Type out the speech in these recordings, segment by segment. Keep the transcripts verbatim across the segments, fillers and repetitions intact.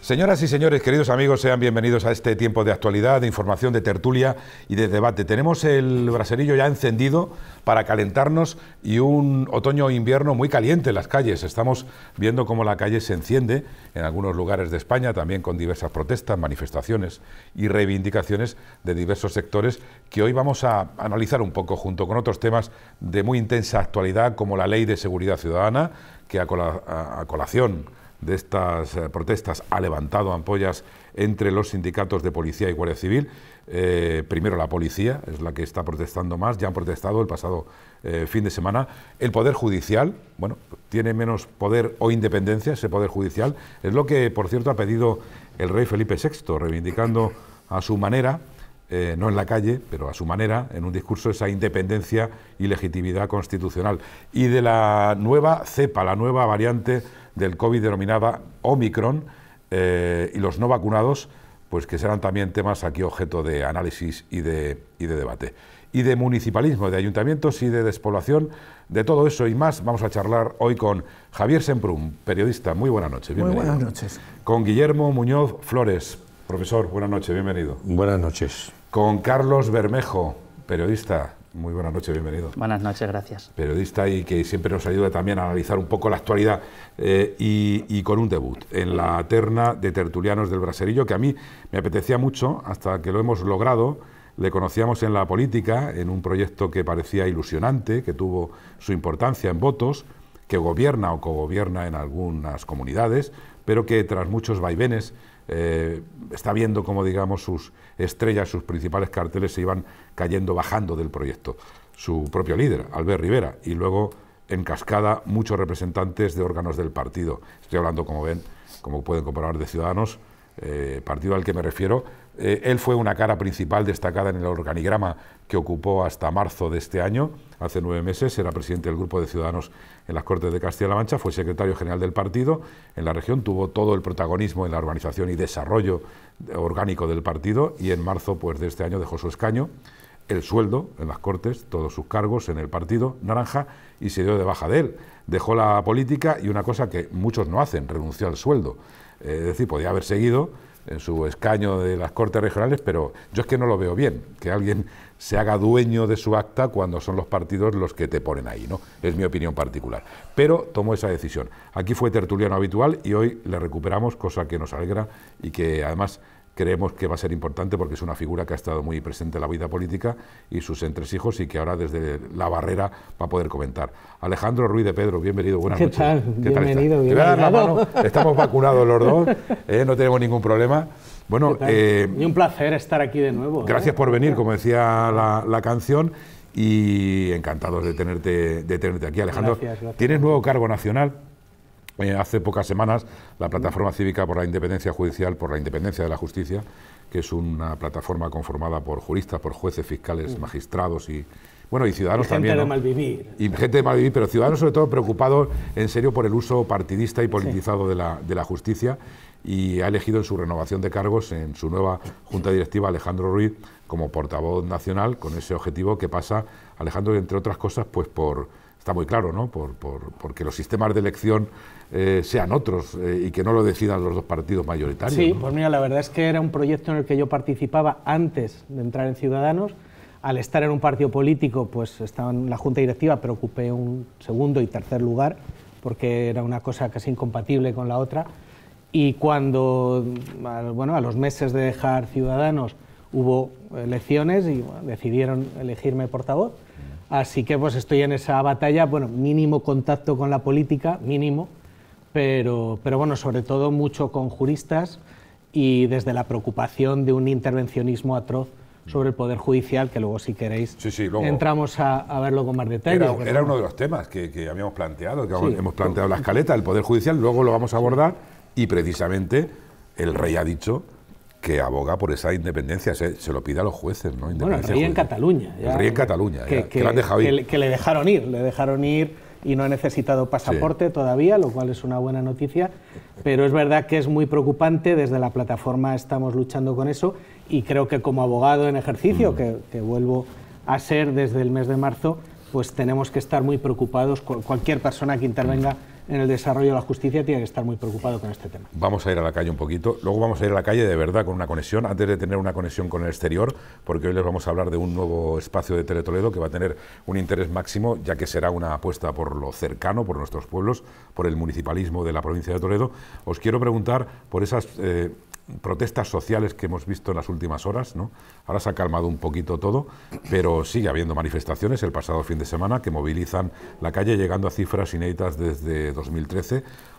Señoras y señores, queridos amigos, sean bienvenidos a este tiempo de actualidad, de información, de tertulia y de debate. Tenemos el braserillo ya encendido para calentarnos y un otoño-invierno muy caliente en las calles. Estamos viendo cómo la calle se enciende en algunos lugares de España, también con diversas protestas, manifestaciones y reivindicaciones de diversos sectores que hoy vamos a analizar un poco junto con otros temas de muy intensa actualidad, como la Ley de Seguridad Ciudadana, que a, cola, a, a colación de estas eh, protestas ha levantado ampollas entre los sindicatos de policía y guardia civil. Eh, primero la policía es la que está protestando más, ya han protestado el pasado eh, fin de semana. El Poder Judicial, bueno, tiene menos poder o independencia, ese Poder Judicial, es lo que, por cierto, ha pedido el rey Felipe sexto, reivindicando a su manera, eh, no en la calle, pero a su manera, en un discurso, esa independencia y legitimidad constitucional. Y de la nueva cepa, la nueva variante del COVID denominada Omicron, eh, y los no vacunados, pues que serán también temas aquí objeto de análisis y de, y de debate. Y de municipalismo, de ayuntamientos y de despoblación, de todo eso y más vamos a charlar hoy con Javier Semprún, periodista. Muy buenas noches, bienvenido. Muy buenas noches. Con Guillermo Muñoz Flores, profesor, buenas noches, bienvenido. Buenas noches. Con Carlos Bermejo, periodista. Muy buenas noches, bienvenido. Buenas noches, gracias. Periodista y que siempre nos ayuda también a analizar un poco la actualidad eh, y, y con un debut en la terna de tertulianos del Braserillo, que a mí me apetecía mucho hasta que lo hemos logrado. Le conocíamos en la política, en un proyecto que parecía ilusionante, que tuvo su importancia en votos, que gobierna o cogobierna en algunas comunidades, pero que tras muchos vaivenes Eh, está viendo cómo, digamos, sus estrellas, sus principales carteles se iban cayendo, bajando del proyecto. Su propio líder, Albert Rivera, y luego en cascada muchos representantes de órganos del partido. Estoy hablando, como ven, como pueden comprobar, de Ciudadanos, eh, partido al que me refiero. Eh, él fue una cara principal destacada en el organigrama que ocupó hasta marzo de este año, hace nueve meses, era presidente del grupo de Ciudadanos en las Cortes de Castilla-La Mancha, fue secretario general del partido en la región, tuvo todo el protagonismo en la organización y desarrollo orgánico del partido y en marzo pues, de este año dejó su escaño, el sueldo en las Cortes, todos sus cargos en el partido naranja y se dio de baja de él. Dejó la política y una cosa que muchos no hacen, renunció al sueldo. Eh, es decir, podía haber seguido en su escaño de las Cortes regionales, pero yo es que no lo veo bien, que alguien se haga dueño de su acta cuando son los partidos los que te ponen ahí, ¿no? Es mi opinión particular. Pero tomó esa decisión. Aquí fue tertuliano habitual y hoy le recuperamos, cosa que nos alegra y que además creemos que va a ser importante porque es una figura que ha estado muy presente en la vida política y sus entresijos y que ahora desde la barrera va a poder comentar. Alejandro Ruiz de Pedro, bienvenido, buenas ¿Qué noches. tal? ¿Qué bienvenido, tal bien Te voy a dar la mano, estamos vacunados los dos, eh, no tenemos ningún problema. Bueno, eh, y un placer estar aquí de nuevo. Gracias ¿eh? por venir, como decía la, la canción, y encantados de tenerte, de tenerte aquí, Alejandro. Gracias, gracias. Tienes nuevo cargo nacional. Eh, hace pocas semanas la Plataforma Cívica por la Independencia Judicial, por la Independencia de la Justicia, que es una plataforma conformada por juristas, por jueces, fiscales, magistrados y bueno y ciudadanos y gente también, de ¿no? malvivir. Y gente de malvivir, pero ciudadanos sobre todo preocupados en serio por el uso partidista y politizado sí. de, la, de la justicia, y ha elegido en su renovación de cargos, en su nueva Junta Directiva, Alejandro Ruiz como portavoz nacional, con ese objetivo que pasa, Alejandro, entre otras cosas, pues por... Está muy claro, ¿no? Por, por, porque los sistemas de elección eh, sean otros eh, y que no lo decidan los dos partidos mayoritarios. Sí, ¿no? pues mira, la verdad es que era un proyecto en el que yo participaba antes de entrar en Ciudadanos. Al estar en un partido político, pues estaba en la Junta Directiva, pero ocupé un segundo y tercer lugar, porque era una cosa casi incompatible con la otra. Y cuando, bueno, a los meses de dejar Ciudadanos, hubo elecciones y bueno, decidieron elegirme portavoz. Así que pues estoy en esa batalla, bueno, mínimo contacto con la política, mínimo, pero, pero bueno, sobre todo mucho con juristas y desde la preocupación de un intervencionismo atroz sobre el Poder Judicial, que luego si queréis sí, sí, luego entramos a, a verlo con más detalle. Era, era no. uno de los temas que, que habíamos planteado, que Sí. hemos planteado la escaleta del Poder Judicial, luego lo vamos a abordar y precisamente el rey ha dicho que aboga por esa independencia, se, se lo pide a los jueces, ¿no? Bueno, el rey en Cataluña. Ya, el rey en Cataluña, que, ya, que, que lo han dejado ir. Que, que le dejaron ir, le dejaron ir y no ha necesitado pasaporte sí. todavía, lo cual es una buena noticia, pero es verdad que es muy preocupante, desde la plataforma estamos luchando con eso y creo que como abogado en ejercicio, mm. que, que vuelvo a ser desde el mes de marzo, pues tenemos que estar muy preocupados, cualquier persona que intervenga en el desarrollo de la justicia tiene que estar muy preocupado con este tema. Vamos a ir a la calle un poquito, luego vamos a ir a la calle de verdad con una conexión, antes de tener una conexión con el exterior, porque hoy les vamos a hablar de un nuevo espacio de Teletoledo que va a tener un interés máximo, ya que será una apuesta por lo cercano, por nuestros pueblos, por el municipalismo de la provincia de Toledo. Os quiero preguntar por esas eh, protestas sociales que hemos visto en las últimas horas, ¿no? Ahora se ha calmado un poquito todo, pero sigue habiendo manifestaciones el pasado fin de semana que movilizan la calle, llegando a cifras inéditas desde dos mil trece.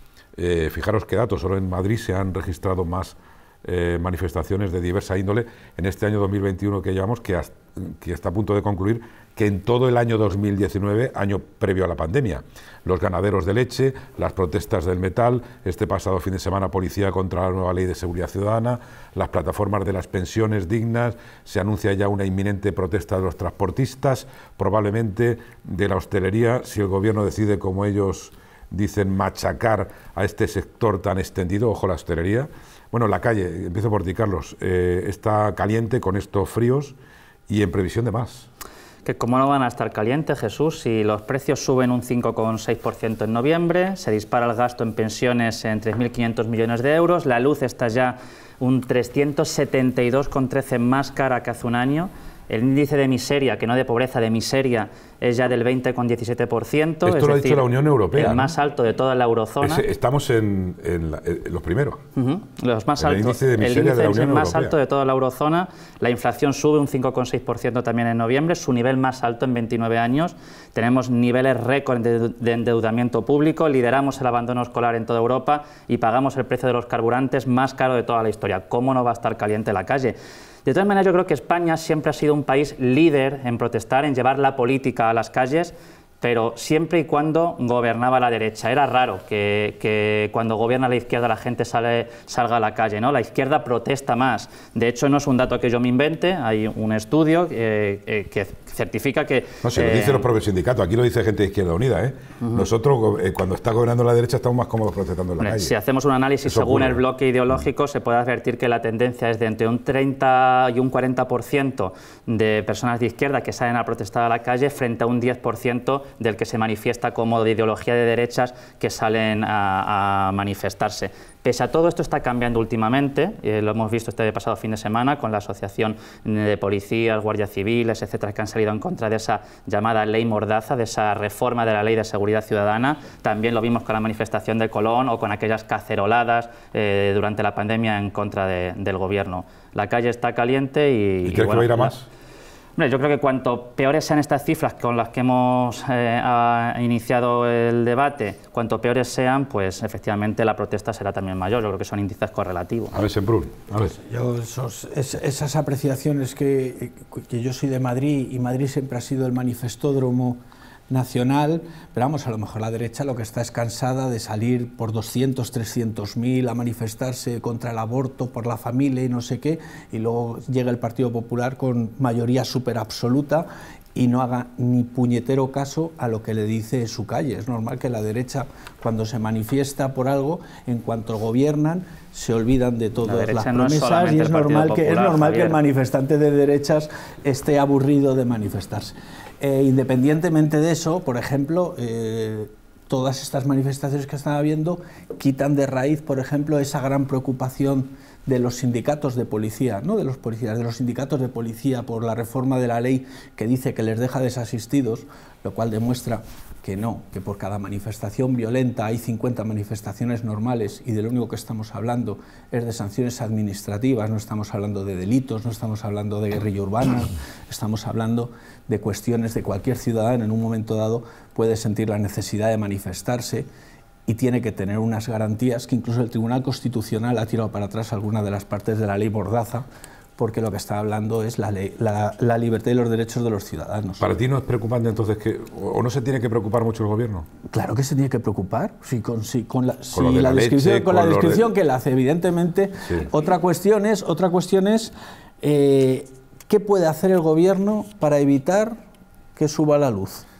Eh, fijaros qué datos, solo en Madrid se han registrado más eh, manifestaciones de diversa índole en este año dos mil veintiuno que llevamos, que, hasta, que está a punto de concluir, que en todo el año dos mil diecinueve, año previo a la pandemia. Los ganaderos de leche, las protestas del metal, este pasado fin de semana policía contra la nueva ley de seguridad ciudadana, las plataformas de las pensiones dignas, se anuncia ya una inminente protesta de los transportistas, probablemente de la hostelería, si el gobierno decide, como ellos dicen, machacar a este sector tan extendido, ojo la hostelería. Bueno, la calle, empiezo por ti, Carlos, eh, está caliente con estos fríos y en previsión de más. Que cómo no van a estar calientes, Jesús, si los precios suben un cinco coma seis por ciento en noviembre, se dispara el gasto en pensiones en tres mil quinientos millones de euros, la luz está ya un trescientos setenta y dos coma trece más cara que hace un año, el índice de miseria, que no de pobreza, de miseria, es ya del veinte coma diecisiete por ciento. Esto es lo decir, ha dicho la Unión Europea, el ¿no? más alto de toda la eurozona. Es, estamos en, en, la, en los primeros. Uh-huh. Los más el altos. índice de miseria el índice de la Unión más Europea. alto de toda la eurozona. La inflación sube un cinco coma seis por ciento también en noviembre, su nivel más alto en veintinueve años. Tenemos niveles récord de, de endeudamiento público, lideramos el abandono escolar en toda Europa y pagamos el precio de los carburantes más caro de toda la historia. ¿Cómo no va a estar caliente la calle? De todas maneras, yo creo que España siempre ha sido un país líder en protestar, en llevar la política a las calles, pero siempre y cuando gobernaba la derecha. Era raro que, que cuando gobierna la izquierda la gente sale, salga a la calle, ¿no? La izquierda protesta más. De hecho, no es un dato que yo me invente, hay un estudio eh, eh, que certifica que... No, se lo eh, dicen los propios sindicatos, aquí lo dice gente de Izquierda Unida, ¿eh? Uh-huh. Nosotros, eh, cuando está gobernando la derecha, estamos más cómodos protestando en la Hombre, calle. Si hacemos un análisis Eso según ocurre. el bloque ideológico, se puede advertir que la tendencia es de entre un treinta y un cuarenta por ciento de personas de izquierda que salen a protestar a la calle frente a un diez por ciento del que se manifiesta como de ideología de derechas que salen a, a manifestarse. Pese a todo esto está cambiando últimamente, eh, lo hemos visto este pasado fin de semana con la Asociación de Policías, Guardias Civiles, etcétera, que han salido en contra de esa llamada ley Mordaza, de esa reforma de la Ley de Seguridad Ciudadana. También lo vimos con la manifestación de Colón o con aquellas caceroladas eh, durante la pandemia en contra de, del gobierno. La calle está caliente y... ¿Y crees bueno, que va a ir a la, más? Hombre, yo creo que cuanto peores sean estas cifras con las que hemos eh, ha iniciado el debate, cuanto peores sean, pues efectivamente la protesta será también mayor. Yo creo que son índices correlativos. A ver, Semprún, a ver. Yo esos, es, esas apreciaciones que, que yo soy de Madrid y Madrid siempre ha sido el manifestódromo nacional, pero vamos, a lo mejor la derecha lo que está es cansada de salir por doscientos, trescientos mil a manifestarse contra el aborto, por la familia y no sé qué, y luego llega el Partido Popular con mayoría súper absoluta y no haga ni puñetero caso a lo que le dice su calle. Es normal que la derecha, cuando se manifiesta por algo, en cuanto gobiernan, se olvidan de todas las promesas, y es normal, que, es normal que el manifestante de derechas esté aburrido de manifestarse. Eh, independientemente de eso, por ejemplo, eh, todas estas manifestaciones que están habiendo quitan de raíz, por ejemplo, esa gran preocupación de los sindicatos de policía, no de los policías, de los sindicatos de policía por la reforma de la ley que dice que les deja desasistidos, lo cual demuestra que no, que por cada manifestación violenta hay cincuenta manifestaciones normales y de lo único que estamos hablando es de sanciones administrativas, no estamos hablando de delitos, no estamos hablando de guerrilla urbana, estamos hablando de cuestiones de cualquier ciudadano en un momento dado puede sentir la necesidad de manifestarse y tiene que tener unas garantías que incluso el Tribunal Constitucional ha tirado para atrás algunas de las partes de la ley Mordaza, porque lo que está hablando es la, ley, la, la libertad y los derechos de los ciudadanos. ¿Para ti no es preocupante entonces que, o no se tiene que preocupar mucho el gobierno? Claro que se tiene que preocupar, si con, si, con la, con si la, la descripción, leche, con con la descripción de... que él hace, evidentemente. Sí. Otra cuestión es, otra cuestión es eh, ¿qué puede hacer el gobierno para evitar que suba la luz?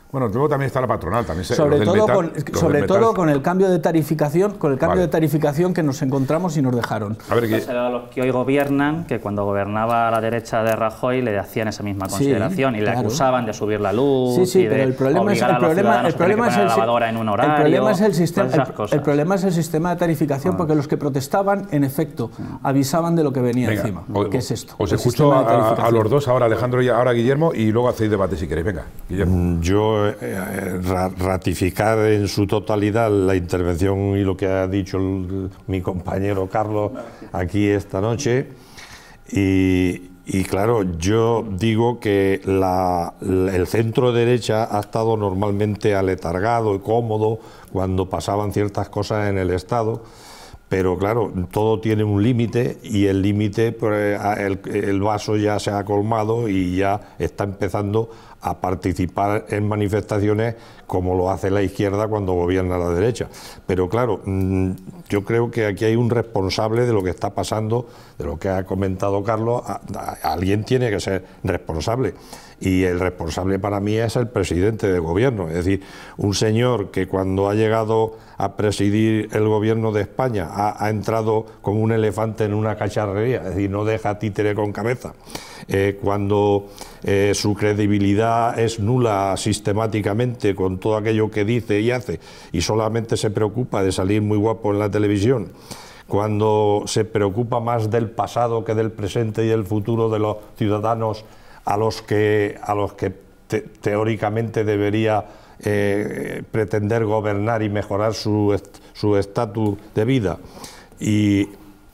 Bueno, luego también está la patronal, también se, sobre, todo, metal, con, sobre todo con el cambio de tarificación, con el cambio vale. de tarificación que nos encontramos y nos dejaron. A ver, que... a los que hoy gobiernan, que cuando gobernaba a la derecha de Rajoy le hacían esa misma consideración sí, y claro. le acusaban de subir la luz sí, sí, y de pero el problema es el problema, el problema es el, lavadora en un horario, el problema es el sistema, el, el problema es el sistema de tarificación ah. porque los que protestaban, en efecto, avisaban de lo que venía venga, encima. O, ¿Qué es esto? Os escucho a, a los dos ahora, Alejandro y ahora Guillermo, y luego hacéis debate si queréis. Venga, Guillermo. Yo eh, ratificar en su totalidad la intervención y lo que ha dicho el, mi compañero Carlos aquí esta noche y, y claro, yo digo que la, el centro derecha ha estado normalmente aletargado y cómodo cuando pasaban ciertas cosas en el Estado, pero claro, todo tiene un límite y el límite, pues, el, el vaso ya se ha colmado y ya está empezando a participar en manifestaciones como lo hace la izquierda cuando gobierna la derecha. Pero claro, yo creo que aquí hay un responsable de lo que está pasando, de lo que ha comentado Carlos. A, a, alguien tiene que ser responsable. Y el responsable para mí es el presidente del gobierno, es decir, un señor que cuando ha llegado a presidir el gobierno de España ha, ha entrado como un elefante en una cacharrería, es decir, no deja títere con cabeza. Eh, cuando eh, su credibilidad es nula sistemáticamente con todo aquello que dice y hace y solamente se preocupa de salir muy guapo en la televisión, cuando se preocupa más del pasado que del presente y del futuro de los ciudadanos a los que, a los que te, teóricamente debería eh, pretender gobernar y mejorar su su estatus de vida. Y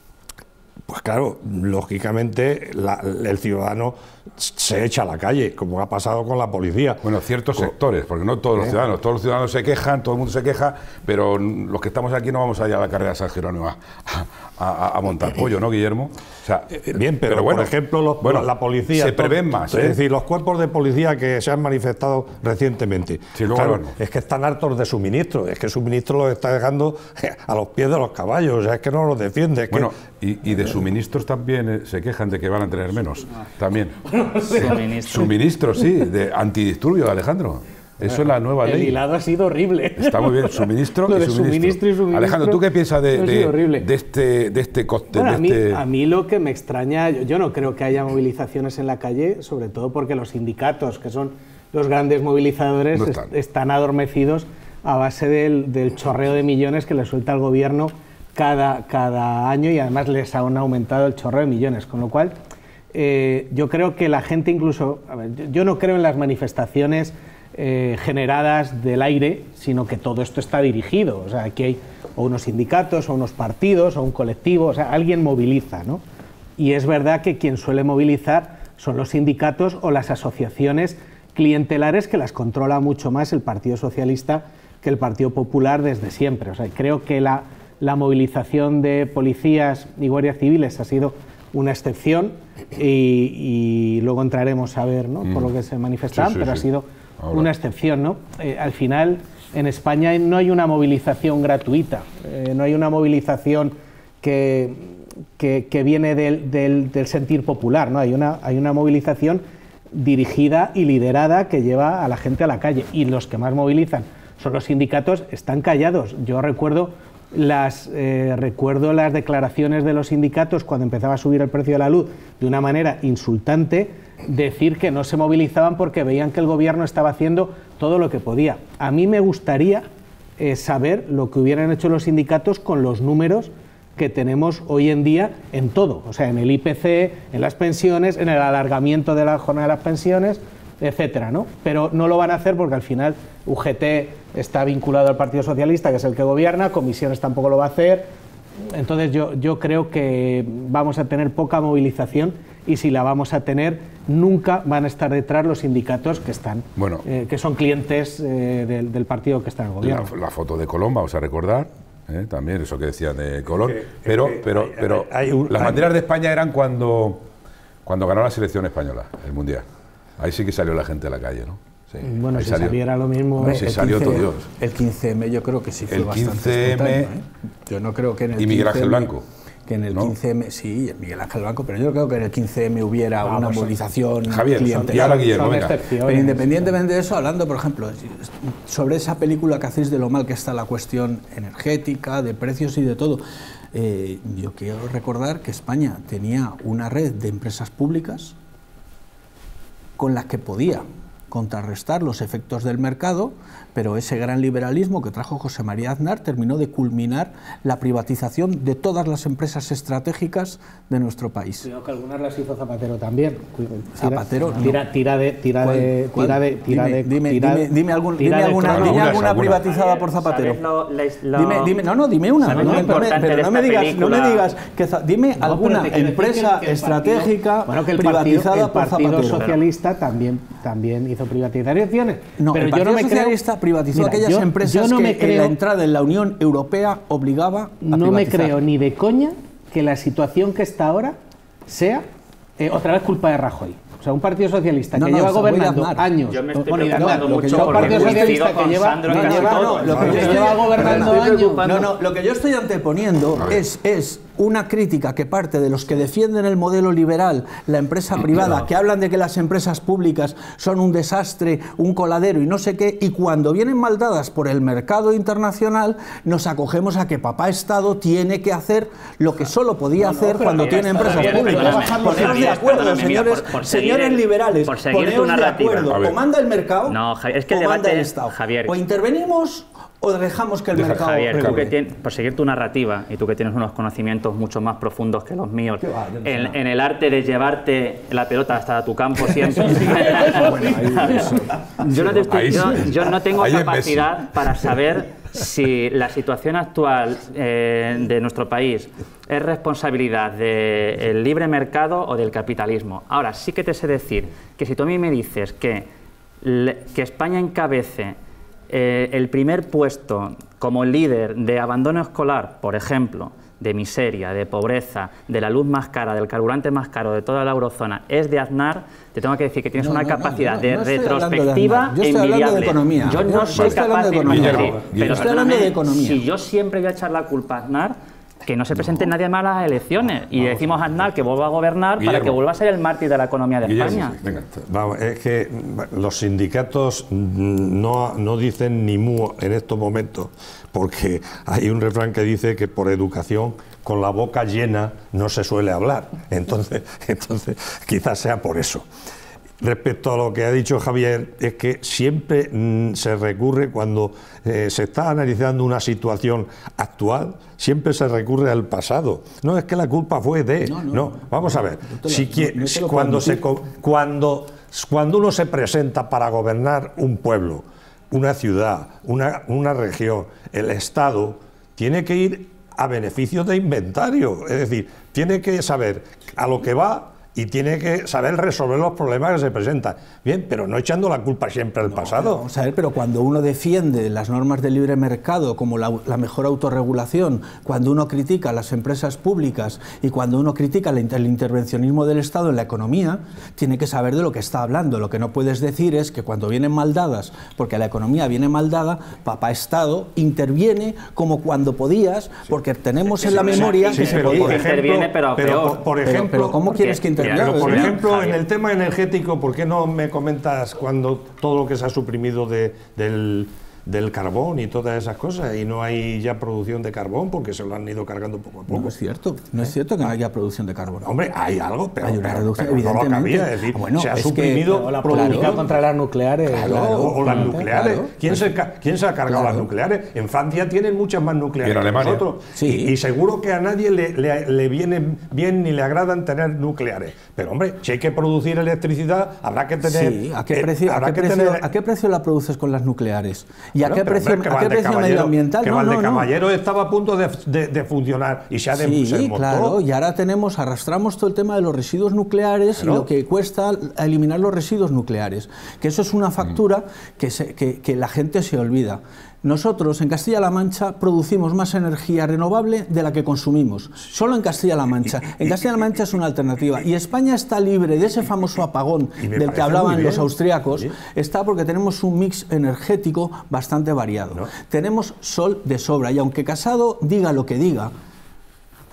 pues claro, lógicamente la, el ciudadano se echa a la calle, como ha pasado con la policía. Bueno, ciertos con, sectores, porque no todos ¿eh? los ciudadanos, todos los ciudadanos se quejan, todo el mundo se queja, pero los que estamos aquí no vamos a ir a la carrera de San Jerónimo a, a, a montar pollo, ¿no, Guillermo? O sea, bien, pero, pero bueno, por ejemplo, los, bueno, la policía... Se prevén más, ¿eh? Es decir, los cuerpos de policía que se han manifestado recientemente, sí, claro, es que están hartos de suministro, es que el suministro los está dejando a los pies de los caballos, o sea, es que no los defiende. Es bueno, que, y, y de suministros también eh, se quejan de que van a tener menos, también. Suministro. Suministros, sí, de antidisturbios, Alejandro. Eso es la nueva ley. El hilado ha sido horrible. Está muy bien, suministro, Lo y, de suministro. suministro y suministro. Alejandro, ¿tú qué piensas de, de, de este de este coste? Bueno, de a, mí, este... a mí lo que me extraña, yo, yo no creo que haya movilizaciones en la calle, sobre todo porque los sindicatos, que son los grandes movilizadores, no están. Est están adormecidos a base del, del chorreo de millones que les suelta el gobierno cada, cada año y además les han aumentado el chorreo de millones, con lo cual eh, yo creo que la gente incluso, a ver, yo, yo no creo en las manifestaciones Eh, generadas del aire, sino que todo esto está dirigido. O sea, aquí hay o unos sindicatos, o unos partidos, o un colectivo, o sea, alguien moviliza, ¿no? Y es verdad que quien suele movilizar son los sindicatos o las asociaciones clientelares, que las controla mucho más el Partido Socialista que el Partido Popular desde siempre. O sea, creo que la, la movilización de policías y guardias civiles ha sido una excepción y, y luego entraremos a ver, ¿no?, mm. por lo que se manifestaban, sí, sí, pero sí. ha sido Ahora. una excepción, ¿no? Eh, al final, en España no hay una movilización gratuita, eh, no hay una movilización que, que, que viene del, del, del sentir popular, ¿no? Hay una, hay una movilización dirigida y liderada que lleva a la gente a la calle, y los que más movilizan son los sindicatos, están callados. Yo recuerdo las, eh, recuerdo las declaraciones de los sindicatos cuando empezaba a subir el precio de la luz de una manera insultante, decir que no se movilizaban porque veían que el gobierno estaba haciendo todo lo que podía. A mí me gustaría eh, saber lo que hubieran hecho los sindicatos con los números que tenemos hoy en día en todo, o sea, en el I P C, en las pensiones, en el alargamiento de la jornada de las pensiones, etcétera, ¿no? Pero no lo van a hacer porque al final U G T está vinculado al Partido Socialista, que es el que gobierna, Comisiones tampoco lo va a hacer. Entonces yo, yo creo que vamos a tener poca movilización, y si la vamos a tener, nunca van a estar detrás los sindicatos que están, bueno, eh, que son clientes eh, del, del partido que está en el gobierno. La, la foto de Colón, vamos a recordar, eh, también eso que decían de Colón, es que, pero, es que pero, hay, pero hay, hay un, las banderas de España eran cuando, cuando ganó la selección española, el Mundial. Ahí sí que salió la gente a la calle, ¿no? Sí. Bueno, si salió. saliera lo mismo... No, si salió todo Dios. El quince eme yo creo que sí fue el bastante quince eme, ¿eh? Yo no creo que en el y Miguel Ángel Blanco. que en el ¿no? quince eme, sí, Miguel Ángel Blanco, pero yo creo que en el quince eme hubiera Ah, una pues, movilización Javier, clientelar. y ahora Guillermo, venga. Pero independientemente de eso, hablando, por ejemplo, sobre esa película que hacéis de lo mal que está la cuestión energética, de precios y de todo, eh, yo quiero recordar que España tenía una red de empresas públicas con las que podía contrarrestar los efectos del mercado, pero ese gran liberalismo que trajo José María Aznar terminó de culminar la privatización de todas las empresas estratégicas de nuestro país. Cuidado que algunas las hizo Zapatero también. Tira, Zapatero, no. tira, tira de, tira ¿Cuál? de, ¿Cuál? tira de, tira Dime, de, dime, tira- dime, dime algún- tira dime de alguna, crono. dime Algunas, alguna algunas. privatizada por Zapatero. ¿Sabes lo- la- lo- Dime, dime, no, no, dime una, ¿Sabes no, lo me- importante pero de no me esta digas, no me película? digas que za- dime No, pero alguna te quiero decir que el- empresa que el partido- estratégica bueno, que el privatizada partido, el por Partido Zapatero. Socialista también, también hizo privatizaciones. No, pero el yo Partido no me Socialista creo, privatizó Mira, aquellas yo- empresas yo no que me en creo, la entrada en la Unión Europea obligaba a no me privatizar. creo ni de coña que la situación que está ahora sea eh, otra vez culpa de Rajoy. O sea, un Partido Socialista No, que no, lleva se voy a gobernando Aznar. años. Yo me estoy Bueno, y de preocupando Aznar, lo que mucho yo- porque Partido coincido Socialista con que lleva, Sandro en que casi lleva- todo. lo que que yo estoy- lleva gobernando Perdona, años. No, no, lo que yo estoy anteponiendo es, es una crítica que parte de los que defienden el modelo liberal, la empresa privada, que hablan de que las empresas públicas son un desastre, un coladero y no sé qué, y cuando vienen mal dadas por el mercado internacional, nos acogemos a que papá Estado tiene que hacer lo que solo podía hacer cuando tiene empresas Javier, públicas. perdóname, Poneros de Javier, acuerdo, perdóname, mira, señores, por- por seguir señores el- liberales, por seguir tu poneros de narrativa. acuerdo. A ver. O manda el mercado, No, Javier, es que el o manda debate- el Estado. Javier. O intervenimos o dejamos que el Deja- mercado Javier, tú que regule. tienes, por seguir tu narrativa y tú que tienes unos conocimientos mucho más profundos que los míos ¿Qué va? Yo no sé en, nada. en el arte de llevarte la pelota hasta tu campo siempre. yo, no te estoy- Ahí sí. yo- yo no tengo Ahí es capacidad para saber si la situación actual eh, de nuestro país es responsabilidad del libre mercado o del capitalismo. Ahora, sí que te sé decir que si tú a mí me dices que, le- que España encabece eh, el primer puesto como líder de abandono escolar, por ejemplo, de miseria, de pobreza, de la luz más cara, del carburante más caro de toda la eurozona, es de Aznar, te tengo que decir que tienes No, una no, no, capacidad yo no- de no estoy hablando de retrospectiva Aznar. Yo estoy hablando de envidiable. economía. Yo Yo- no yo soy estoy capaz hablando de de economía. decir, Guillermo, pero estoy hablando de perdóname, economía. si yo siempre voy a echar la culpa a Aznar, que no se presente nadie más a las elecciones y decimos a Aznar que vuelva a gobernar para Guillermo. que vuelva a ser el mártir de la economía de Guillermo, España. sí, venga. Vamos, es que los sindicatos mm, no, no dicen ni mu en estos momentos, porque hay un refrán que dice que por educación con la boca llena no se suele hablar. Entonces, entonces quizás sea por eso. Respecto a lo que ha dicho Javier, es que siempre mm, se recurre cuando eh, se está analizando una situación actual, siempre se recurre al pasado. No es que la culpa fue de... No, No, no, vamos a ver. no te lo- Si no- quie- no te lo cuando, puedo se, admitir. co- cuando, cuando uno se presenta para gobernar un pueblo, una ciudad, una, una región, el Estado tiene que ir a beneficio de inventario. Es decir, tiene que saber a lo que va y tiene que saber resolver los problemas que se presentan. Bien, pero no echando la culpa siempre al pasado. Vamos a ver, pero cuando uno defiende las normas del libre mercado como la, la mejor autorregulación, cuando uno critica las empresas públicas y cuando uno critica el, inter- el intervencionismo del Estado en la economía, tiene que saber de lo que está hablando. Lo que no puedes decir es que cuando vienen mal dadas, porque la economía viene mal dada, papá Estado interviene como cuando podías, porque tenemos en la memoria Sí, que se pero podía. por ejemplo, Interviene, pero a pero peor. por- por Pero- ejemplo, pero ¿cómo porque- quieres que intervenga? Pero, por Señor ejemplo, en Javier. el tema energético, ¿por qué no me comentas cuando todo lo que se ha suprimido de- del, del carbón y todas esas cosas y no hay ya producción de carbón porque se lo han ido cargando poco a poco? No es cierto, no es cierto que no haya producción de carbono. Hombre, hay algo, pero, Hay una pero- reducción, pero no lo evidentemente. cabía, es decir, Bueno, se ha es que- suprimido O la producción. política contra las nucleares. Claro, claro, o, o las claro, nucleares. claro. ¿Quién, se, ca- ¿Quién se ha cargado Claro. las nucleares? En Francia tienen muchas más nucleares Y en que Alemania. nosotros. Sí. Y, y seguro que a nadie le, le, le viene bien ni le agradan tener nucleares. Pero hombre, si hay que producir electricidad, habrá que tener... Sí, ¿a qué eh, precio, a habrá qué que precio, tener- ¿a qué precio la produces con las nucleares? ¿Y a Bueno, qué pero, precio, hombre, que a qué precio Valdecaballero- medioambiental? Que No, no, no. Valdecaballero estaba a punto de, de- de funcionar y se ha de, Sí, se desmontó. claro, y ahora tenemos, arrastramos todo el tema de los residuos nucleares Claro. y lo que cuesta eliminar los residuos nucleares, que eso es una factura que, se- que- que la gente se olvida. Nosotros en Castilla-La Mancha producimos más energía renovable de la que consumimos, solo en Castilla-La Mancha. En Castilla-La Mancha es una alternativa y España está libre de ese famoso apagón Y me del que parece hablaban muy los bien. austriacos, Sí. está porque tenemos un mix energético bastante variado. ¿No? Tenemos sol de sobra y aunque Casado diga lo que diga,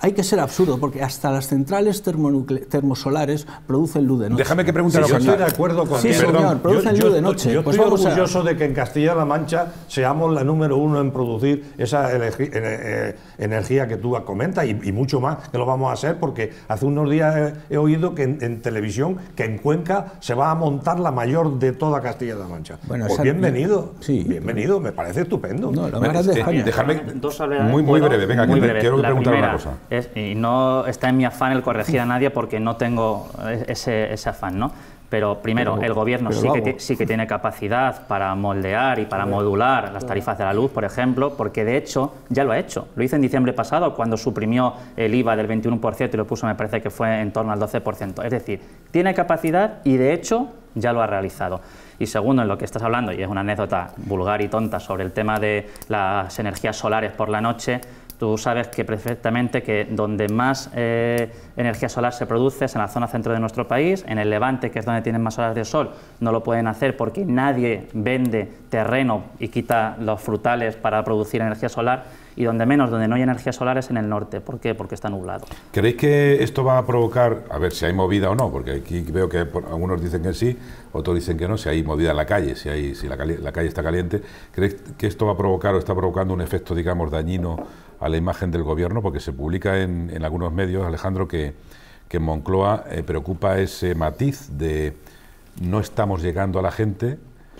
hay que ser absurdo, porque hasta las centrales termosolares producen luz de noche. Déjame que pregunte Sí, una yo cosa. estoy de acuerdo con Sí, señor, producen yo, luz de yo noche. estoy, yo Pues estoy vamos a- orgulloso de que en Castilla-La Mancha seamos la número uno en producir esa eleg- eh, energía que tú comentas y, y mucho más que lo vamos a hacer, porque hace unos días he, he oído que en, en televisión que en Cuenca se va a montar la mayor de toda Castilla-La Mancha. Bueno, pues esa- bienvenido, sí. bienvenido, me parece estupendo. No, lo Bueno, más de eh, España. Dejarme Dos salvedades, muy, muy ¿puedo? breve, venga, Muy que te- breve. quiero La preguntar primera una cosa. es- y no está en mi afán el corregir a nadie porque no tengo ese, ese afán, ¿no? Pero primero, Pero- el gobierno pero sí lo que, hago. ti- sí que tiene capacidad para moldear y para modular las tarifas de la luz, por ejemplo, porque de hecho ya lo ha hecho. Lo hizo en diciembre pasado cuando suprimió el I V A del veintiuno por ciento y lo puso, me parece que fue en torno al doce por ciento. Es decir, tiene capacidad y de hecho ya lo ha realizado. Y segundo, en lo que estás hablando, y es una anécdota vulgar y tonta sobre el tema de las energías solares por la noche, tú sabes que perfectamente que donde más eh, energía solar se produce es en la zona centro de nuestro país, en el Levante, que es donde tienen más horas de sol, no lo pueden hacer porque nadie vende terreno y quita los frutales para producir energía solar, y donde menos, donde no hay energía solar es en el norte. ¿Por qué? Porque está nublado. ¿Creéis que esto va a provocar, a ver si hay movida o no, porque aquí veo que por- algunos dicen que sí, otros dicen que no, si hay movida en la calle, si, hay, si la, cali- la calle está caliente, ¿creéis que esto va a provocar o está provocando un efecto, digamos, dañino a la imagen del gobierno? Porque se publica en, en algunos medios, Alejandro, que, que en Moncloa eh, preocupa ese matiz de no estamos llegando a la gente.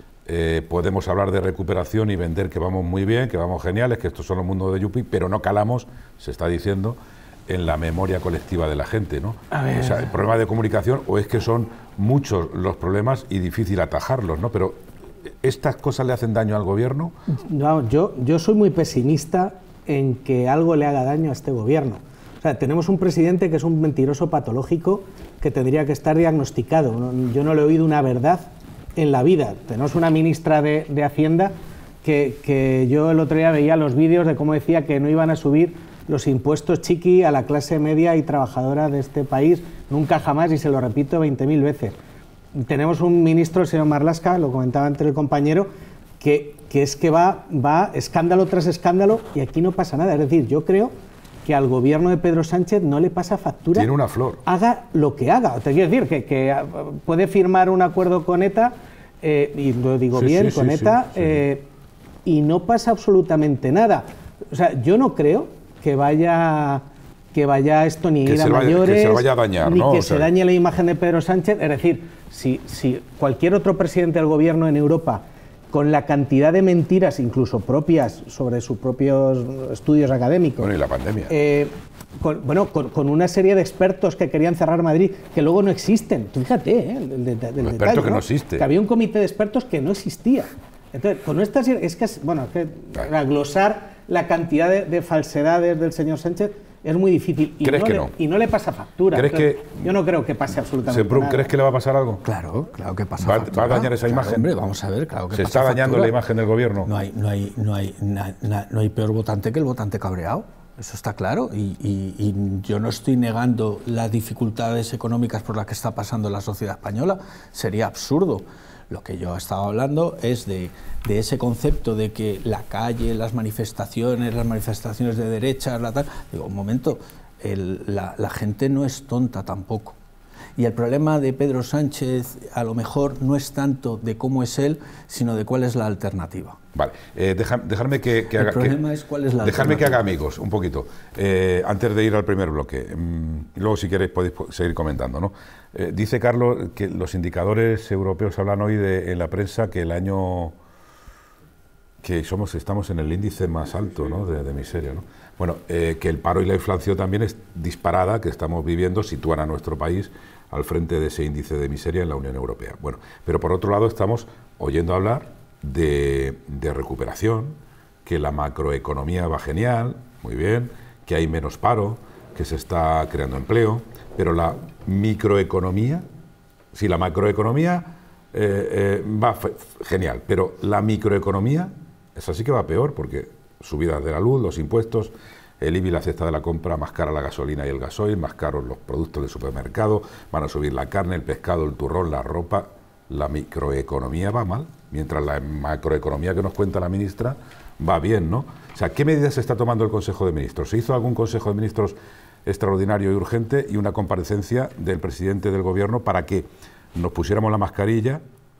Eh, podemos hablar de recuperación y vender que vamos muy bien, que vamos geniales, que estos son los mundos de Yupi, pero no calamos, se está diciendo, en la memoria colectiva de la gente, ¿no? O sea, el problema de comunicación, o es que son muchos los problemas y difícil atajarlos, ¿no? Pero ¿estas cosas le hacen daño al gobierno? No, yo, yo soy muy pesimista en que algo le haga daño a este gobierno. O sea, tenemos un presidente que es un mentiroso patológico que tendría que estar diagnosticado. No- Yo no le he oído una verdad en la vida. Tenemos una ministra de, de Hacienda que, que yo el otro día veía los vídeos de cómo decía que no iban a subir los impuestos chiqui a la clase media y trabajadora de este país, nunca jamás, y se lo repito veinte mil veces. Tenemos un ministro, el señor Marlaska, lo comentaba antes el compañero, que, que es que va, va escándalo tras escándalo y aquí no pasa nada. Es decir, yo creo que al gobierno de Pedro Sánchez no le pasa factura. Tiene una flor. Haga lo que haga. Te quiero decir que, que ah, puede firmar un acuerdo con ETA, eh, y lo digo Sí, bien, sí, con sí, ETA, sí, sí. eh, y no pasa absolutamente nada. O sea, yo no creo que vaya que vaya esto ni Que ir se a vaya- que mayores, se vaya a dañar, ni ¿no? que O se sea- dañe la imagen de Pedro Sánchez. Es decir, si, si cualquier otro presidente del gobierno en Europa, con la cantidad de mentiras, incluso propias, sobre sus propios estudios académicos, Bueno, y la pandemia. eh, con, bueno, con, con una serie de expertos que querían cerrar Madrid, que luego no existen. Tú fíjate, ¿eh? El, de- del Un experto detalle, que no existe. Que había un comité de expertos que no existía. Entonces, con estas, es que, es- bueno, es que a glosar la cantidad de, de falsedades del señor Sánchez es muy difícil. Y ¿Crees no que le, no? Y no le pasa factura. ¿Crees Entonces, que- yo no creo que pase absolutamente Semprún, nada. ¿crees que le va a pasar algo? Claro, claro que pasa ¿Va- factura. va a dañar esa Claro, imagen? Hombre, vamos a ver, claro que ¿Se pasa está dañando factura. la imagen del gobierno? No hay, no hay, no hay, na- na- no hay peor votante que el votante cabreado. Eso está claro. Y, y- y yo no estoy negando las dificultades económicas por las que está pasando la sociedad española. Sería absurdo. Lo que yo estaba hablando es de, de ese concepto de que la calle, las manifestaciones, las manifestaciones de derechas, la tal. Digo, un momento, el- la, la gente no es tonta tampoco. Y el problema de Pedro Sánchez a lo mejor no es tanto de cómo es él, sino de cuál es la alternativa. Vale, eh, deja- dejarme que, que El haga... problema que- es cuál es la Dejarme que haga alternativa. amigos, un poquito, eh, antes de ir al primer bloque. Mm, luego, si queréis, podéis po- seguir comentando, ¿no? Eh, dice Carlos que los indicadores europeos hablan hoy de, en la prensa que el año... que somos estamos en el índice más alto, ¿no?, de, de miseria, ¿no? Bueno, eh, que el paro y la inflación también es disparada, que estamos viviendo, sitúan a nuestro país al frente de ese índice de miseria en la Unión Europea. Bueno, pero por otro lado estamos oyendo hablar de, de recuperación, que la macroeconomía va genial, muy bien, que hay menos paro, que se está creando empleo, pero la microeconomía, si la macroeconomía eh, eh, va fe- genial, pero la microeconomía, esa sí que va peor, porque subidas de la luz, los impuestos, el I B I, la cesta de la compra, más cara la gasolina y el gasoil, más caros los productos del supermercado, van a subir la carne, el pescado, el turrón, la ropa. La microeconomía va mal, mientras la macroeconomía que nos cuenta la ministra va bien, ¿no? O sea, ¿qué medidas se está tomando el Consejo de Ministros? ¿Se hizo algún Consejo de Ministros extraordinario y urgente y una comparecencia del presidente del Gobierno para que nos pusiéramos la mascarilla.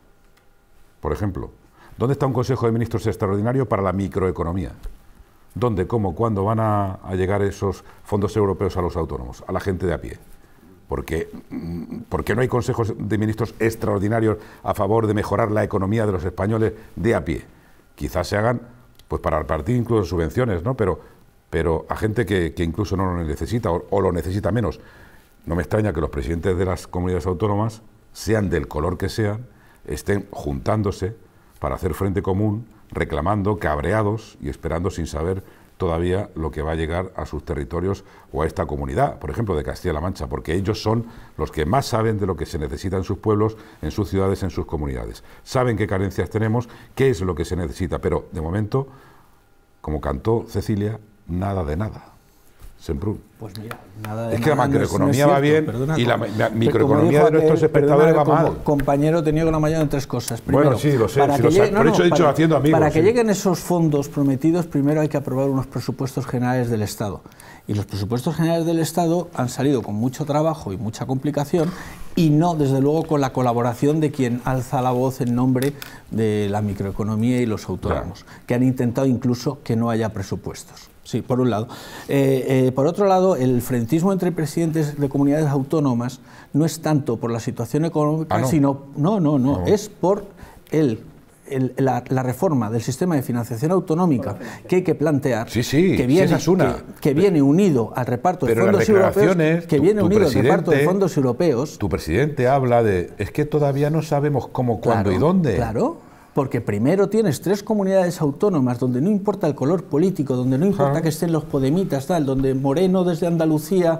Por ejemplo, ¿dónde está un Consejo de Ministros extraordinario para la microeconomía? ¿Dónde, cómo, cuándo van a, a llegar esos fondos europeos a los autónomos, a la gente de a pie? Porque, ¿por qué no hay consejos de ministros extraordinarios a favor de mejorar la economía de los españoles de a pie? Quizás se hagan pues para repartir incluso subvenciones, ¿no? Pero, pero a gente que, que incluso no lo necesita o, o lo necesita menos. No me extraña que los presidentes de las comunidades autónomas, sean del color que sean, estén juntándose para hacer frente común, reclamando, cabreados y esperando sin saber todavía lo que va a llegar a sus territorios o a esta comunidad, por ejemplo, de Castilla-La Mancha, porque ellos son los que más saben de lo que se necesita en sus pueblos, en sus ciudades, en sus comunidades. Saben qué carencias tenemos, qué es lo que se necesita, pero de momento, como cantó Cecilia, nada de nada. Semprún. Pues mira, nada de es que la nada, macroeconomía no es, no es va bien perdona, y la, como, la microeconomía dijo de nuestros aquel, espectadores va como mal. Compañero, tenía que la mañana en tres cosas. Primero, bueno, sí, lo sé, para sí, que lo llegue, sé. Por no, eso he dicho para, haciendo amigos. Para que sí. lleguen esos fondos prometidos, primero hay que aprobar unos presupuestos generales del Estado. Y los presupuestos generales del Estado han salido con mucho trabajo y mucha complicación y no, desde luego, con la colaboración de quien alza la voz en nombre de la microeconomía y los autónomos, claro, que han intentado incluso que no haya presupuestos. Sí, por un lado. Eh, eh, por otro lado, el frentismo entre presidentes de comunidades autónomas no es tanto por la situación económica, ah, no. sino... No, no, no, no, es por el... El, la, la reforma del sistema de financiación autonómica que hay que plantear, sí, sí, que, viene, sí, esa es una. que, que viene unido al reparto de Pero fondos europeos, que tu, viene tu unido al reparto de fondos europeos. Tu presidente habla de, es que todavía no sabemos cómo, cuándo claro, y dónde. Claro. Porque primero tienes tres comunidades autónomas donde no importa el color político, donde no importa ah. que estén los podemitas, tal, donde Moreno desde Andalucía,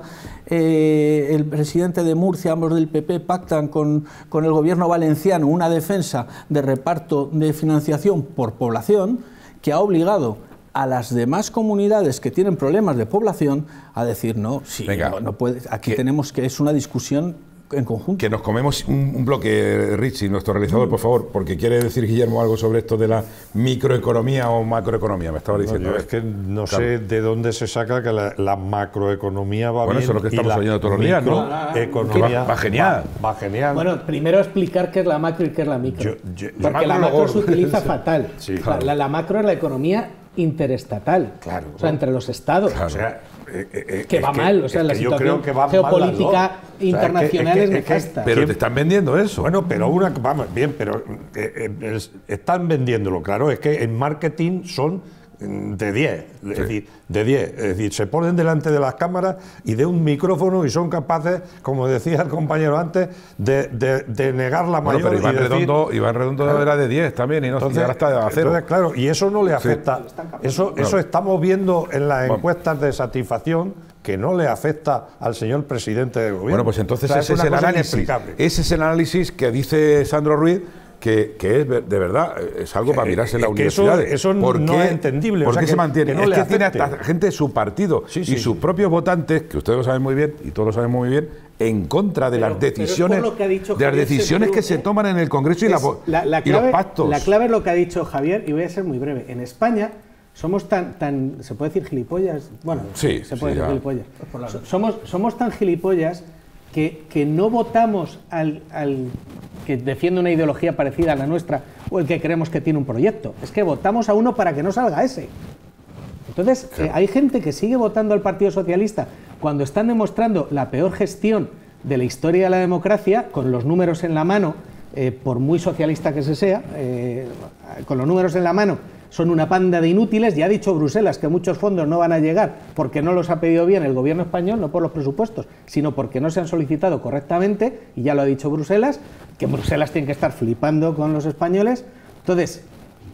eh, el presidente de Murcia, ambos del P P, pactan con, con el gobierno valenciano una defensa de reparto de financiación por población que ha obligado a las demás comunidades que tienen problemas de población a decir no, sí, Venga, no, no puede, aquí que, tenemos que es una discusión en conjunto. Que nos comemos un, un bloque, Richie, nuestro realizador, mm. por favor, porque quiere decir Guillermo algo sobre esto de la microeconomía o macroeconomía, me estaba diciendo. No, yo es que no claro. sé de dónde se saca que la, la macroeconomía va bueno, bien. Bueno, eso es lo que estamos oyendo todos los días, ¿no? Economía va, va genial. Va, va genial. Bueno, primero explicar qué es la macro y qué es la micro. Yo, yo, porque la, la macro se utiliza fatal. Sí, claro. la, la macro es la economía interestatal, claro, o sea, entre los estados. Claro. O sea, Eh, eh, que va que, mal, o sea, la situación geopolítica internacional es nefasta. Pero te están vendiendo eso. Bueno, pero una, vamos, bien, pero eh, eh, están vendiéndolo, claro, es que en marketing son de diez, sí. es decir, de diez, es decir, se ponen delante de las cámaras y de un micrófono y son capaces, como decía el compañero antes, de, de, de negar la bueno, mayor. Pero Iván, y decir, Redondo, Iván Redondo claro, era de diez también y, no, entonces, y ahora está de cero. Entonces, claro, y eso no le afecta. Sí. Eso, eso estamos viendo en las encuestas de satisfacción que no le afecta al señor presidente del gobierno. Bueno, pues entonces o sea, ese, es es el análisis, ese es el análisis que dice Sandro Ruiz. Que, que es de verdad, es algo para mirarse en la universidad. Eso, eso ¿Por no qué, es entendible. ¿Por qué o sea, se que, mantiene? Que no es le que afecte. tiene hasta gente de su partido sí, sí, y sus sí. propios votantes, que ustedes lo saben muy bien y todos lo saben muy bien, en contra de pero, las decisiones, de de las decisiones que se toman en el Congreso y, la, la, la y clave, los pactos. La clave es lo que ha dicho Javier y voy a ser muy breve. En España somos tan, tan ¿se puede decir gilipollas? Bueno, sí, se puede sí, decir ya. gilipollas. Somos, somos tan gilipollas que, que no votamos al, al que defiende una ideología parecida a la nuestra o el que creemos que tiene un proyecto. Es que votamos a uno para que no salga ese. Entonces, claro. eh, hay gente que sigue votando al Partido Socialista cuando están demostrando la peor gestión de la historia de la democracia, con los números en la mano, eh, por muy socialista que se sea, eh, con los números en la mano, son una panda de inútiles. Ya ha dicho Bruselas que muchos fondos no van a llegar porque no los ha pedido bien el gobierno español, no por los presupuestos, sino porque no se han solicitado correctamente, y ya lo ha dicho Bruselas, que Bruselas tiene que estar flipando con los españoles. Entonces,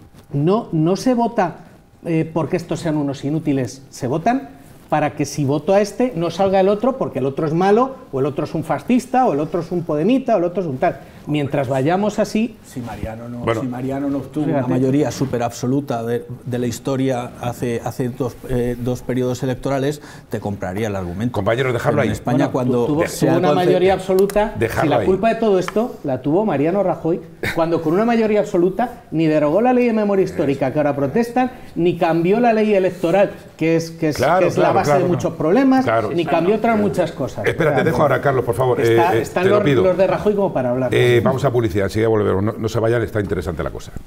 no, no se vota eh, porque estos sean unos inútiles, se votan para que si voto a este no salga el otro porque el otro es malo, o el otro es un fascista, o el otro es un podemita, o el otro es un tal. Mientras vayamos así... Si Mariano no, bueno, si Mariano no obtuvo fíjate. una mayoría súper absoluta de, de la historia hace, hace dos, eh, dos periodos electorales, te compraría el argumento. Compañeros, dejarlo ahí. En España, Bueno, cuando tuvo, se tuvo una alcance... mayoría absoluta, Dejarlo si la ahí. culpa de todo esto la tuvo Mariano Rajoy, cuando con una mayoría absoluta ni derogó la ley de memoria histórica que ahora protestan, ni cambió la ley electoral, que es, que es, Claro, que es claro, la base claro, de no. muchos problemas, Claro. ni cambió otras muchas cosas. Espera, te dejo ahora, Carlos, por favor. Está- eh, eh, están te lo los, pido. los de Rajoy como para hablar. Eh, vamos a publicidad, enseguida volvemos. No, no se vayan, está interesante la cosa.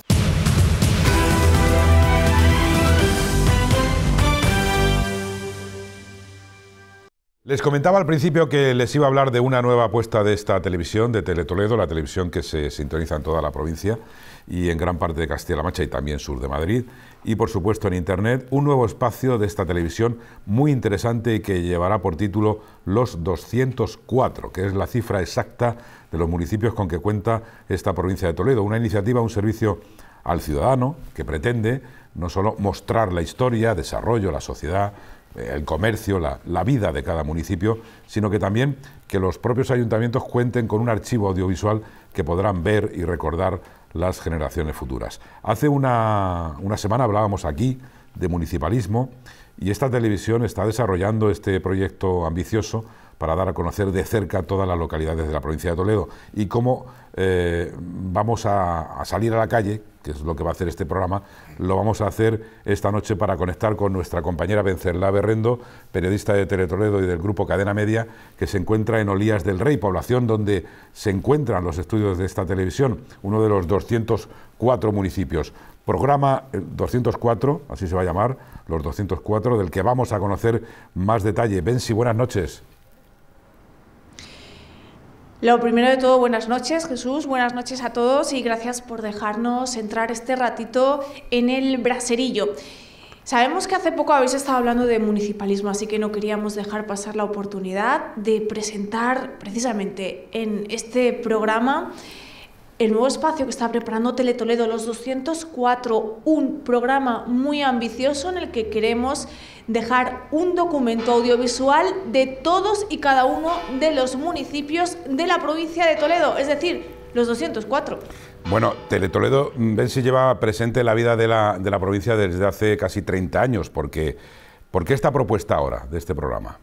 Les comentaba al principio que les iba a hablar de una nueva apuesta de esta televisión, de Teletoledo, la televisión que se sintoniza en toda la provincia y en gran parte de Castilla-La Mancha y también sur de Madrid, y por supuesto en Internet, un nuevo espacio de esta televisión muy interesante y que llevará por título Los doscientos cuatro, que es la cifra exacta de los municipios con que cuenta esta provincia de Toledo, una iniciativa, un servicio al ciudadano que pretende no solo mostrar la historia, desarrollo, la sociedad, el comercio, la, la vida de cada municipio, sino que también que los propios ayuntamientos cuenten con un archivo audiovisual que podrán ver y recordar las generaciones futuras. Hace una, una semana hablábamos aquí de municipalismo y esta televisión está desarrollando este proyecto ambicioso para dar a conocer de cerca todas las localidades de la provincia de Toledo y cómo eh, vamos a, a salir a la calle, que es lo que va a hacer este programa, lo vamos a hacer esta noche para conectar con nuestra compañera Vencerlá Berrendo, periodista de Teletoledo y del grupo Cadena Media, que se encuentra en Olías del Rey, población donde se encuentran los estudios de esta televisión, uno de los doscientos cuatro municipios. Programa doscientos cuatro, así se va a llamar, los doscientos cuatro, del que vamos a conocer más detalle. Bensi, buenas noches. Lo primero de todo, buenas noches, Jesús, buenas noches a todos y gracias por dejarnos entrar este ratito en el braserillo. Sabemos que hace poco habéis estado hablando de municipalismo, así que no queríamos dejar pasar la oportunidad de presentar precisamente en este programa el nuevo espacio que está preparando Teletoledo, los doscientos cuatro, un programa muy ambicioso en el que queremos dejar un documento audiovisual de todos y cada uno de los municipios de la provincia de Toledo, es decir, los doscientos cuatro. Bueno, Teletoledo, Bensi, lleva presente la vida de la, de la provincia desde hace casi treinta años. ¿Por qué, ¿Por qué esta propuesta ahora de este programa?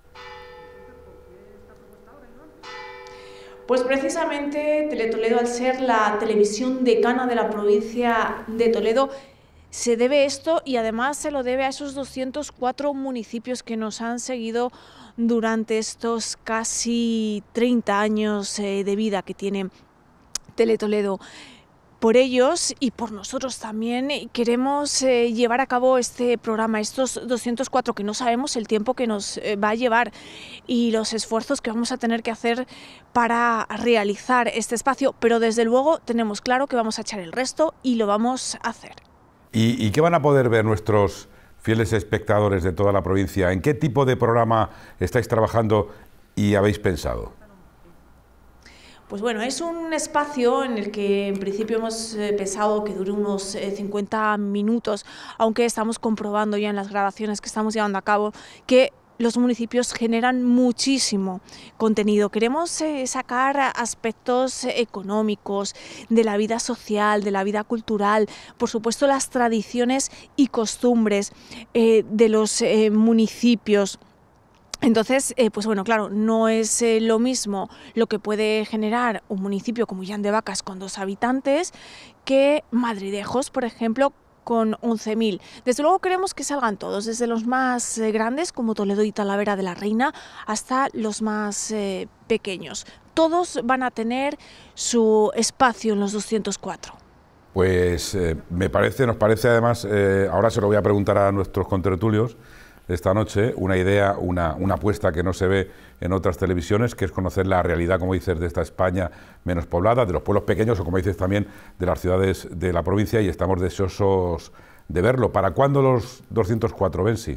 Pues precisamente Teletoledo, al ser la televisión decana de la provincia de Toledo, se debe esto y además se lo debe a esos doscientos cuatro municipios que nos han seguido durante estos casi treinta años eh, de vida que tiene Teletoledo. Por ellos y por nosotros también queremos eh, llevar a cabo este programa, estos doscientos cuatro, que no sabemos el tiempo que nos eh, va a llevar y los esfuerzos que vamos a tener que hacer para realizar este espacio, pero desde luego tenemos claro que vamos a echar el resto y lo vamos a hacer. ¿Y, y qué van a poder ver nuestros fieles espectadores de toda la provincia? ¿En qué tipo de programa estáis trabajando y habéis pensado? Pues bueno, es un espacio en el que en principio hemos eh, pensado que dure unos eh, cincuenta minutos, aunque estamos comprobando ya en las grabaciones que estamos llevando a cabo que los municipios generan muchísimo contenido. Queremos eh, sacar aspectos económicos, de la vida social, de la vida cultural, por supuesto las tradiciones y costumbres eh, de los eh, municipios. Entonces, eh, pues bueno, claro, no es eh, lo mismo lo que puede generar un municipio como Llan de Vacas con dos habitantes que Madridejos, por ejemplo, con once mil. Desde luego queremos que salgan todos, desde los más eh, grandes como Toledo y Talavera de la Reina hasta los más eh, pequeños. Todos van a tener su espacio en los doscientos cuatro. Pues eh, me parece, nos parece además, eh, ahora se lo voy a preguntar a nuestros contertulios esta noche, una idea, una, una apuesta que no se ve en otras televisiones, que es conocer la realidad, como dices, de esta España menos poblada, de los pueblos pequeños o, como dices, también de las ciudades de la provincia, y estamos deseosos de verlo. ¿Para cuándo los doscientos cuatro, Bensi?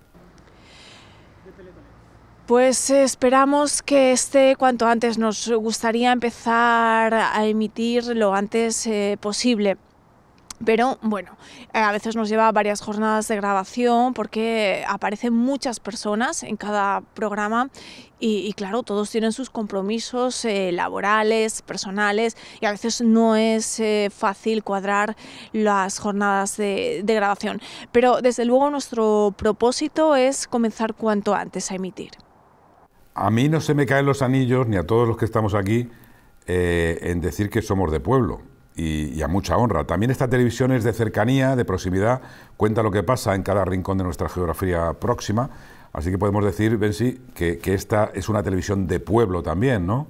Pues esperamos que esté cuanto antes. Nos gustaría empezar a emitir lo antes eh, posible. Pero bueno, a veces nos lleva varias jornadas de grabación porque aparecen muchas personas en cada programa y, y claro, todos tienen sus compromisos eh, laborales, personales y a veces no es eh, fácil cuadrar las jornadas de, de grabación. Pero desde luego nuestro propósito es comenzar cuanto antes a emitir. A mí no se me caen los anillos, ni a todos los que estamos aquí, eh, en decir que somos de pueblo. Y, y a mucha honra. También esta televisión es de cercanía, de proximidad, cuenta lo que pasa en cada rincón de nuestra geografía próxima, así que podemos decir, Bensi, que, que esta es una televisión de pueblo también, ¿no?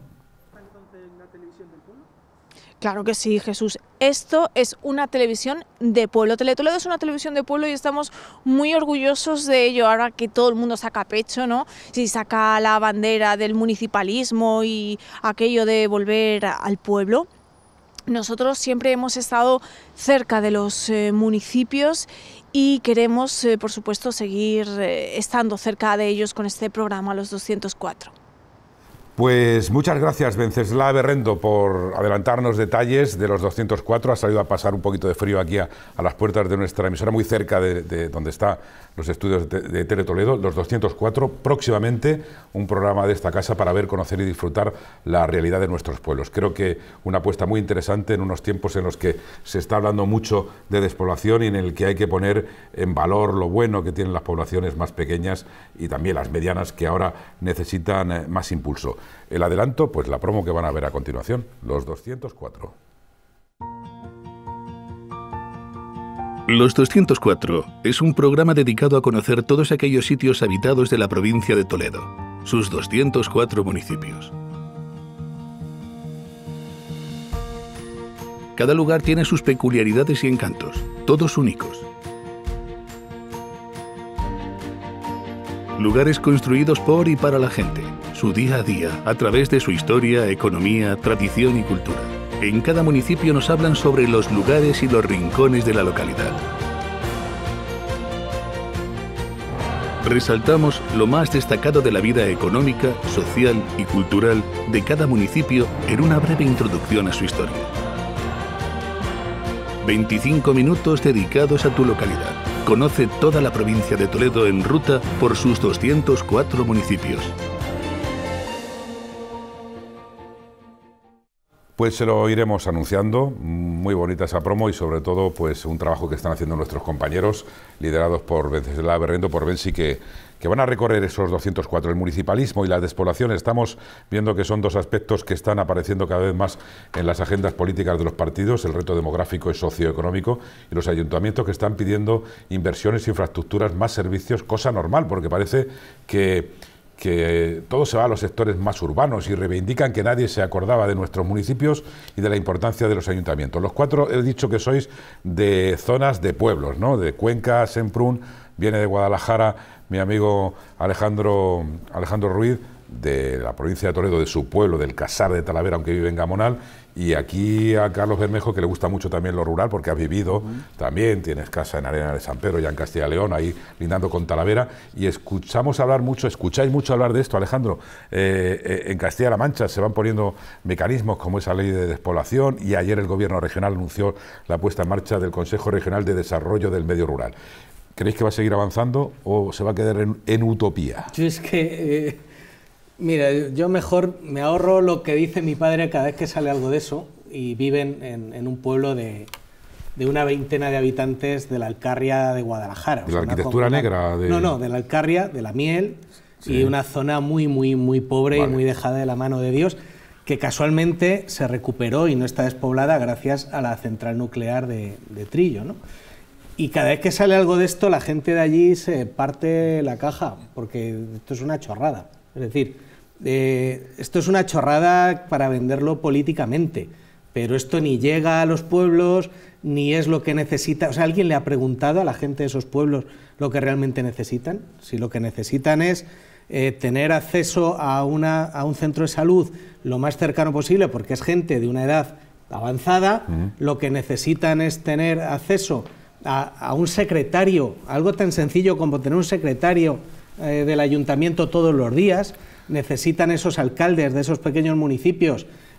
Claro que sí, Jesús. Esto es una televisión de pueblo. Teletoledo es una televisión de pueblo y estamos muy orgullosos de ello. Ahora que todo el mundo saca pecho, ¿no? Si saca la bandera del municipalismo y aquello de volver al pueblo. Nosotros siempre hemos estado cerca de los eh, municipios y queremos, eh, por supuesto, seguir eh, estando cerca de ellos con este programa, Los doscientos cuatro. Pues muchas gracias, Venceslao Berrendo, por adelantarnos detalles de los doscientos cuatro. Ha salido a pasar un poquito de frío aquí a, a las puertas de nuestra emisora, muy cerca de, de donde están los estudios de, de Teletoledo. Los doscientos cuatro, próximamente un programa de esta casa para ver, conocer y disfrutar la realidad de nuestros pueblos. Creo que una apuesta muy interesante en unos tiempos en los que se está hablando mucho de despoblación y en el que hay que poner en valor lo bueno que tienen las poblaciones más pequeñas y también las medianas, que ahora necesitan eh, más impulso. El adelanto, pues la promo que van a ver a continuación, Los doscientos cuatro. Los doscientos cuatro es un programa dedicado a conocer todos aquellos sitios habitados de la provincia de Toledo, sus doscientos cuatro municipios. Cada lugar tiene sus peculiaridades y encantos, todos únicos. Lugares construidos por y para la gente, su día a día, a través de su historia, economía, tradición y cultura. En cada municipio nos hablan sobre los lugares y los rincones de la localidad. Resaltamos lo más destacado de la vida económica, social y cultural de cada municipio en una breve introducción a su historia. veinticinco minutos dedicados a tu localidad. Conoce toda la provincia de Toledo en ruta por sus doscientos cuatro municipios. Pues se lo iremos anunciando, muy bonita esa promo y sobre todo pues un trabajo que están haciendo nuestros compañeros, liderados por Venceslao Berrendo, por Bensi, que, que van a recorrer esos doscientos cuatro, el municipalismo y la despoblación. Estamos viendo que son dos aspectos que están apareciendo cada vez más en las agendas políticas de los partidos, el reto demográfico y socioeconómico, y los ayuntamientos que están pidiendo inversiones, infraestructuras, más servicios, cosa normal, porque parece que... que todo se va a los sectores más urbanos y reivindican que nadie se acordaba de nuestros municipios y de la importancia de los ayuntamientos. Los cuatro he dicho que sois de zonas de pueblos, ¿no? De Cuenca, Semprún, viene de Guadalajara mi amigo Alejandro, Alejandro Ruiz, de la provincia de Toledo, de su pueblo, del Casar de Talavera, aunque vive en Gamonal, y aquí a Carlos Bermejo, que le gusta mucho también lo rural, porque has vivido uh-huh. también, tienes casa en Arena de San Pedro, ya en Castilla y León, ahí lindando con Talavera, y escuchamos hablar mucho, escucháis mucho hablar de esto, Alejandro. Eh, eh, en Castilla-La Mancha se van poniendo mecanismos como esa ley de despoblación, y ayer el gobierno regional anunció la puesta en marcha del Consejo Regional de Desarrollo del Medio Rural. ¿Creéis que va a seguir avanzando o se va a quedar en, en utopía? Yo es que... Eh... Mira, yo mejor me ahorro lo que dice mi padre cada vez que sale algo de eso, y viven en, en un pueblo de, de una veintena de habitantes de la Alcarria de Guadalajara. ¿De la arquitectura una, negra? De... No, no, de la Alcarria, de la miel, sí. Y una zona muy, muy, muy pobre vale. y muy dejada de la mano de Dios, que casualmente se recuperó y no está despoblada gracias a la central nuclear de, de Trillo, ¿no? Y cada vez que sale algo de esto, la gente de allí se parte la caja, porque esto es una chorrada. Es decir, Eh, esto es una chorrada para venderlo políticamente, pero esto ni llega a los pueblos, ni es lo que necesita. O sea, ¿alguien le ha preguntado a la gente de esos pueblos lo que realmente necesitan? Si lo que necesitan es eh, tener acceso a, una, a un centro de salud lo más cercano posible, porque es gente de una edad avanzada, uh-huh. lo que necesitan es tener acceso a, a un secretario, algo tan sencillo como tener un secretario eh, del ayuntamiento todos los días. Necesitan esos alcaldes de esos pequeños municipios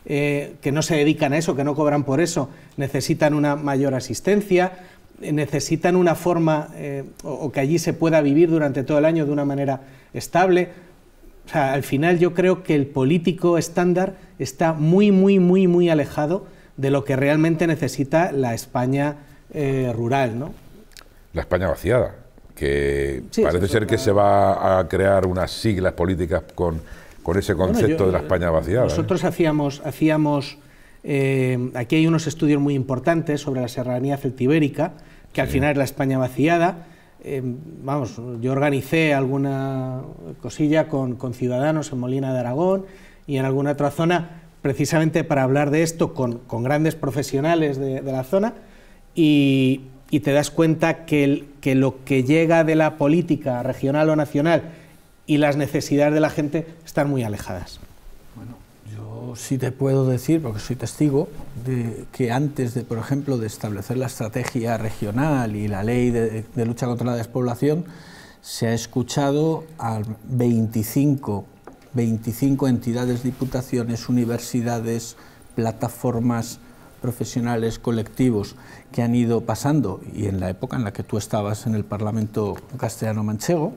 eh, que no se dedican a eso, que no cobran por eso, necesitan una mayor asistencia, eh, necesitan una forma, eh, o, o que allí se pueda vivir durante todo el año de una manera estable. O sea, al final yo creo que el político estándar está muy, muy, muy, muy alejado de lo que realmente necesita la España eh, rural, ¿no? La España vaciada, que sí, parece ser que se va a crear unas siglas políticas con, con ese concepto bueno, yo, de la España vaciada. Nosotros ¿eh? hacíamos, hacíamos eh, aquí hay unos estudios muy importantes sobre la serranía celtibérica, que sí. al final es la España vaciada. Eh, vamos, yo organicé alguna cosilla con, con ciudadanos en Molina de Aragón y en alguna otra zona, precisamente para hablar de esto con, con grandes profesionales de, de la zona, y, y te das cuenta que, el, que lo que llega de la política regional o nacional y las necesidades de la gente están muy alejadas. Bueno, yo sí te puedo decir, porque soy testigo, de que antes, de, por ejemplo, de establecer la estrategia regional y la ley de, de lucha contra la despoblación, se ha escuchado a veinticinco, veinticinco entidades, diputaciones, universidades, plataformas profesionales, colectivos que han ido pasando, y en la época en la que tú estabas en el Parlamento castellano-manchego,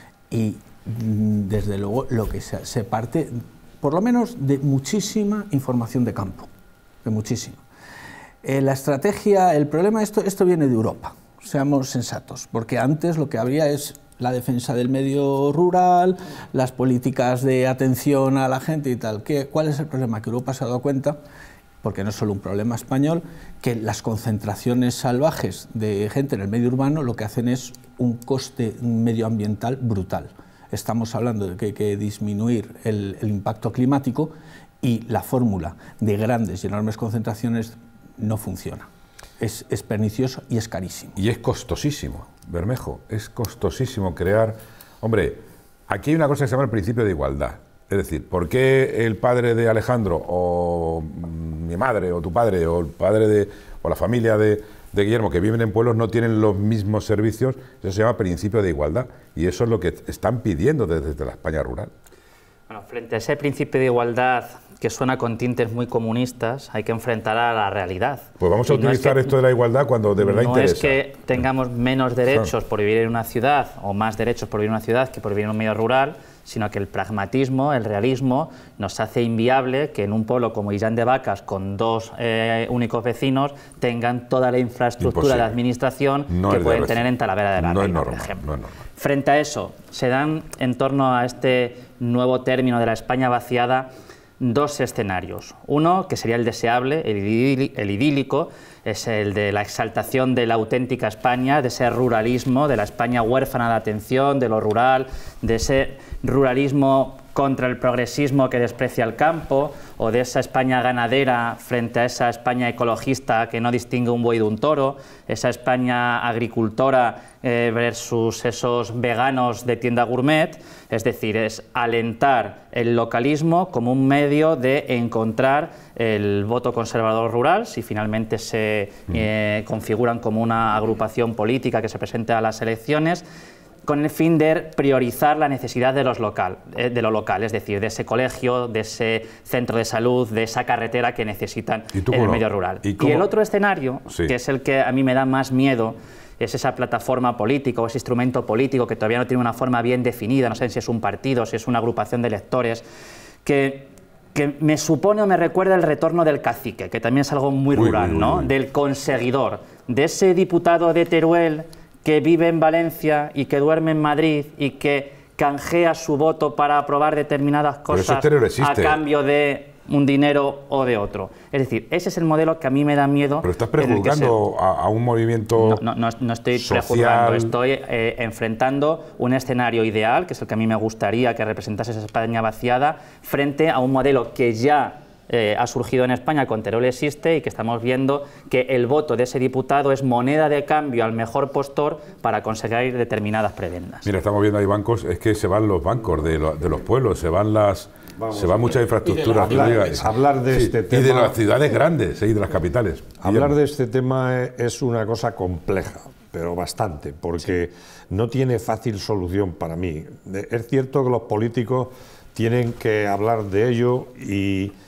y desde luego lo que se, se parte, por lo menos, de muchísima información de campo, de muchísima. Eh, la estrategia, el problema, esto, esto viene de Europa, seamos sensatos, porque antes lo que habría es la defensa del medio rural, las políticas de atención a la gente y tal. ¿Qué, ¿Cuál es el problema? Que Europa se ha dado cuenta, porque no es solo un problema español, que las concentraciones salvajes de gente en el medio urbano lo que hacen es un coste medioambiental brutal. Estamos hablando de que hay que disminuir el, el impacto climático, y la fórmula de grandes y enormes concentraciones no funciona. Es, es pernicioso y es carísimo. Y es costosísimo, Bermejo, es costosísimo crear... Hombre, aquí hay una cosa que se llama el principio de igualdad. Es decir, ¿por qué el padre de Alejandro, o mi madre, o tu padre, o el padre de, o la familia de, de Guillermo, que viven en pueblos, no tienen los mismos servicios? Eso se llama principio de igualdad, y eso es lo que están pidiendo desde, desde la España rural. Bueno, frente a ese principio de igualdad, que suena con tintes muy comunistas, hay que enfrentar a la realidad. Pues vamos a y utilizar no es que, esto de la igualdad cuando de verdad no interesa. No es que tengamos menos derechos por vivir en una ciudad, o más derechos por vivir en una ciudad que por vivir en un medio rural, sino que el pragmatismo, el realismo, nos hace inviable que en un pueblo como Illán de Vacas, con dos eh, únicos vecinos, tengan toda la infraestructura Imposible. de administración no que pueden tener en Talavera de la no Reina, normal, por ejemplo. No es normal. Frente a eso, se dan en torno a este nuevo término de la España vaciada dos escenarios. Uno, que sería el deseable, el idílico, es el de la exaltación de la auténtica España, de ese ruralismo, de la España huérfana de atención, de lo rural, de ese ruralismo contra el progresismo que desprecia el campo, o de esa España ganadera frente a esa España ecologista que no distingue un buey de un toro, esa España agricultora eh, versus esos veganos de tienda gourmet. Es decir, es alentar el localismo como un medio de encontrar el voto conservador rural, si finalmente se eh, configuran como una agrupación política que se presente a las elecciones, con el fin de priorizar la necesidad de, los local, de lo local, es decir, de ese colegio, de ese centro de salud, de esa carretera que necesitan en el medio rural. ¿Y, y el otro escenario, sí. que es el que a mí me da más miedo, es esa plataforma política o ese instrumento político que todavía no tiene una forma bien definida, no sé si es un partido, si es una agrupación de electores, que, que me supone o me recuerda el retorno del cacique, que también es algo muy uy, rural, uy, uy, ¿no? Uy. Del conseguidor, de ese diputado de Teruel que vive en Valencia y que duerme en Madrid y que canjea su voto para aprobar determinadas cosas a cambio de un dinero o de otro. Es decir, ese es el modelo que a mí me da miedo. Pero estás prejuzgando se... a, a un movimiento No, no, no estoy social... prejuzgando, estoy eh, enfrentando un escenario ideal, que es el que a mí me gustaría que representase esa España vaciada, frente a un modelo que ya Eh, ha surgido en España, con Teruel existe, y que estamos viendo que el voto de ese diputado es moneda de cambio al mejor postor para conseguir determinadas prebendas. Mira, estamos viendo ahí bancos, es que se van los bancos de, lo, de los pueblos, se van las Vamos, se van muchas infraestructuras. Hablar, hablar de sí, este tema... Y de las ciudades grandes, sí, de las capitales. Hablar Bien. de este tema es una cosa compleja, pero bastante, porque sí. no tiene fácil solución para mí. Es cierto que los políticos tienen que hablar de ello y...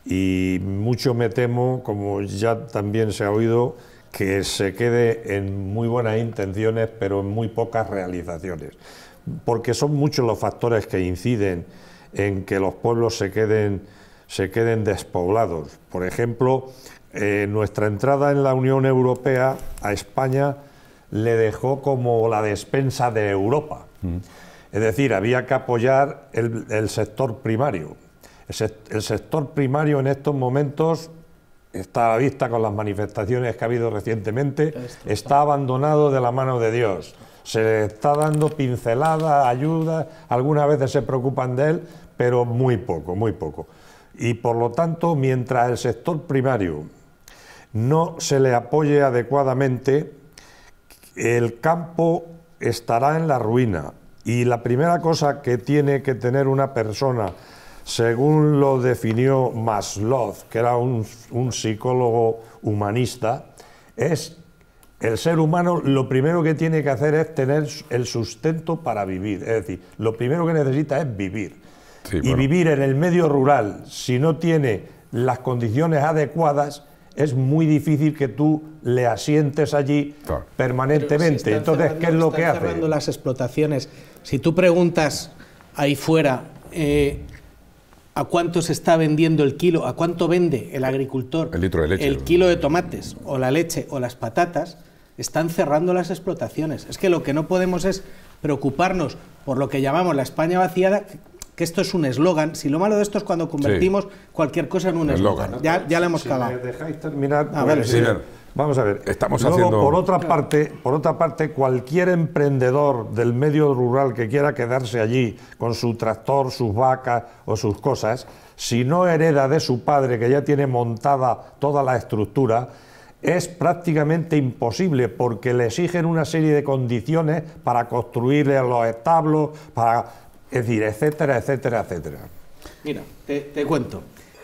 y mucho me temo, como ya también se ha oído, que se quede en muy buenas intenciones, pero en muy pocas realizaciones, porque son muchos los factores que inciden en que los pueblos se queden, se queden despoblados. Por ejemplo, eh, nuestra entrada en la Unión Europea a España le dejó como la despensa de Europa. Mm. Es decir, había que apoyar el, el sector primario. El, el sector primario en estos momentos está a la vista con las manifestaciones que ha habido recientemente, está abandonado de la mano de Dios. Se le está dando pinceladas, ayuda, algunas veces se preocupan de él, pero muy poco, muy poco. Y por lo tanto, mientras el sector primario no se le apoye adecuadamente, el campo estará en la ruina. Y la primera cosa que tiene que tener una persona, según lo definió Maslow, que era un, un psicólogo humanista, es el ser humano lo primero que tiene que hacer es tener el sustento para vivir. Es decir, lo primero que necesita es vivir. Sí, bueno. Y vivir en el medio rural, si no tiene las condiciones adecuadas, es muy difícil que tú le asientes allí claro. permanentemente. Si Entonces, cerrando, ¿qué es lo que hace? Cerrando las explotaciones. Si tú preguntas ahí fuera eh, a cuánto se está vendiendo el kilo, a cuánto vende el agricultor el, litro de leche, el kilo de tomates o la leche o las patatas, están cerrando las explotaciones. Es que lo que no podemos es preocuparnos por lo que llamamos la España vaciada, que esto es un eslogan. Si lo malo de esto es cuando convertimos sí. cualquier cosa en un eslogan. Ya, ya le hemos si cagado. Si me dejáis terminar, a pues, ver, sí, vamos a ver. Estamos Luego, haciendo... por otra parte, por otra parte, cualquier emprendedor del medio rural que quiera quedarse allí con su tractor, sus vacas o sus cosas, si no hereda de su padre, que ya tiene montada toda la estructura, es prácticamente imposible, porque le exigen una serie de condiciones para construirle los establos, para... Es decir, etcétera, etcétera, etcétera. Mira, te, te cuento.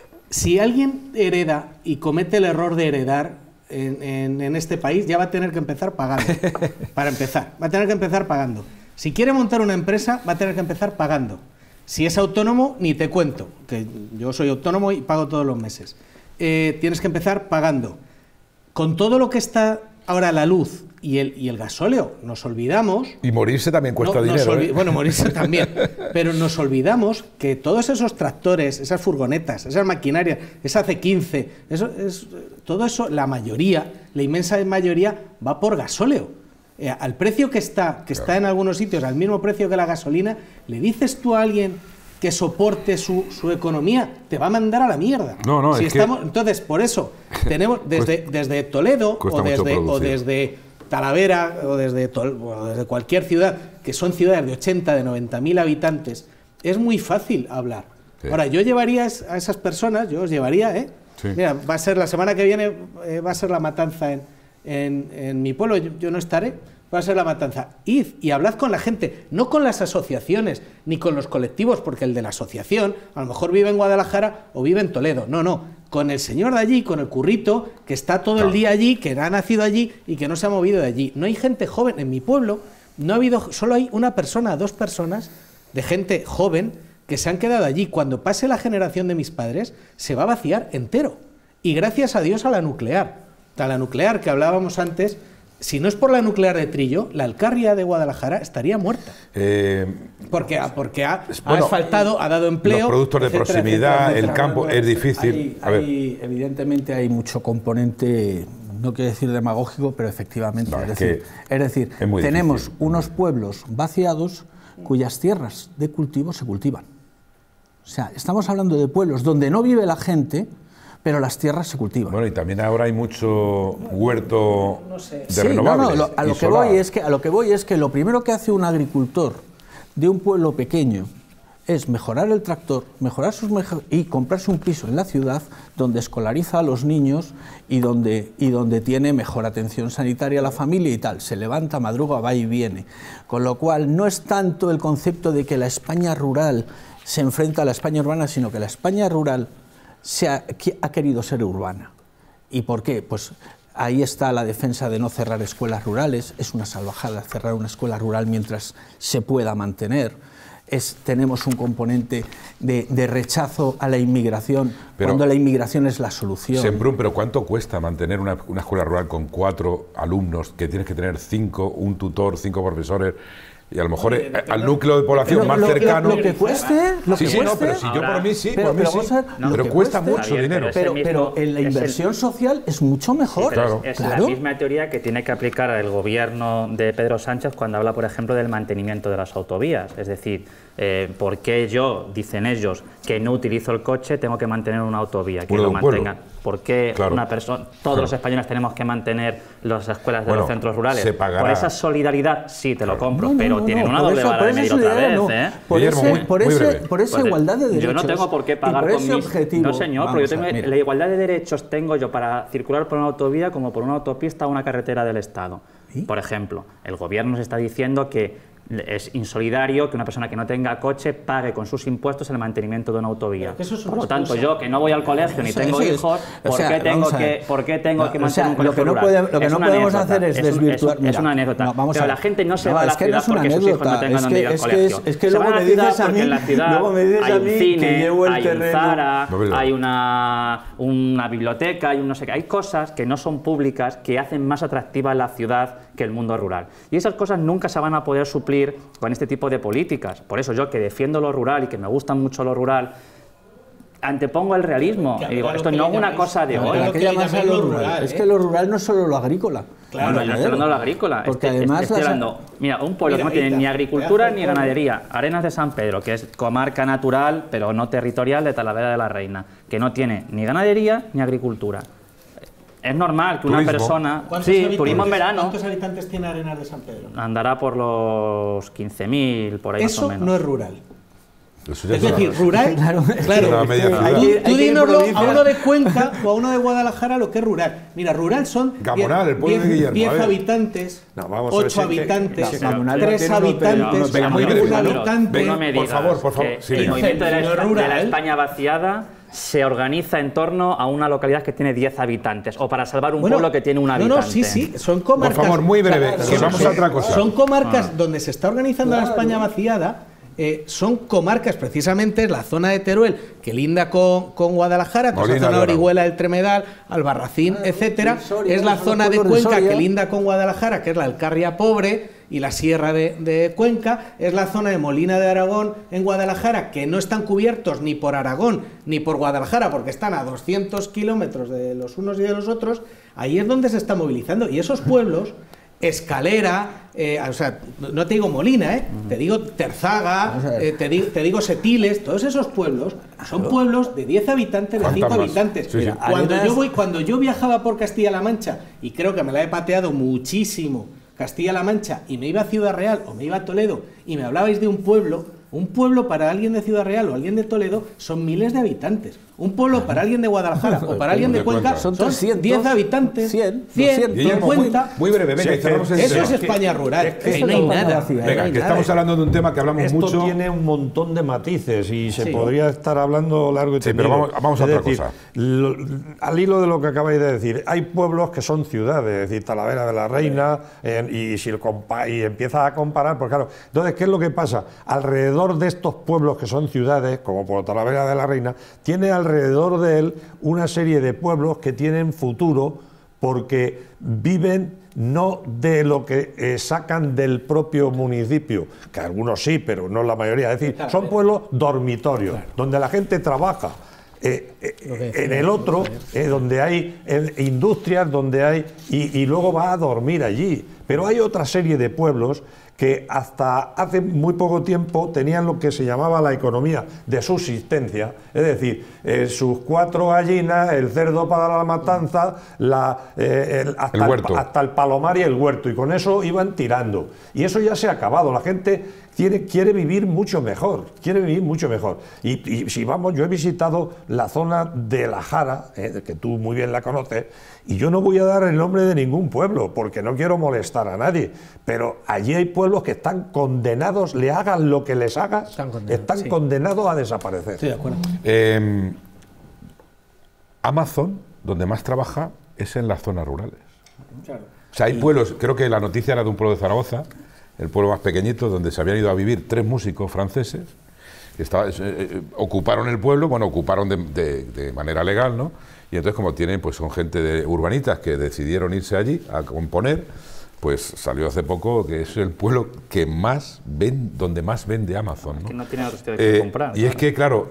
Si alguien hereda y comete el error de heredar en, en, en este país, ya va a tener que empezar pagando. Para empezar, va a tener que empezar pagando. Si quiere montar una empresa, va a tener que empezar pagando. Si es autónomo, ni te cuento, que yo soy autónomo y pago todos los meses. Eh, tienes que empezar pagando. Con todo lo que está ahora la luz y el, y el gasóleo, nos olvidamos... Y morirse también cuesta no, dinero. ¿eh? Bueno, morirse también. Pero nos olvidamos que todos esos tractores, esas furgonetas, esas maquinarias, esa C quince, eso, es, todo eso, la mayoría, la inmensa mayoría, va por gasóleo. Eh, al precio que está, que claro. está en algunos sitios, al mismo precio que la gasolina, le dices tú a alguien que soporte su, su economía, te va a mandar a la mierda. No, no, si es estamos, que... Entonces, por eso, tenemos desde, desde Toledo o desde, o desde Talavera o desde, Tol, o desde cualquier ciudad, que son ciudades de ochenta, de noventa mil habitantes, es muy fácil hablar. Sí. Ahora, yo llevaría a esas personas, yo os llevaría, ¿eh? Sí. Mira, va a ser la semana que viene, eh, va a ser la matanza en, en, en mi pueblo, yo, yo no estaré, va a ser la matanza. Id y hablad con la gente, no con las asociaciones, ni con los colectivos, porque el de la asociación a lo mejor vive en Guadalajara o vive en Toledo. No, no, con el señor de allí, con el currito, que está todo claro. el día allí, que ha nacido allí y que no se ha movido de allí. No hay gente joven. En mi pueblo no ha habido, solo hay una persona, dos personas de gente joven que se han quedado allí. Cuando pase la generación de mis padres, se va a vaciar entero. Y gracias a Dios a la nuclear. A la nuclear que hablábamos antes. Si no es por la nuclear de Trillo, la Alcarria de Guadalajara estaría muerta. Eh, porque porque ha, bueno, ha asfaltado, ha dado empleo. Los productos de etcétera, proximidad, etcétera, etcétera, el campo, bueno, es difícil. Hay, a ver. Hay, evidentemente hay mucho componente, no quiero decir demagógico, pero efectivamente. No, es, es, decir, es decir, es tenemos difícil. unos pueblos vaciados cuyas tierras de cultivo se cultivan. O sea, estamos hablando de pueblos donde no vive la gente, pero las tierras se cultivan. Bueno, y también ahora hay mucho huerto no, no sé. de sí, renovables. No, no, lo, a, lo que voy es que, a lo que voy es que lo primero que hace un agricultor de un pueblo pequeño es mejorar el tractor, mejorar sus mejo y comprarse un piso en la ciudad donde escolariza a los niños y donde, y donde tiene mejor atención sanitaria a la familia y tal. Se levanta, madruga, va y viene. Con lo cual no es tanto el concepto de que la España rural se enfrenta a la España urbana, sino que la España rural se ha, ha querido ser urbana. ¿Y por qué? Pues ahí está la defensa de no cerrar escuelas rurales. Es una salvajada cerrar una escuela rural mientras se pueda mantener. es, tenemos un componente de, de rechazo a la inmigración, pero, cuando la inmigración es la solución. Semprún, pero ¿cuánto cuesta mantener una, una escuela rural con cuatro alumnos, que tienes que tener cinco, un tutor, cinco profesores? Y a lo mejor Oye, eh, al núcleo de población lo, más lo, cercano... Lo, lo que cueste, lo sí, que sí, cueste... no, pero si yo por mí sí, pero, por mí pero, sí, a, no, pero cuesta cueste, mucho Javier, dinero. Pero, pero, pero en la inversión el, social es mucho mejor. Sí, claro. Es, es claro. la misma teoría que tiene que aplicar el gobierno de Pedro Sánchez cuando habla, por ejemplo, del mantenimiento de las autovías. Es decir, eh, ¿por qué yo, dicen ellos, que no utilizo el coche, tengo que mantener una autovía, que lo mantengan? ¿Por qué claro. una persona, todos claro. los españoles tenemos que mantener las escuelas de bueno, los centros rurales? Se pagará. Por esa solidaridad sí te lo compro, no, no, pero no, tienen no, una doble eso, vara de medir otra vez. No. ¿eh? Por, Guillermo, ese, muy, por, muy ese, breve. por esa Pues, igualdad de derechos. Yo no tengo por qué pagar por con ese mis... objetivo. No, señor, pero yo tengo ver, la igualdad de derechos tengo yo para circular por una autovía como por una autopista o una carretera del Estado. ¿Sí? Por ejemplo, el gobierno nos está diciendo que es insolidario que una persona que no tenga coche pague con sus impuestos el mantenimiento de una autovía. Por lo tanto, yo que no voy al colegio ni eso, tengo eso hijos, es, ¿por, sea, qué tengo que, ¿por qué tengo no, que mantener o sea, un colegio lo que no rural? puede, Lo que es no podemos anécdota. hacer es, es desvirtuar... Es, es, es una anécdota. No, vamos Pero a la gente no se no, va a la es que ciudad no es una porque sus hijos no anécdota, tengan es donde que, ir al es que, colegio. es, es que se luego van a me la ciudad dices a porque mí, en la ciudad luego me dices hay a un mí que cine, llevo el hay un terreno. Zara, No, hay una, una biblioteca, hay un no sé qué. Hay cosas que no son públicas que hacen más atractiva la ciudad que el mundo rural. Y esas cosas nunca se van a poder suplir con este tipo de políticas. Por eso yo, que defiendo lo rural y que me gusta mucho lo rural, antepongo el realismo. Y digo, esto no es una cosa de hoy. ¿Qué llamas a lo rural? Es que lo rural no es solo lo agrícola. Claro, bueno, yo no estoy hablando de lo agrícola. Porque estoy, además estoy hablando, mira, un pueblo que no tiene ni agricultura ni ganadería. Arenas de San Pedro, que es comarca natural, pero no territorial, de Talavera de la Reina, que no tiene ni ganadería ni agricultura. Es normal que una turismo. persona... Sí, turismo en verano. ¿Cuántos habitantes tiene Arenas de San Pedro? Andará por los quince mil, por ahí Eso más o menos. no es rural. Eso ya Es decir, rural, Claro, claro, media ciudad. tú, Hay que- tú hay que ir dínoslo provincia. a uno de Cuenca o a uno de Guadalajara lo que es rural. Mira, rural son Gamonal, el pueblo de diez Guillermo, a ver. habitantes, No, vamos a ver si ocho es que- habitantes, Sí, Gamonal tres tiene unos habitantes, pedaños, Venga, muy un breve, pero habitante. no me Por digas favor, por favor, que sí, el venga. movimiento de la, No es Espa- rural. de la España vaciada se organiza en torno a una localidad que tiene diez habitantes, o para salvar un Bueno, pueblo que tiene un no, habitante. no, sí, sí, son comarcas. Por favor, muy breve, o sea, que son- vamos a otra cosa. Son comarcas Ah. donde se está organizando la España vaciada. Eh, son comarcas, precisamente la zona de Teruel, que linda con, con Guadalajara, toda Molina esa zona de de Aragón. Orihuela del Tremedal, Albarracín, etcétera. Soria, Es la son zona de los pueblos de Cuenca que Soria. linda con Guadalajara, que es la Alcarria Pobre y la Sierra de, de Cuenca. Es la zona de Molina de Aragón en Guadalajara, que no están cubiertos ni por Aragón ni por Guadalajara, porque están a doscientos kilómetros de los unos y de los otros. Ahí es donde se está movilizando. Y esos pueblos, Escalera, eh, o sea, no te digo Molina, ¿eh? Te digo Terzaga, Vamos a ver. eh, te, digo, te digo Setiles, todos esos pueblos son pueblos de diez habitantes, de cinco Fantasmas. habitantes. Sí, sí. Cuando Arenas- yo voy, cuando yo viajaba por Castilla-La Mancha, y creo que me la he pateado muchísimo, Castilla-La Mancha, y me iba a Ciudad Real o me iba a Toledo, y me hablabais de un pueblo, un pueblo para alguien de Ciudad Real o alguien de Toledo son miles de habitantes. Un pueblo para alguien de Guadalajara o para alguien de de Cuenca Cuenca. son Son trescientos, diez habitantes, cien, cien, doscientos. Guillermo, muy, cincuenta. muy breve, venga, Sí, y cerramos que- ese Eso tema. es España rural. es que Ahí eso no hay no pasa nada. vacía, Ahí no Venga, hay que nada. estamos hablando de un tema que hablamos Esto mucho. tiene un montón de matices y se Sí. podría estar hablando largo y Sí, tendido. pero vamos- vamos a Es otra decir, cosa. lo- al hilo de lo que acabáis de decir, hay pueblos que son ciudades, es decir, Talavera de la Reina, eh, y si lo compa y empiezas a comparar, pues claro, entonces, ¿qué es lo que pasa? Alrededor de estos pueblos que son ciudades, como por Talavera de la Reina, tiene alrededor de él una serie de pueblos que tienen futuro porque viven no de lo que eh, sacan del propio municipio, que algunos sí, pero no la mayoría, es decir, son pueblos dormitorios, donde la gente trabaja. Eh, eh, en el otro, eh, donde hay eh, industrias, donde hay y, y luego va a dormir allí. Pero hay otra serie de pueblos que hasta hace muy poco tiempo tenían lo que se llamaba la economía de subsistencia, es decir, eh, sus cuatro gallinas, el cerdo para la matanza, la, eh, el, hasta, El el, huerto. hasta el palomar y el huerto, y con eso iban tirando. Y eso ya se ha acabado, la gente quiere, quiere vivir mucho mejor, quiere vivir mucho mejor. Y, y si vamos, yo he visitado la zona de La Jara, eh, que tú muy bien la conoces, y yo no voy a dar el nombre de ningún pueblo, porque no quiero molestar a nadie, pero allí hay pueblos que están condenados, le hagan lo que les hagas, Están condenados, están sí. condenados a desaparecer. Estoy de acuerdo. Eh, Amazon, donde más trabaja, es en las zonas rurales. O sea, hay pueblos, creo que la noticia era de un pueblo de Zaragoza, el pueblo más pequeñito, donde se habían ido a vivir tres músicos franceses, que estaba, eh, ocuparon el pueblo, bueno, ocuparon de, de, de manera legal, ¿no? Y entonces, como tienen, pues son gente de urbanitas que decidieron irse allí a componer, pues salió hace poco que es el pueblo que más ven, donde más vende Amazon, ¿no? Que no tiene otro sitio que eh, comprar. Y claro. es que, claro,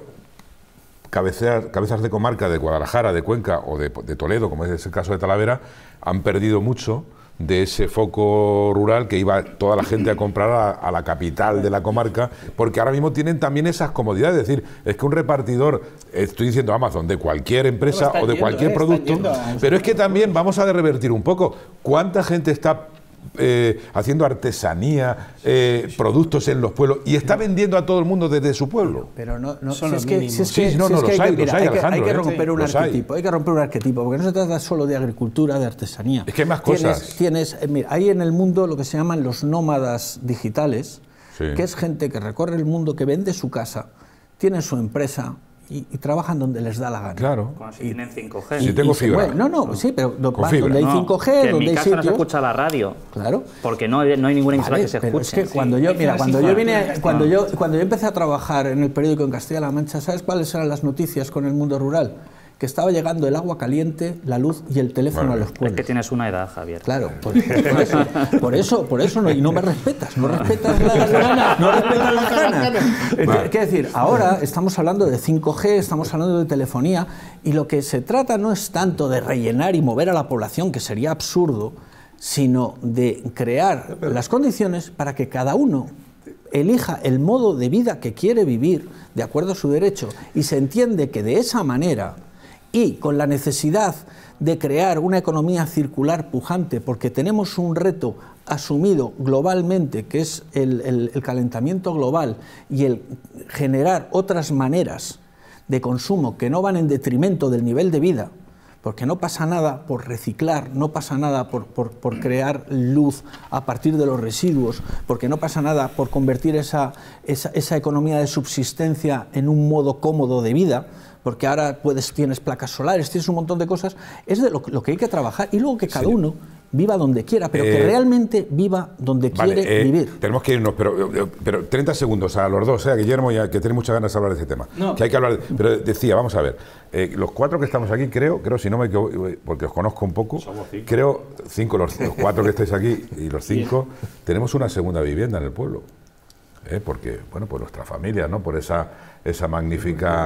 cabeceas, cabezas de comarca de Guadalajara, de Cuenca o de, de Toledo, como es el caso de Talavera, han perdido mucho de ese foco rural que iba toda la gente a comprar a, a la capital de la comarca, porque ahora mismo tienen también esas comodidades. Es decir, es que un repartidor, estoy diciendo Amazon, de cualquier empresa o de yendo, cualquier eh, producto, yendo a... pero es que también vamos a revertir un poco. ¿Cuánta gente está eh, haciendo artesanía, eh, productos en los pueblos y está vendiendo a todo el mundo desde su pueblo? Pero no, no Son si los es que, mínimos. si es que, Sí, no, si no, es que los hay hay, que, los mira, hay, hay que, Alejandro, hay que ¿eh? romper un Los hay. arquetipo, hay que romper un arquetipo, porque no se trata solo de agricultura, de artesanía. Es que hay más Tienes- cosas. Tienes, eh, mira, hay en el mundo lo que se llaman los nómadas digitales, Sí. que es gente que recorre el mundo, que vende su casa, tiene su empresa y, y trabajan donde les da la gana. Claro. Como si tienen cinco G. Si Y- tengo y se fibra. mueven. No, no, sí, pero do- Con van fibra. donde hay No, cinco G, que en donde mi hay casa no se sitios. escucha la radio. Claro. Porque no, hay- no hay ninguna emisora Vale, que se pero escuche. es que cuando yo, hay que mira, ver cuando si yo fuera vine, Castilla. cuando yo, cuando yo empecé a trabajar en el periódico en Castilla-La Mancha, ¿sabes cuáles eran las noticias con el mundo rural? Que estaba llegando el agua caliente, la luz y el teléfono Bueno, a los Es pueblos. que tienes una edad, Javier. Claro, por, por eso, por eso, por eso no, y no me respetas, no respetas la gana, no respetas la gana. Vale. Quiero decir, ahora estamos hablando de cinco G, estamos hablando de telefonía, y lo que se trata no es tanto de rellenar y mover a la población, que sería absurdo, sino de crear las condiciones para que cada uno elija el modo de vida que quiere vivir de acuerdo a su derecho, y se entiende que de esa manera, y con la necesidad de crear una economía circular pujante, porque tenemos un reto asumido globalmente, que es el, el- el calentamiento global y el generar otras maneras de consumo que no van en detrimento del nivel de vida, porque no pasa nada por reciclar, no pasa nada por, por- por crear luz a partir de los residuos, porque no pasa nada por convertir esa, esa, esa economía de subsistencia en un modo cómodo de vida, porque ahora puedes, tienes placas solares, tienes un montón de cosas. Es de lo, lo que hay que trabajar, y luego que cada Sí. uno viva donde quiera, pero que Eh, realmente viva donde Vale, quiere eh, vivir. tenemos que irnos, pero, eh, pero treinta segundos a los dos, eh, a Guillermo, y a, que tiene muchas ganas de hablar de este tema. No. Que hay que hablar, de- pero decía, vamos a ver, eh, los cuatro que estamos aquí, creo, creo si no me equivoco, eh, porque os conozco un poco, creo, cinco, los, los cuatro que estáis aquí y los cinco, tenemos una segunda vivienda en el pueblo. ¿eh? Porque, bueno, por nuestra familia, ¿no? Por esa, esa magnífica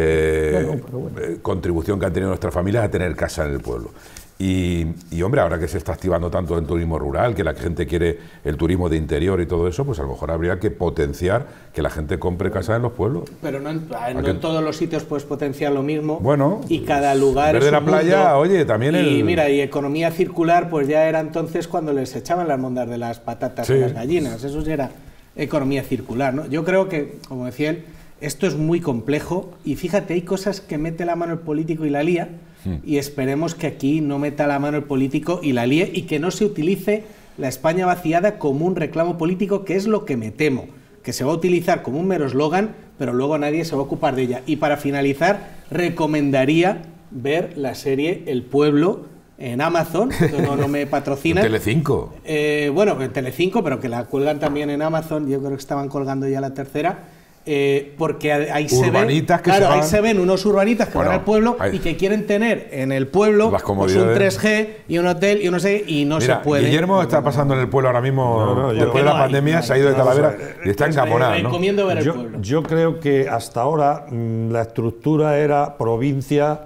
eh, eh, contribución que han tenido nuestras familias a tener casa en el pueblo. Y, y, hombre, ahora que se está activando tanto el turismo rural, que la gente quiere el turismo de interior y todo eso, pues a lo mejor habría que potenciar que la gente compre casa en los pueblos. Pero no en, ¿A no qué? en todos los sitios puedes potenciar lo mismo. Bueno, y cada lugar en vez es de un la playa, mundo. oye, también y el- mira, y economía circular, pues ya era entonces cuando les echaban las mondas de las patatas Sí. a las gallinas. Eso ya era economía circular, ¿no? Yo creo que, como decía él, esto es muy complejo, y fíjate, hay cosas que mete la mano el político y la lía, y esperemos que aquí no meta la mano el político y la líe, y que no se utilice la España vaciada como un reclamo político, que es lo que me temo, que se va a utilizar como un mero eslogan, pero luego nadie se va a ocupar de ella. Y para finalizar, recomendaría ver la serie El Pueblo en Amazon, que no, no me patrocinan. En Telecinco. Eh, bueno, en Telecinco, pero que la cuelgan también en Amazon. Yo creo que estaban colgando ya la tercera. Eh, porque ahí se ven, Urbanitas que claro, se van- ahí se ven unos urbanitas que Bueno, van al pueblo hay- y que quieren tener en el pueblo Las pues, un comodidades. tres G y un hotel y no sé, y no Mira, se puede. Guillermo está pasando en el pueblo ahora mismo, No, no, yo- después de la no hay, pandemia, no hay. se ha ido de Vamos a Talavera ver. y está Les encaponado, ¿no? recomiendo ver el Yo, pueblo. yo creo que hasta ahora mm, la estructura era provincia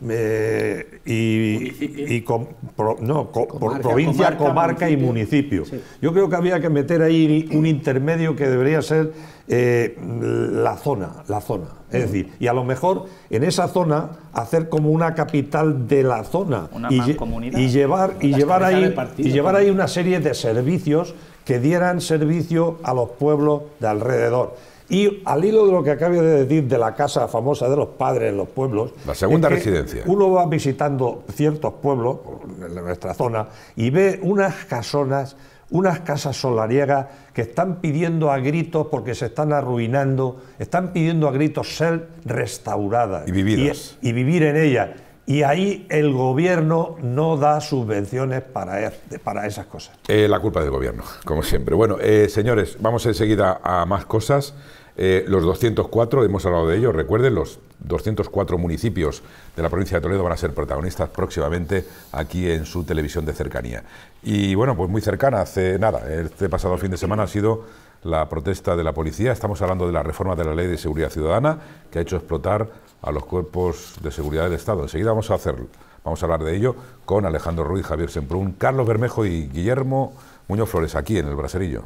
eh, y, y com- pro- no, co- Comarca, provincia, comarca, comarca y municipio. municipio. Yo creo que había que meter ahí un intermedio que debería ser eh, la zona, la zona. Es decir, y a lo mejor en esa zona hacer como una capital de la zona Una y, lle- mancomunidad. y llevar y Las llevar cabezas de ahí partido, y llevar claro. ahí una serie de servicios que dieran servicio a los pueblos de alrededor. Y al hilo de lo que acabé de decir de la casa famosa de los padres en los pueblos, La segunda es que residencia. uno va visitando ciertos pueblos en nuestra zona y ve unas casonas, unas casas solariegas que están pidiendo a gritos, porque se están arruinando, están pidiendo a gritos ser restauradas Y vividas. y, y vivir en ellas. y ahí el gobierno no da subvenciones para, para esas cosas. Eh, la culpa del gobierno, como siempre. Bueno, eh, señores, vamos enseguida a más cosas. Eh, los doscientos cuatro, hemos hablado de ello, recuerden, los doscientos cuatro municipios de la provincia de Toledo van a ser protagonistas próximamente aquí en su televisión de cercanía. Y bueno, pues muy cercana, hace nada, este pasado fin de semana ha sido la protesta de la policía. Estamos hablando de la reforma de la Ley de Seguridad Ciudadana, que ha hecho explotar a los cuerpos de seguridad del Estado. Enseguida vamos a hacer, vamos a hablar de ello con Alejandro Ruiz, Javier Semprún, Carlos Bermejo y Guillermo Muñoz Flores, aquí en el Braserillo.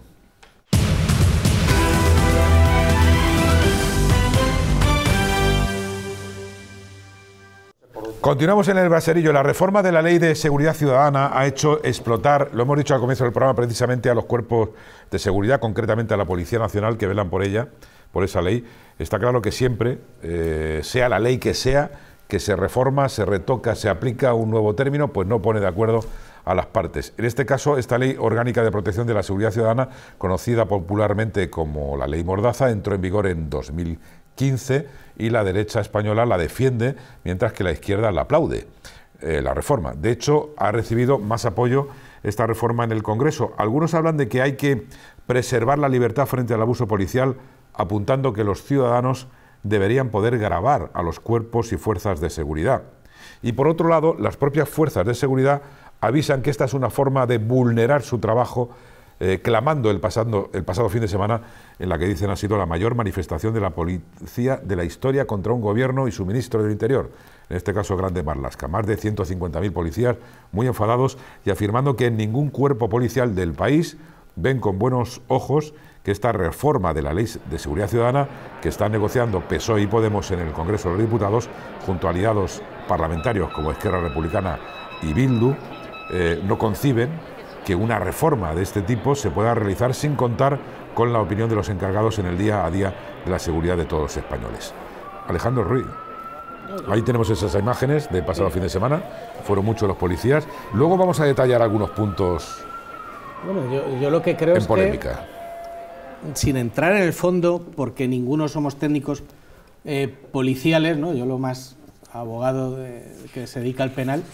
Continuamos en el Braserillo. La reforma de la Ley de Seguridad Ciudadana ha hecho explotar, lo hemos dicho al comienzo del programa, precisamente a los cuerpos de seguridad, concretamente a la Policía Nacional, que velan por ella, por esa ley. Está claro que siempre, eh, sea la ley que sea, que se reforma, se retoca, se aplica un nuevo término, pues no pone de acuerdo a las partes. En este caso, esta Ley Orgánica de Protección de la Seguridad Ciudadana, conocida popularmente como la Ley Mordaza, entró en vigor en dos mil quince y la derecha española la defiende, mientras que la izquierda la aplaude, eh, la reforma. De hecho, ha recibido más apoyo esta reforma en el Congreso. Algunos hablan de que hay que preservar la libertad frente al abuso policial, apuntando que los ciudadanos deberían poder gravar a los cuerpos y fuerzas de seguridad. Y por otro lado, las propias fuerzas de seguridad avisan que esta es una forma de vulnerar su trabajo, eh, clamando el pasado, el pasado fin de semana en la que dicen ha sido la mayor manifestación de la policía de la historia contra un gobierno y su ministro del Interior, en este caso Grande Marlaska. Más de ciento cincuenta mil policías muy enfadados y afirmando que en ningún cuerpo policial del país ven con buenos ojos que esta reforma de la Ley de Seguridad Ciudadana, que están negociando P S O E y Podemos en el Congreso de los Diputados, junto a aliados parlamentarios como Esquerra Republicana y Bildu, eh, no conciben que una reforma de este tipo se pueda realizar sin contar con la opinión de los encargados en el día a día de la seguridad de todos los españoles. Alejandro Ruiz, ahí tenemos esas imágenes del pasado fin de semana, fueron muchos los policías. Luego vamos a detallar algunos puntos bueno, yo, yo lo que creo en es polémica. Que, sin entrar en el fondo, porque ninguno somos técnicos eh, policiales, ¿no? Yo lo más abogado de, que se dedica al penal,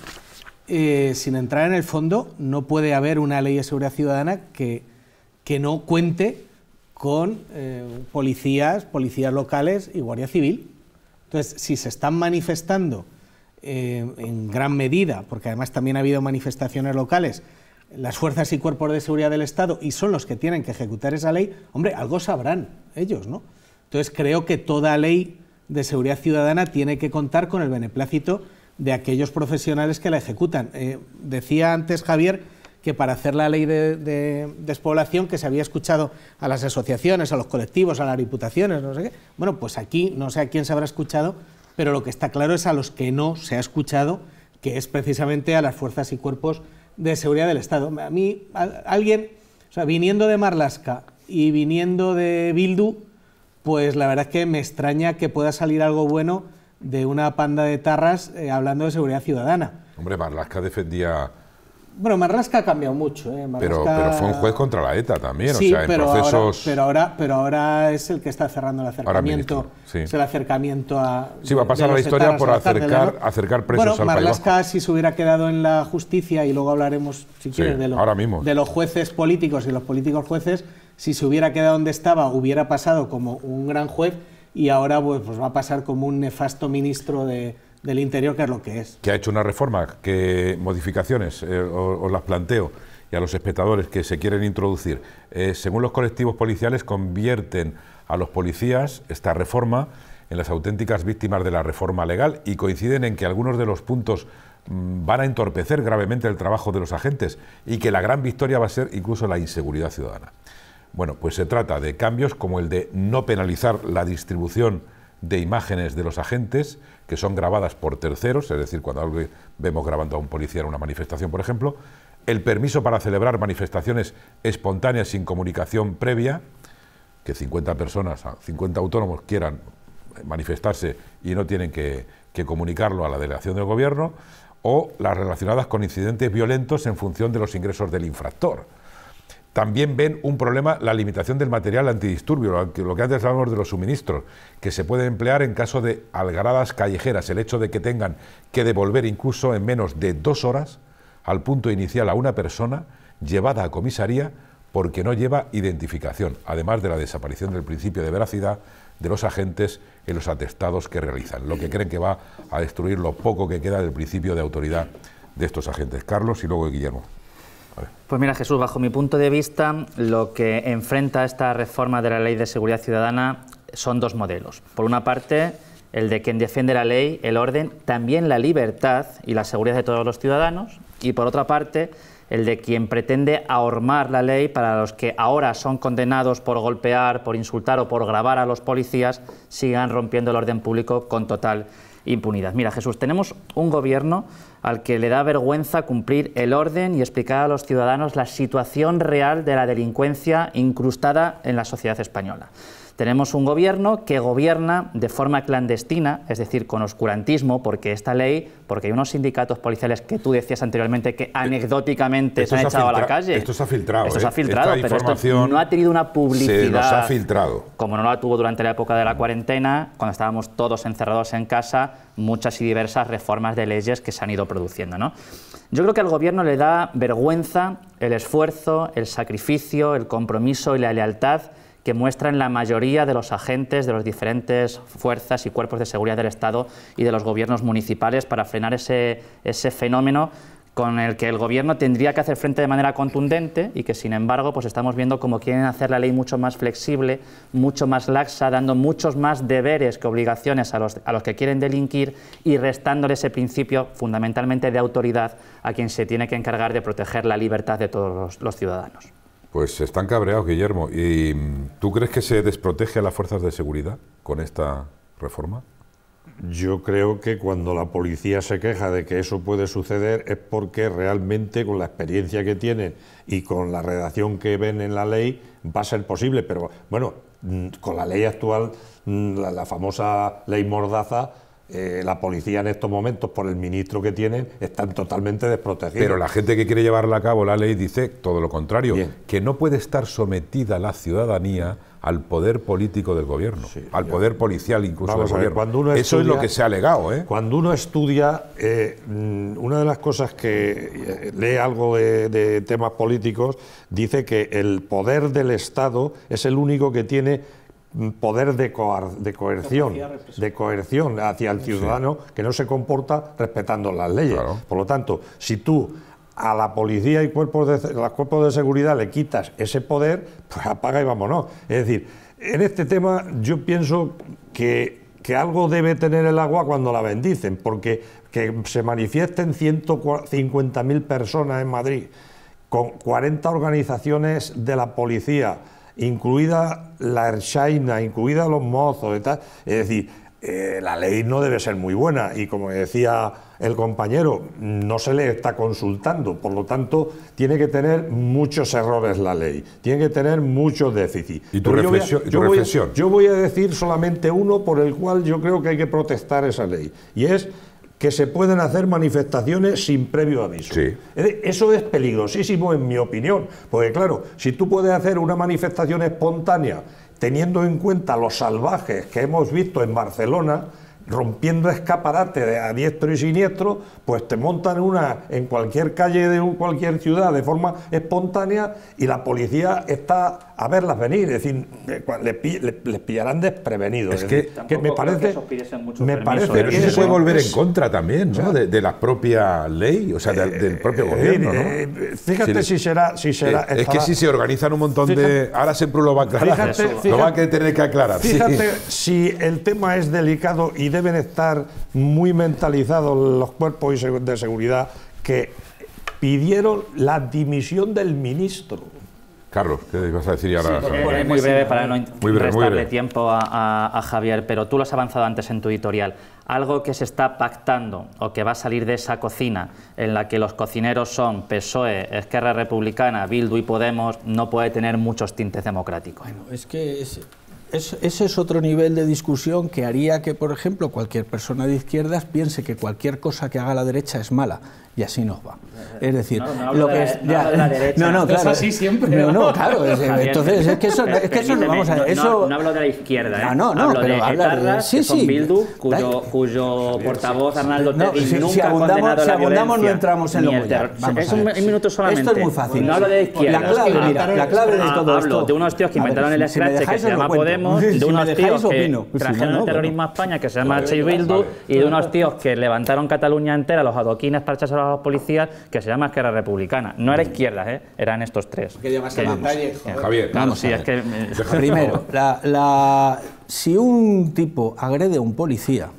eh, sin entrar en el fondo, no puede haber una ley de seguridad ciudadana que, que no cuente con eh, policías, policías locales y guardia civil. Entonces, si se están manifestando eh, en gran medida, porque además también ha habido manifestaciones locales, las fuerzas y cuerpos de seguridad del Estado, y son los que tienen que ejecutar esa ley, hombre, algo sabrán ellos, ¿no? Entonces creo que toda ley de seguridad ciudadana tiene que contar con el beneplácito de aquellos profesionales que la ejecutan. Eh, decía antes Javier que para hacer la ley de, de despoblación, que se había escuchado a las asociaciones, a los colectivos, a las diputaciones, no sé qué. Bueno, pues aquí no sé a quién se habrá escuchado, pero lo que está claro es a los que no se ha escuchado, que es precisamente a las fuerzas y cuerpos de seguridad del Estado. A mí, a, alguien, o sea, viniendo de Marlaska y viniendo de Bildu, pues la verdad es que me extraña que pueda salir algo bueno de una panda de tarras eh, hablando de seguridad ciudadana. Hombre, Marlaska defendía... Bueno, Marlaska ha cambiado mucho, ¿eh? Marlaska... pero, pero fue un juez contra la ETA también, sí, o sea, en pero procesos... Ahora, pero, ahora, pero ahora es el que está cerrando el acercamiento, ministro, sí. es el acercamiento a... Sí, va a pasar a la historia por acercar, cárcel, ¿no? acercar presos bueno, al País Vasco. Marlaska, si se hubiera quedado en la justicia, y luego hablaremos, si quieres, sí, de, lo, ahora mismo. de los jueces políticos y los políticos jueces, si se hubiera quedado donde estaba, hubiera pasado como un gran juez, y ahora pues, pues va a pasar como un nefasto ministro de... del Interior, que es lo que es. Que ha hecho una reforma, que modificaciones, eh, os, os las planteo, y a los espectadores que se quieren introducir. Eh, según los colectivos policiales, convierten a los policías, esta reforma, en las auténticas víctimas de la reforma legal, y coinciden en que algunos de los puntos mmm, van a entorpecer gravemente el trabajo de los agentes, y que la gran victoria va a ser incluso la inseguridad ciudadana. Bueno, pues se trata de cambios como el de no penalizar la distribución de imágenes de los agentes que son grabadas por terceros, es decir, cuando vemos grabando a un policía en una manifestación, por ejemplo, el permiso para celebrar manifestaciones espontáneas sin comunicación previa, que cincuenta personas, cincuenta autónomos quieran manifestarse y no tienen que, que comunicarlo a la delegación del gobierno, o las relacionadas con incidentes violentos en función de los ingresos del infractor. también ven un problema la limitación del material antidisturbio, lo que, lo que antes hablábamos de los suministros, que se puede emplear en caso de algaradas callejeras, el hecho de que tengan que devolver incluso en menos de dos horas al punto inicial a una persona llevada a comisaría porque no lleva identificación, además de la desaparición del principio de veracidad de los agentes en los atestados que realizan, lo que creen que va a destruir lo poco que queda del principio de autoridad de estos agentes. Carlos y luego Guillermo. Pues mira, Jesús, bajo mi punto de vista, lo que enfrenta esta reforma de la Ley de Seguridad Ciudadana son dos modelos. Por una parte, el de quien defiende la ley, el orden, también la libertad y la seguridad de todos los ciudadanos, y por otra parte, el de quien pretende ahormar la ley para los que ahora son condenados por golpear, por insultar o por grabar a los policías, sigan rompiendo el orden público con total impunidad. Mira, Jesús, tenemos un gobierno al que le da vergüenza cumplir el orden y explicar a los ciudadanos la situación real de la delincuencia incrustada en la sociedad española. Tenemos un gobierno que gobierna de forma clandestina, es decir, con oscurantismo, porque esta ley, porque hay unos sindicatos policiales que tú decías anteriormente que anecdóticamente esto se han se echado a la filtra, calle. Esto se ha filtrado. Esto ¿eh? se ha filtrado, Esta pero esto no ha tenido una publicidad. Se nos ha filtrado. Como no la tuvo durante la época de la cuarentena, cuando estábamos todos encerrados en casa, muchas y diversas reformas de leyes que se han ido produciendo, ¿no? Yo creo que al gobierno le da vergüenza el esfuerzo, el sacrificio, el compromiso y la lealtad que muestran la mayoría de los agentes de las diferentes fuerzas y cuerpos de seguridad del Estado y de los gobiernos municipales para frenar ese, ese fenómeno con el que el gobierno tendría que hacer frente de manera contundente y que, sin embargo, pues estamos viendo cómo quieren hacer la ley mucho más flexible, mucho más laxa, dando muchos más deberes que obligaciones a los, a los que quieren delinquir y restándole ese principio fundamentalmente de autoridad a quien se tiene que encargar de proteger la libertad de todos los, los ciudadanos. Pues están cabreados, Guillermo. ¿Y tú crees que se desprotege a las fuerzas de seguridad con esta reforma? Yo creo que cuando la policía se queja de que eso puede suceder es porque realmente con la experiencia que tienen y con la redacción que ven en la ley va a ser posible, pero bueno, con la ley actual, la, la famosa ley Mordaza, Eh, la policía en estos momentos, por el ministro que tienen, están totalmente desprotegidos. Pero la gente que quiere llevarla a cabo la ley dice todo lo contrario, Bien. que no puede estar sometida la ciudadanía al poder político del gobierno, sí, al ya. poder policial incluso Vamos del a ver, gobierno. cuando uno Eso estudia, es lo que se ha alegado, ¿eh? Cuando uno estudia, eh, una de las cosas que lee algo de, de temas políticos, dice que el poder del Estado es el único que tiene poder de, coar, de coerción, de coerción hacia el ciudadano, sí, que no se comporta respetando las leyes. Claro. Por lo tanto, si tú a la policía y cuerpos de, los cuerpos de seguridad le quitas ese poder, pues apaga y vámonos. Es decir, en este tema yo pienso que, que algo debe tener el agua cuando la bendicen, porque que se manifiesten ciento cincuenta mil personas en Madrid con cuarenta organizaciones de la policía, incluida la Erchaina, incluida los mozos y tal, es decir, eh, la ley no debe ser muy buena y, como decía el compañero, no se le está consultando, por lo tanto tiene que tener muchos errores la ley, tiene que tener muchos déficits. ¿Y tu reflexión? Yo, voy a, yo, voy a, yo voy a decir solamente uno por el cual yo creo que hay que protestar esa ley, y es que se pueden hacer manifestaciones sin previo aviso. Sí. Eso es peligrosísimo, en mi opinión, porque claro, si tú puedes hacer una manifestación espontánea teniendo en cuenta los salvajes que hemos visto en Barcelona, rompiendo escaparate de a diestro y siniestro, pues te montan una en cualquier calle de cualquier ciudad de forma espontánea y la policía está a verlas venir, es decir, les, les, les pillarán desprevenidos. Es que, que me parece, que me parece pero que eso se puede volver es, en contra también, ¿no? O sea, de, de la propia ley, o sea, de, del propio eh, gobierno, ¿no? Eh, fíjate si, si será, si será. Eh, es que si se organizan un montón fíjate, de, ahora siempre lo va a aclarar, fíjate, fíjate, lo va a tener que aclarar. Fíjate sí. si el tema es delicado y deben estar muy mentalizados los cuerpos de seguridad que pidieron la dimisión del ministro. Carlos, ¿qué ibas a decir ahora? Sí, eh, muy breve para no muy breve, restarle muy breve. tiempo a, a, a Javier, pero tú lo has avanzado antes en tu editorial. Algo que se está pactando o que va a salir de esa cocina en la que los cocineros son P S O E, Esquerra Republicana, Bildu y Podemos, no puede tener muchos tintes democráticos. Bueno, es que es, es, ese es otro nivel de discusión que haría que, por ejemplo, cualquier persona de izquierdas piense que cualquier cosa que haga la derecha es mala, y así nos va. Es decir, no, no lo que de, es... No, ya, de la derecha. No, no, claro. Es así siempre. No, no, claro. Es, entonces, es que eso, es que eso no, vamos a ver, no, eso... No, no hablo de la izquierda, ¿eh? No, no, no, hablo pero de habla de... etarras, Sí, que son sí. Bildu, cuyo, cuyo portavoz Arnaldo No, Tegui si, nunca si ha abundamos, condenado si la abundamos violencia. no entramos en lo ni el muy terror. Vamos Es a un, ver. un minuto solamente. Esto es muy fácil. No hablo de izquierda. La clave, mira, la clave de todo Hablo esto... de unos tíos que inventaron ver, el si me scratch que dejáis, se os lo llama cuento. Podemos, Si de me unos dejáis, tíos que opino. Pues si trajeron no, el terrorismo a España que se llama Che Bildu y de unos tíos que levantaron Cataluña entera, los adoquines para echarse a los policías, que se llama Esquerra Republicana. No era izquierda, ¿eh? Eran estos tres. Que llevas Que- el detalle, joder. Javier, Vamos, sí, a es que... eh, Primero, la, la, si un tipo agrede a un policía,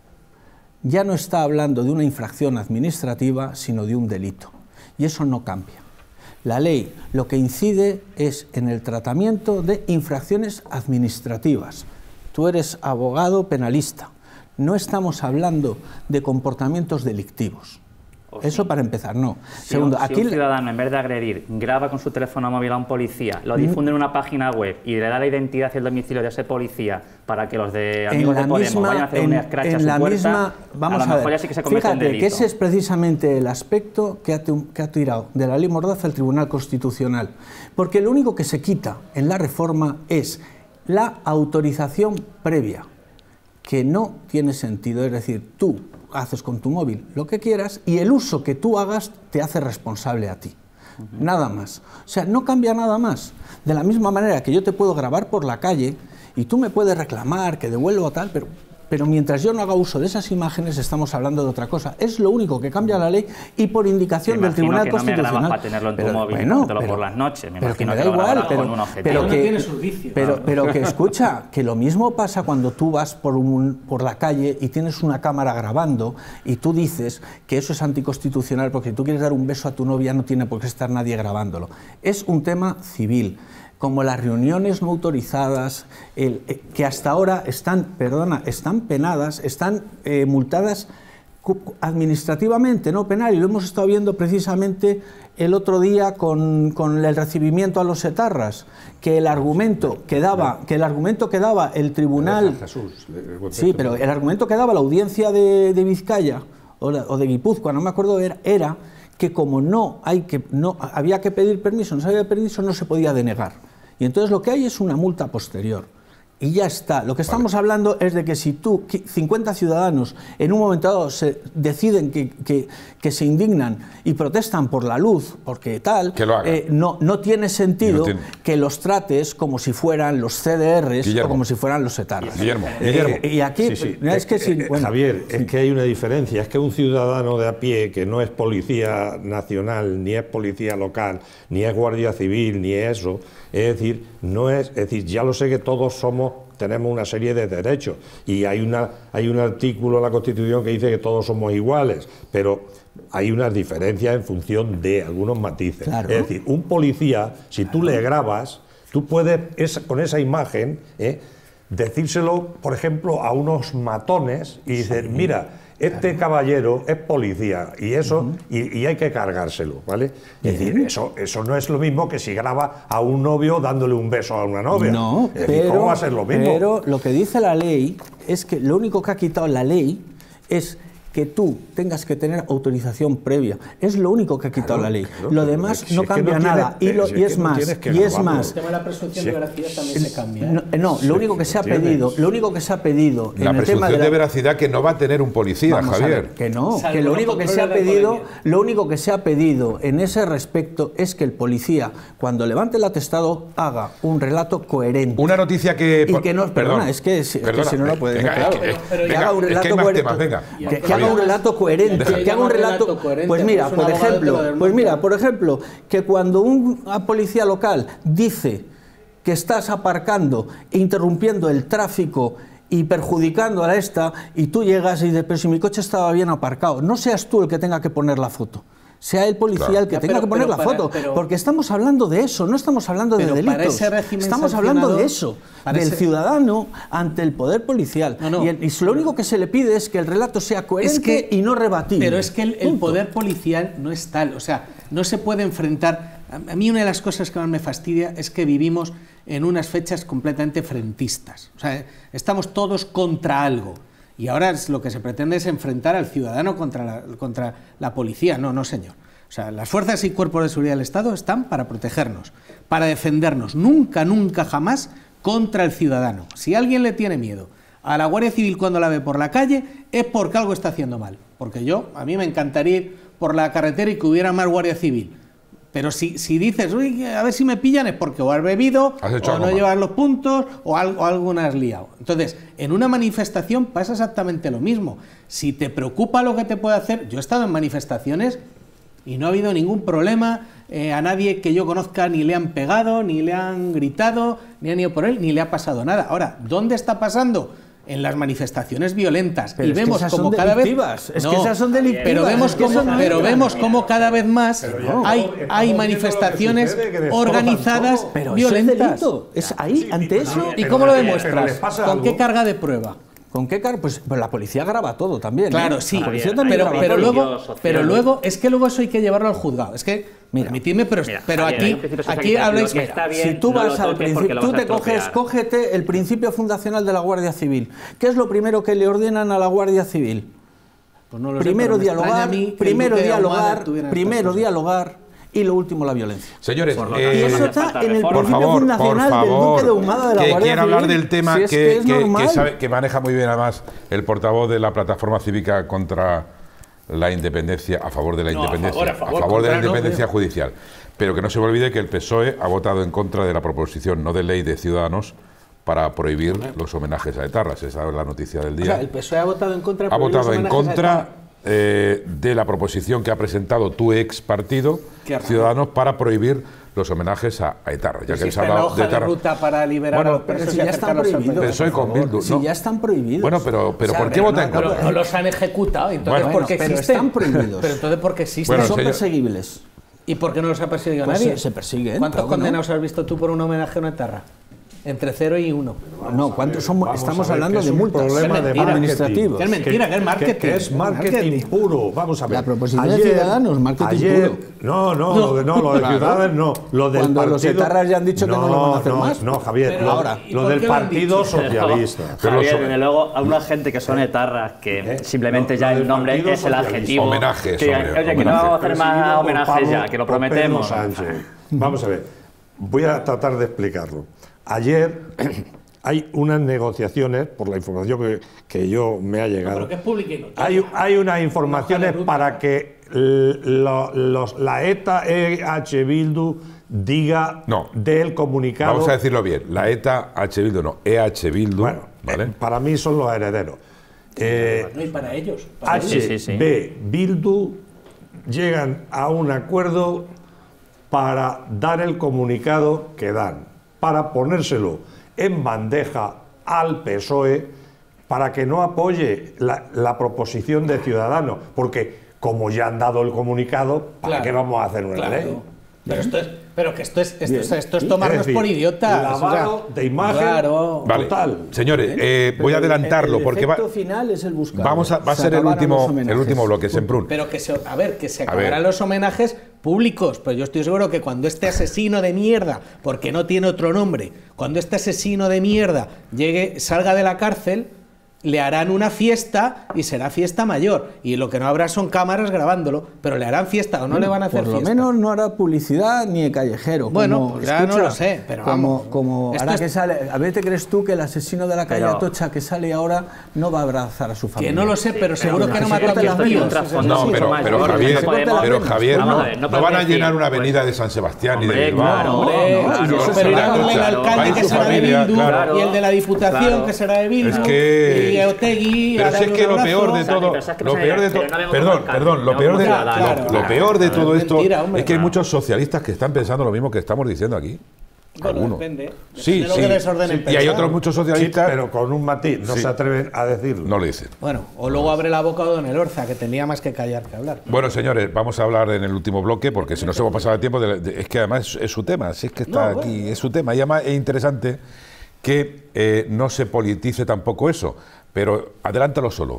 ya no está hablando de una infracción administrativa, sino de un delito. Y eso no cambia. La ley lo que incide es en el tratamiento de infracciones administrativas. Tú eres abogado penalista. No estamos hablando de comportamientos delictivos. O Eso sí. para empezar, no. Si Segundo, un, si aquí un ciudadano, en vez de agredir, graba con su teléfono móvil a un policía, lo difunde en una página web y le da la identidad y el domicilio de ese policía para que los de amigos en la de Podemos misma, vayan a hacer en, un scratch en a su la puerta, misma, vamos a a, lo mejor ver, ya sí que se comete fíjate un delito. que ese es precisamente el aspecto que ha, que ha tirado de la ley Mordaza al Tribunal Constitucional, porque lo único que se quita en la reforma es la autorización previa, que no tiene sentido, es decir, tú haces con tu móvil lo que quieras y el uso que tú hagas te hace responsable a ti. Uh-huh. Nada más. O sea, no cambia nada más. De la misma manera que yo te puedo grabar por la calle y tú me puedes reclamar que devuelvo tal, pero, pero mientras yo no haga uso de esas imágenes estamos hablando de otra cosa. Es lo único que cambia la ley y por indicación del Tribunal que Constitucional. No me grabas para tenerlo en tu pero, móvil, bueno, pero, por las noches. Me pero que imagino me da que lo igual, grabarás pero, con un objetivo. pero No que, tiene su vicio. pero, pero que escucha, que lo mismo pasa cuando tú vas por, un, por la calle y tienes una cámara grabando y tú dices que eso es anticonstitucional porque si tú quieres dar un beso a tu novia no tiene por qué estar nadie grabándolo. Es un tema civil. Como las reuniones no autorizadas, el, eh, que hasta ahora están, perdona, están penadas, están eh, multadas administrativamente, no penal, y lo hemos estado viendo precisamente el otro día con, con el recibimiento a los etarras, que el argumento que daba, que el argumento que daba el tribunal, Jesús, sí, pero el argumento que daba la audiencia de, de Vizcaya o, la, o de Guipúzcoa, no me acuerdo, era, era que como no hay que no había que pedir permiso, no se había permiso, no se podía denegar. Y entonces lo que hay es una multa posterior. Y ya está. Lo que estamos vale. hablando es de que si tú, cincuenta ciudadanos, en un momento dado se deciden que, que, que se indignan y protestan por la luz, porque tal, eh, no, no tiene sentido no tiene. que los trates como si fueran los C D Rs Guillermo. o como si fueran los etarras. Guillermo, Guillermo. Eh, y aquí, sí, sí. es que sí, bueno, Javier, sí. es que hay una diferencia. Es que un ciudadano de a pie que no es policía nacional, ni es policía local, ni es guardia civil, ni eso, es decir, no es, es decir, ya lo sé que todos somos tenemos una serie de derechos y hay una hay un artículo en la Constitución que dice que todos somos iguales, pero hay unas diferencias en función de algunos matices. Claro. Es decir, un policía, si tú le grabas, tú puedes esa, con esa imagen eh, decírselo, por ejemplo, a unos matones y decir, sí. mira, este caballero es policía y eso uh-huh. y, y hay que cargárselo, ¿vale? Es decir, eso, eso no es lo mismo que si graba a un novio dándole un beso a una novia. No, es decir, pero, ¿cómo va a ser lo mismo? Pero lo que dice la ley es que lo único que ha quitado la ley es que tú tengas que tener autorización previa. Es lo único que ha quitado claro, la ley. Claro, lo demás si no cambia es no nada. Tienes, y, lo, si y es, es más, no y es más. El tema de la presunción si de veracidad también se cambia. ¿eh? No, no sí, lo único que se ha pedido, lo único que se ha pedido la en el tema de, de, la, de veracidad que no va a tener un policía, Vamos Javier. A ver, que no, Salvo que lo único que se ha pedido, lo único que se ha pedido en ese respecto es que el policía, cuando levante el atestado, haga un relato coherente. Una noticia que y que no, perdona, perdón, es que, es perdona, que si no lo puede. Venga, claro, que, pero venga, que haga un relato es que hay más coherente. temas, venga. Que, que haga un relato coherente. Que haga un relato, pues mira, por ejemplo, pues mira, por ejemplo, que cuando un policía local dice que estás aparcando e interrumpiendo el tráfico y perjudicando a esta, y tú llegas y dices, pero si mi coche estaba bien aparcado, no seas tú el que tenga que poner la foto. Sea el policía claro. el que ya, tenga pero, que poner la para, foto, pero, porque estamos hablando de eso, no estamos hablando de delitos, estamos hablando de eso, del ese... ciudadano ante el poder policial. No, no. Y, el, y lo único que se le pide es que el relato sea coherente es que, y no rebatible. Pero es que el, el poder policial no es tal, o sea, no se puede enfrentar. A mí una de las cosas que más me fastidia es que vivimos en unas fechas completamente frentistas. O sea, estamos todos contra algo. Y ahora es lo que se pretende es enfrentar al ciudadano contra la, contra la policía. No, no, señor. O sea, las fuerzas y cuerpos de seguridad del Estado están para protegernos, para defendernos, nunca, nunca, jamás contra el ciudadano. Si alguien le tiene miedo a la Guardia Civil cuando la ve por la calle, es porque algo está haciendo mal. Porque yo, a mí me encantaría ir por la carretera y que hubiera más Guardia Civil. Pero si, si dices, uy, a ver si me pillan, es porque o has bebido, o no llevas los puntos, o algo, o algo no has liado. Entonces, en una manifestación pasa exactamente lo mismo. Si te preocupa lo que te puede hacer, yo he estado en manifestaciones y no ha habido ningún problema, eh, a nadie que yo conozca ni le han pegado, ni le han gritado, ni han ido por él, ni le ha pasado nada. Ahora, ¿dónde está pasando? En las manifestaciones violentas. Pero y es vemos que esas como son cada delictivas. vez Es que esas son delictivas. pero vemos Es que como, son pero delictivas. vemos como cada vez más no, hay, estamos hay viendo manifestaciones lo que sucede, que destrozan organizadas todo. Pero violentas. eso es delito. Es ahí, Sí, ante pero- eso. ¿Y pero cómo lo le- pero demuestras? les pasa ¿Con algo. qué carga de prueba? ¿Con qué cargo? Pues, pues la policía graba todo también. Claro, ¿eh? sí, La policía Javier, también pero, graba pero todo. luego, social. pero luego es que luego eso hay que llevarlo al juzgado. Es que, Mira, permitidme, pero, mira, pero Javier, hay aquí, un principio social aquí que habláis. lo que está bien, Si tú no vas lo al toques porque principio, lo tú vas a te coges, estropear. cógete el principio fundacional de la Guardia Civil. ¿Qué es lo primero que le ordenan a la Guardia Civil? Pues no lo sé, Primero pero me extraña dialogar, a mí que el primero Duque de Ahumada dialogar, tuviera estas primero cosas. dialogar y lo último la violencia. Señores, Por lo eh, tanto, Y no eso hace está falta en el reforma. por principio favor, por fundacional del favor, Duque de Ahumada de la que Guardia quiera hablar Civil. del tema Si es que, que es que- que normal. sabe- que maneja muy bien además el portavoz de la Plataforma Cívica contra la Independencia, a favor de la No, a independencia, favor, a favor, de la contra no, independencia pero- judicial. Pero que no se me olvide que el P S O E ha votado en contra de la proposición no de ley de Ciudadanos para prohibir los homenajes a etarras. Esa es la noticia del O día. sea, el P S O E ha votado en contra de Ha prohibir los votado en homenajes a contra Etarra. eh, de la proposición que ha presentado tu ex partido, Qué raro. Ciudadanos, para prohibir los homenajes a, a Etarra. Ya Pero que si él se ha está en la hablado hoja de de Etarra. ruta para liberar Bueno, a los Pero presos si y ya están acercarlos al prohibidos. P S O E por con favor. Bildu, Si ¿no? ya están prohibidos. Bueno, pero, pero O sea, ¿por qué pero vota en no, contra? No los han ejecutado, entonces Bueno, ¿por qué pero existen? están prohibidos. Pero entonces ¿por qué existen? Bueno, son señor- perseguibles. ¿Y por qué no los ha perseguido Pues nadie? se- se persiguen, ¿Cuántos claro que no. condenados has visto tú por un homenaje a una etarra? Entre cero y uno. No, ¿cuántos son? Vamos Estamos a ver, hablando que de es un multas problema de administrativas. Que es mentira, que es marketing. Que, que es marketing, Marketing. puro. Vamos a ver. La proposición de Ciudadanos, marketing ayer, puro. No, no, No. lo de, no, lo de Claro. Ciudadanos no. Lo del Cuando partido, los etarras ya han dicho que no lo van a hacer no, más. No, Javier, Pero lo, ahora, ¿y lo por del qué lo han Partido dicho? Socialista. Pero Javier, los- desde luego, a una gente que son etarras, que ¿Eh? simplemente Lo- ya lo el del nombre Partido es el Socialista. adjetivo. Homenajes, que, hombre, oye, que no homenajes. vamos a hacer más Perseguido por homenajes Pablo- ya, que lo por Pedro prometemos. Sánchez. Vamos a ver, voy a tratar de explicarlo. Ayer hay unas negociaciones, por la información que, que yo me ha llegado, pero que es pública y notoria. hay, hay unas informaciones ruta. para que lo- los- la ETA, E H Bildu, diga No. del comunicado. Vamos a decirlo bien. La ETA, H. Bildu, no. E H. Bildu, Bueno, ¿vale? eh, para mí son los herederos. Eh, No, y para ellos. Para H, ellos. Sí, sí, sí. B, Bildu llegan a un acuerdo para dar el comunicado que dan, para ponérselo en bandeja al P S O E para que no apoye la, la proposición de Ciudadanos, porque como ya han dado el comunicado, ¿para Claro, qué vamos a hacer una claro. ley? Pero esto es, pero que esto es, esto, Bien. o sea, esto es Sí, tomarnos es decir, por idiotas. lavado o sea, de imagen. Claro. Vale. Total. Señores, eh, voy a adelantarlo el porque va, efecto final es el buscado. vamos a, va a Se ser el acabaron último, los el homenajes. último bloque, Semprún. Pero que se, a ver, que se A acabarán ver. los homenajes públicos, pero yo estoy seguro que cuando este asesino de mierda, porque no tiene otro nombre, cuando este asesino de mierda llegue, salga de la cárcel, le harán una fiesta y será fiesta mayor. Y lo que no habrá son cámaras grabándolo, pero le harán fiesta o no le van a hacer Por lo fiesta. menos no hará publicidad ni de callejero. Bueno, como- pues ya no lo sé, pero como, vamos. como Esto ahora es- que sale, a ver, ¿te crees tú que el asesino de la calle Pero- Atocha que sale ahora no va a abrazar a su familia? Que no lo sé, pero seguro pero que no que mató a esto mis tiene un amigos. trasfondo No, mucho pero, más pero gordo. Javier, No podemos- pero Javier Vamos no, a ver, no podemos van a decir, llenar una pues, avenida de San Sebastián ni de hombre, Bilbao. claro, Hombre, no, claro, y eso pero será ya con el Atocha, alcalde va que su será de familia, Bildu claro. y el de la Diputación Claro. que será de Bildu Es que- y Otegui Pero a si es darle que un lo abrazo. peor de Santi, todo, pero sabes que lo pasa, peor de pero todo, no vengo perdón, con el perdón, lo no peor vengo de, con el lo, claro, lo claro. peor de Claro, todo es esto mentira, hombre, es que hay claro. muchos socialistas que están pensando lo mismo que estamos diciendo aquí. Bueno, Algunos. depende. Sí, Depende de lo sí. que les ordenen Y hay pensar. otros muchos Sí, socialistas pero con un matiz, no Sí. se atreven a decirlo. no lo dicen. Bueno, o luego abre la boca Don Elorza, que tenía más que callar que hablar. Bueno, señores, vamos a hablar en el último bloque porque si nos hemos pasado el tiempo, de- de- es que además es, es su tema, si es que está No, aquí, bueno. es su tema. Y además es interesante que eh, no se politice tampoco eso, pero adelántalo solo.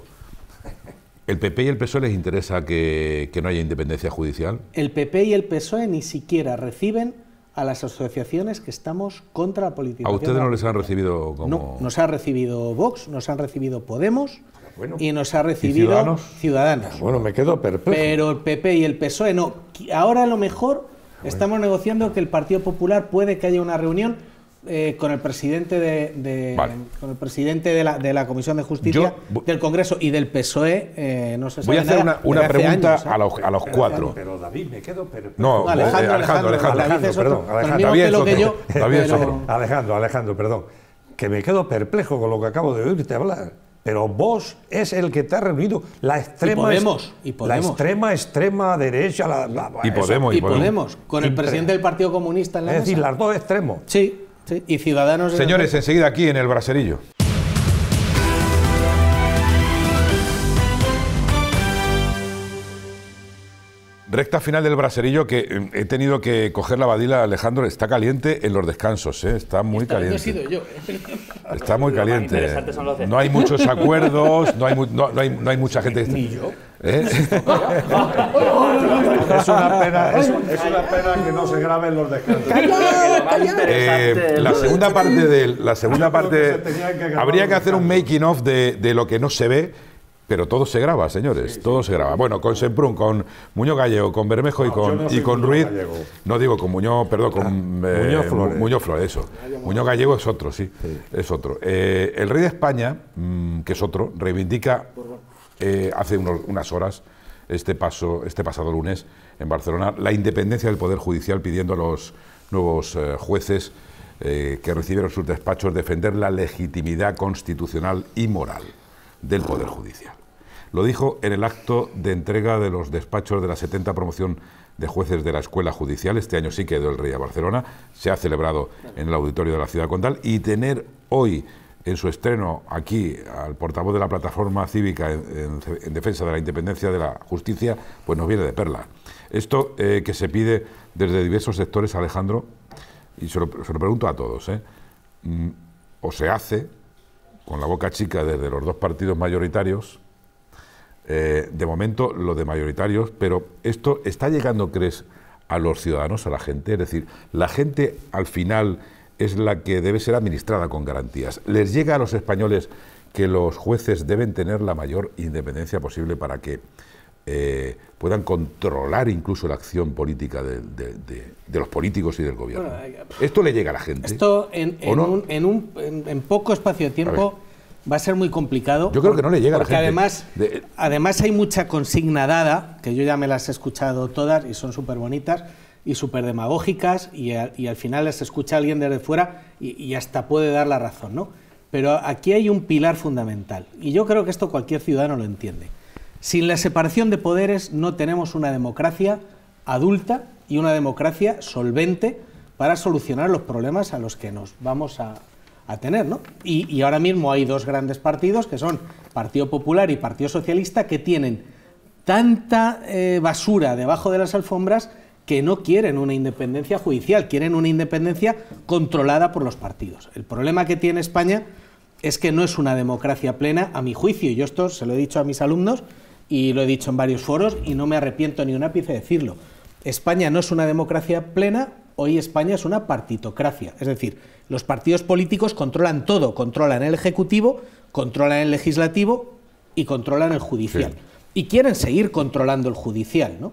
¿El P P y el P S O E les interesa que, que no haya independencia judicial? El P P y el P S O E ni siquiera reciben a las asociaciones que estamos contra la politización. ¿A ustedes no les han recibido como...? No, nos ha recibido Vox, nos han recibido Podemos bueno, y nos ha recibido Ciudadanos? Ciudadanos. Bueno, me quedo perplejo. Pero el P P y el P S O E no. Ahora a lo mejor estamos negociando que el Partido Popular puede que haya una reunión eh, con el presidente de, de Vale. con el presidente de la, de la Comisión de Justicia Yo, del Congreso y del P S O E. Eh, no se sabe Voy a hacer nada una, una desde hace pregunta años, ¿eh? a los, a los cuatro. Pero David, me quedo perplejo. No, No, Alejandro, eh, Alejandro, Alejandro, Alejandro. David es otro, Perdón, con el Alejandro. mismo David es pelo que yo, otro, David es pero- otro. Alejandro, Alejandro, perdón. Que me quedo perplejo con lo que acabo de oírte hablar. Pero vos es el que te ha reunido la extrema... Y Podemos, y Podemos. La extrema, extrema derecha... La, la- Y eso. Podemos, y Podemos, con el Impre- presidente del Partido Comunista en la Es decir, mesa. las dos extremos. Sí, sí, y Ciudadanos... en el- Señores, enseguida aquí en el Braserillo. Recta final del Braserillo, que eh, he tenido que coger la badila, Alejandro, está caliente en los descansos, ¿eh? Está muy Esta vez no he caliente. sido yo. Está muy Lo más caliente. interesante son los No hay muchos acuerdos, no hay, mu- no, no hay, no hay mucha gente... Ni yo. ¿Eh? Es una pena, es, es una pena que no se graben los descansos. Eh, la segunda parte del, la segunda parte Se tenían que grabar habría que los hacer un descansos. making of de, de lo que no se ve, pero todo se graba, señores, todo se graba. Bueno, con Semprún, con Muñoz Gallego, con Bermejo y No, con yo no y soy con Muñoz Ruiz. Gallego. No digo con Muñoz, perdón, con eh, Muñoz Flores. Muñoz Flores, eso. Muñoz Gallego es otro, sí, es otro. Eh, el rey de España, mm, que es otro, reivindica eh, hace unos- unas horas este paso, este pasado lunes en Barcelona, la independencia del Poder Judicial, pidiendo a los nuevos eh, jueces eh, que recibieron sus despachos defender la legitimidad constitucional y moral del Poder Judicial. Lo dijo en el acto de entrega de los despachos de la setenta promoción de jueces de la Escuela Judicial. Este año sí quedó el rey a Barcelona, se ha celebrado en el auditorio de la Ciudad Condal, y tener hoy en su estreno aquí al portavoz de la plataforma cívica en, en- en defensa de la independencia de la justicia, pues nos viene de perla. Esto eh, que se pide desde diversos sectores, Alejandro, y se lo, se lo pregunto a todos, ¿eh? Mm, o se hace con la boca chica desde los dos partidos mayoritarios, eh, de momento lo de mayoritarios, pero esto está llegando, ¿crees?, a los ciudadanos, a la gente. Es decir, la gente al final es la que debe ser administrada con garantías. ¿Les llega a los españoles que los jueces deben tener la mayor independencia posible para que eh, puedan controlar incluso la acción política de, de- de- de los políticos y del gobierno? Bueno, ¿Esto le llega a la gente? Esto en, ¿O en no? un, en, un- en- en poco espacio de tiempo va a ser muy complicado. Yo creo que no le llega a la porque gente. Además, De- además hay mucha consigna dada, que yo ya me las he escuchado todas y son súper bonitas y súper demagógicas, y, a- y al final las escucha alguien desde fuera y, y hasta puede dar la razón, ¿no? Pero aquí hay un pilar fundamental, y yo creo que esto cualquier ciudadano lo entiende. Sin la separación de poderes no tenemos una democracia adulta y una democracia solvente para solucionar los problemas a los que nos vamos a, a tener, ¿no? Y, y ahora mismo hay dos grandes partidos, que son Partido Popular y Partido Socialista, que tienen tanta eh, basura debajo de las alfombras que no quieren una independencia judicial, quieren una independencia controlada por los partidos. El problema que tiene España es que no es una democracia plena, a mi juicio, y yo esto se lo he dicho a mis alumnos y lo he dicho en varios foros y no me arrepiento ni un ápice de decirlo. España no es una democracia plena, hoy España es una partitocracia, es decir, los partidos políticos controlan todo, controlan el Ejecutivo, controlan el Legislativo y controlan el Judicial. Sí. Y quieren seguir controlando el Judicial, ¿no?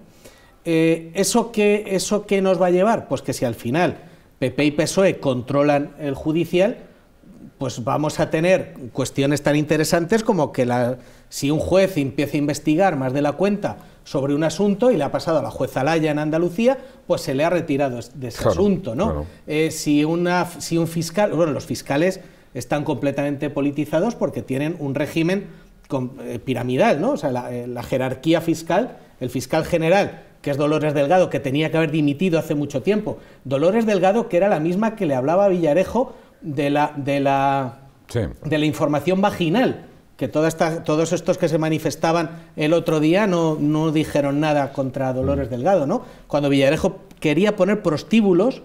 Eh, ¿eso, qué, ¿Eso qué nos va a llevar? Pues que si al final P P y P S O E controlan el Judicial, pues vamos a tener cuestiones tan interesantes como que la, si un juez empieza a investigar más de la cuenta sobre un asunto y le ha pasado a la jueza Laya en Andalucía, pues se le ha retirado de ese Claro, asunto, ¿no? claro. Eh, si, una, si un fiscal, bueno, los fiscales están completamente politizados porque tienen un régimen con, eh, piramidal, ¿no? O sea, la, eh, la jerarquía fiscal, el fiscal general, que es Dolores Delgado, que tenía que haber dimitido hace mucho tiempo. Dolores Delgado, que era la misma que le hablaba a Villarejo de la, de la, Sí. de la información vaginal, que toda esta, todos estos que se manifestaban el otro día no, no dijeron nada contra Dolores Delgado, ¿no? Cuando Villarejo quería poner prostíbulos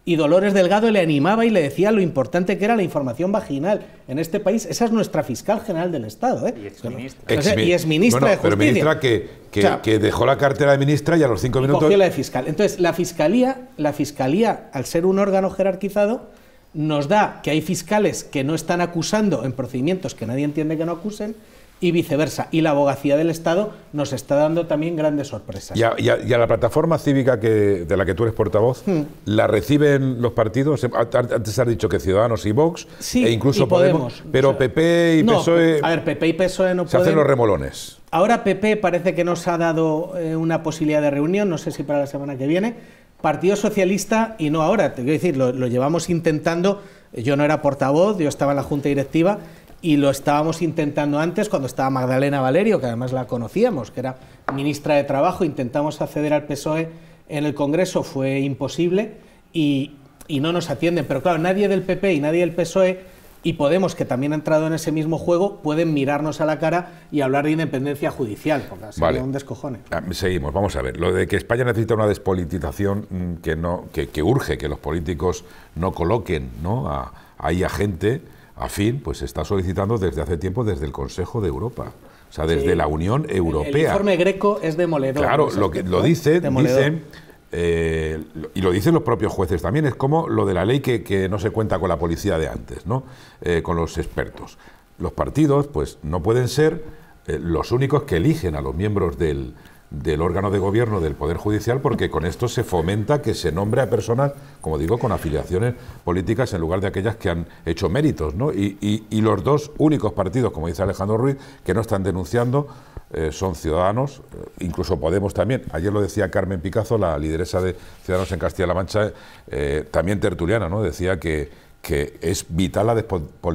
y Dolores Delgado le animaba y le decía lo importante que era la información vaginal en este país. Esa es nuestra fiscal general del Estado, ¿eh? Y exministra. O sea, y es ministra bueno, de Justicia. Pero ministra que, que, o sea, que dejó la cartera de ministra y a los cinco minutos... cogió la de fiscal. Entonces, la fiscalía, la fiscalía, al ser un órgano jerarquizado, nos da que hay fiscales que no están acusando en procedimientos que nadie entiende que no acusen, y viceversa. Y la abogacía del Estado nos está dando también grandes sorpresas. ¿Y a, y a, y a la plataforma cívica que, de la que tú eres portavoz, hmm. la reciben los partidos? Antes has dicho que Ciudadanos y Vox, sí, e incluso y Podemos, Podemos, pero o sea, P P y no, P S O E... A ver, P P y P S O E no se pueden... hacen los remolones. Ahora P P parece que nos ha dado eh, una posibilidad de reunión, no sé si para la semana que viene. Partido Socialista, y no ahora, te quiero decir, lo, lo llevamos intentando. Yo no era portavoz, yo estaba en la Junta Directiva, y lo estábamos intentando antes cuando estaba Magdalena Valerio, que además la conocíamos, que era ministra de Trabajo. Intentamos acceder al P S O E en el Congreso, fue imposible y, y no nos atienden. Pero claro, nadie del P P y nadie del P S O E y Podemos, que también ha entrado en ese mismo juego, pueden mirarnos a la cara y hablar de independencia judicial, porque sería vale. un descojone. Seguimos, vamos a ver. Lo de que España necesita una despolitización que, no, que, que urge que los políticos no coloquen, ¿no?, a, ahí a gente... afín, pues se está solicitando desde hace tiempo desde el Consejo de Europa, o sea, desde sí, la Unión Europea. El, el informe Greco es demoledor. Claro, lo que lo dice, dicen, eh, y lo dicen los propios jueces también, es como lo de la ley que, que no se cuenta con la policía de antes, ¿no? Eh, con los expertos. Los partidos, pues, no pueden ser eh, los únicos que eligen a los miembros del... del órgano de gobierno del Poder Judicial, porque con esto se fomenta que se nombre a personas, como digo, con afiliaciones políticas en lugar de aquellas que han hecho méritos, ¿no? Y, y, y los dos únicos partidos, como dice Alejandro Ruiz, que no están denunciando eh, son Ciudadanos, eh, incluso Podemos también. Ayer lo decía Carmen Picazo, la lideresa de Ciudadanos en Castilla-La Mancha, eh, también tertuliana, ¿no? Decía que, que es vital la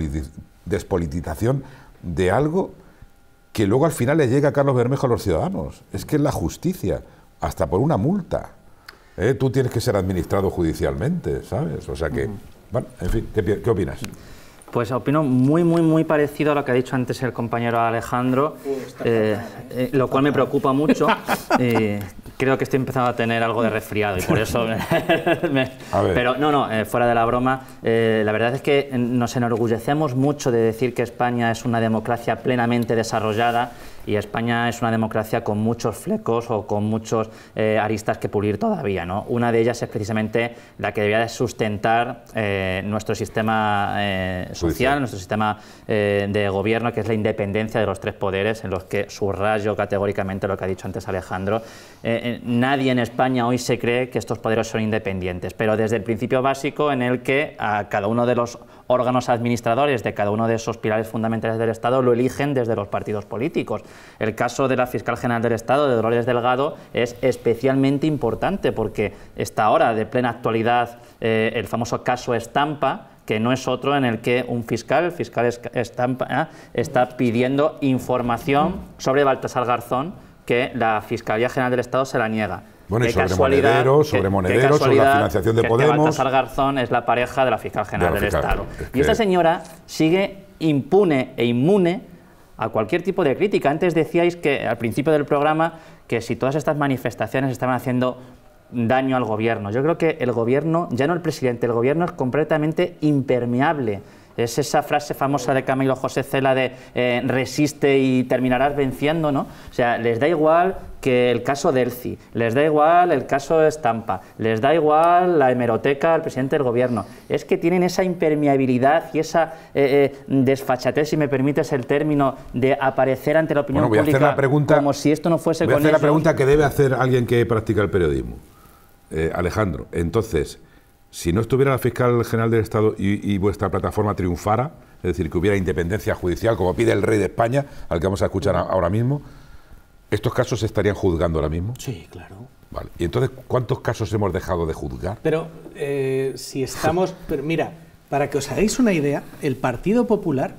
despolitización de algo que luego al final le llega a Carlos Bermejo a los ciudadanos. Es que es la justicia, hasta por una multa. ¿Eh? Tú tienes que ser administrado judicialmente, ¿sabes? O sea que, uh-huh. bueno, en fin, ¿qué, qué opinas? Pues opino muy, muy, muy parecido a lo que ha dicho antes el compañero Alejandro, eh, eh, lo cual me preocupa mucho. Eh, creo que estoy empezando a tener algo de resfriado y por eso... Me, me, pero no, no, eh, fuera de la broma, eh, la verdad es que nos enorgullecemos mucho de decir que España es una democracia plenamente desarrollada y España es una democracia con muchos flecos o con muchos eh, aristas que pulir todavía, ¿no? Una de ellas es precisamente la que debería de sustentar eh, nuestro sistema eh, social, nuestro sistema eh, de gobierno, que es la independencia de los tres poderes, en los que subrayo categóricamente lo que ha dicho antes Alejandro. Eh, eh, nadie en España hoy se cree que estos poderes son independientes, pero desde el principio básico en el que a cada uno de los órganos administradores de cada uno de esos pilares fundamentales del Estado lo eligen desde los partidos políticos. El caso de la fiscal general del Estado, de Dolores Delgado, es especialmente importante porque está ahora de plena actualidad eh, el famoso caso Estampa, que no es otro en el que un fiscal, el fiscal Estampa, ¿eh? está pidiendo información sobre Baltasar Garzón, que la Fiscalía General del Estado se la niega. Bueno, y sobre Monedero, sobre Monedero, sobre la financiación de que Podemos. Que Baltasar Garzón es la pareja de la fiscal general del fiscal, Estado. es que... Y esta señora sigue impune e inmune a cualquier tipo de crítica. Antes decíais que al principio del programa que si todas estas manifestaciones estaban haciendo daño al gobierno. Yo creo que el gobierno, ya no el presidente, el gobierno es completamente impermeable. Es esa frase famosa de Camilo José Cela de eh, resiste y terminarás venciendo, ¿no? O sea, les da igual que el caso Delci, les da igual el caso Estampa, les da igual la hemeroteca al presidente del gobierno. Es que tienen esa impermeabilidad y esa eh, eh, desfachatez, si me permites el término, de aparecer ante la opinión bueno, voy a pública hacer la pregunta, como si esto no fuese voy con a hacer ellos. la pregunta que debe hacer alguien que practica el periodismo. Eh, Alejandro, entonces... Si no estuviera la fiscal general del Estado y, y vuestra plataforma triunfara, es decir, que hubiera independencia judicial, como pide el rey de España, al que vamos a escuchar a, ahora mismo, ¿estos casos se estarían juzgando ahora mismo? Sí, claro. Vale. ¿Y entonces cuántos casos hemos dejado de juzgar? Pero eh, si estamos... pero mira, para que os hagáis una idea, el Partido Popular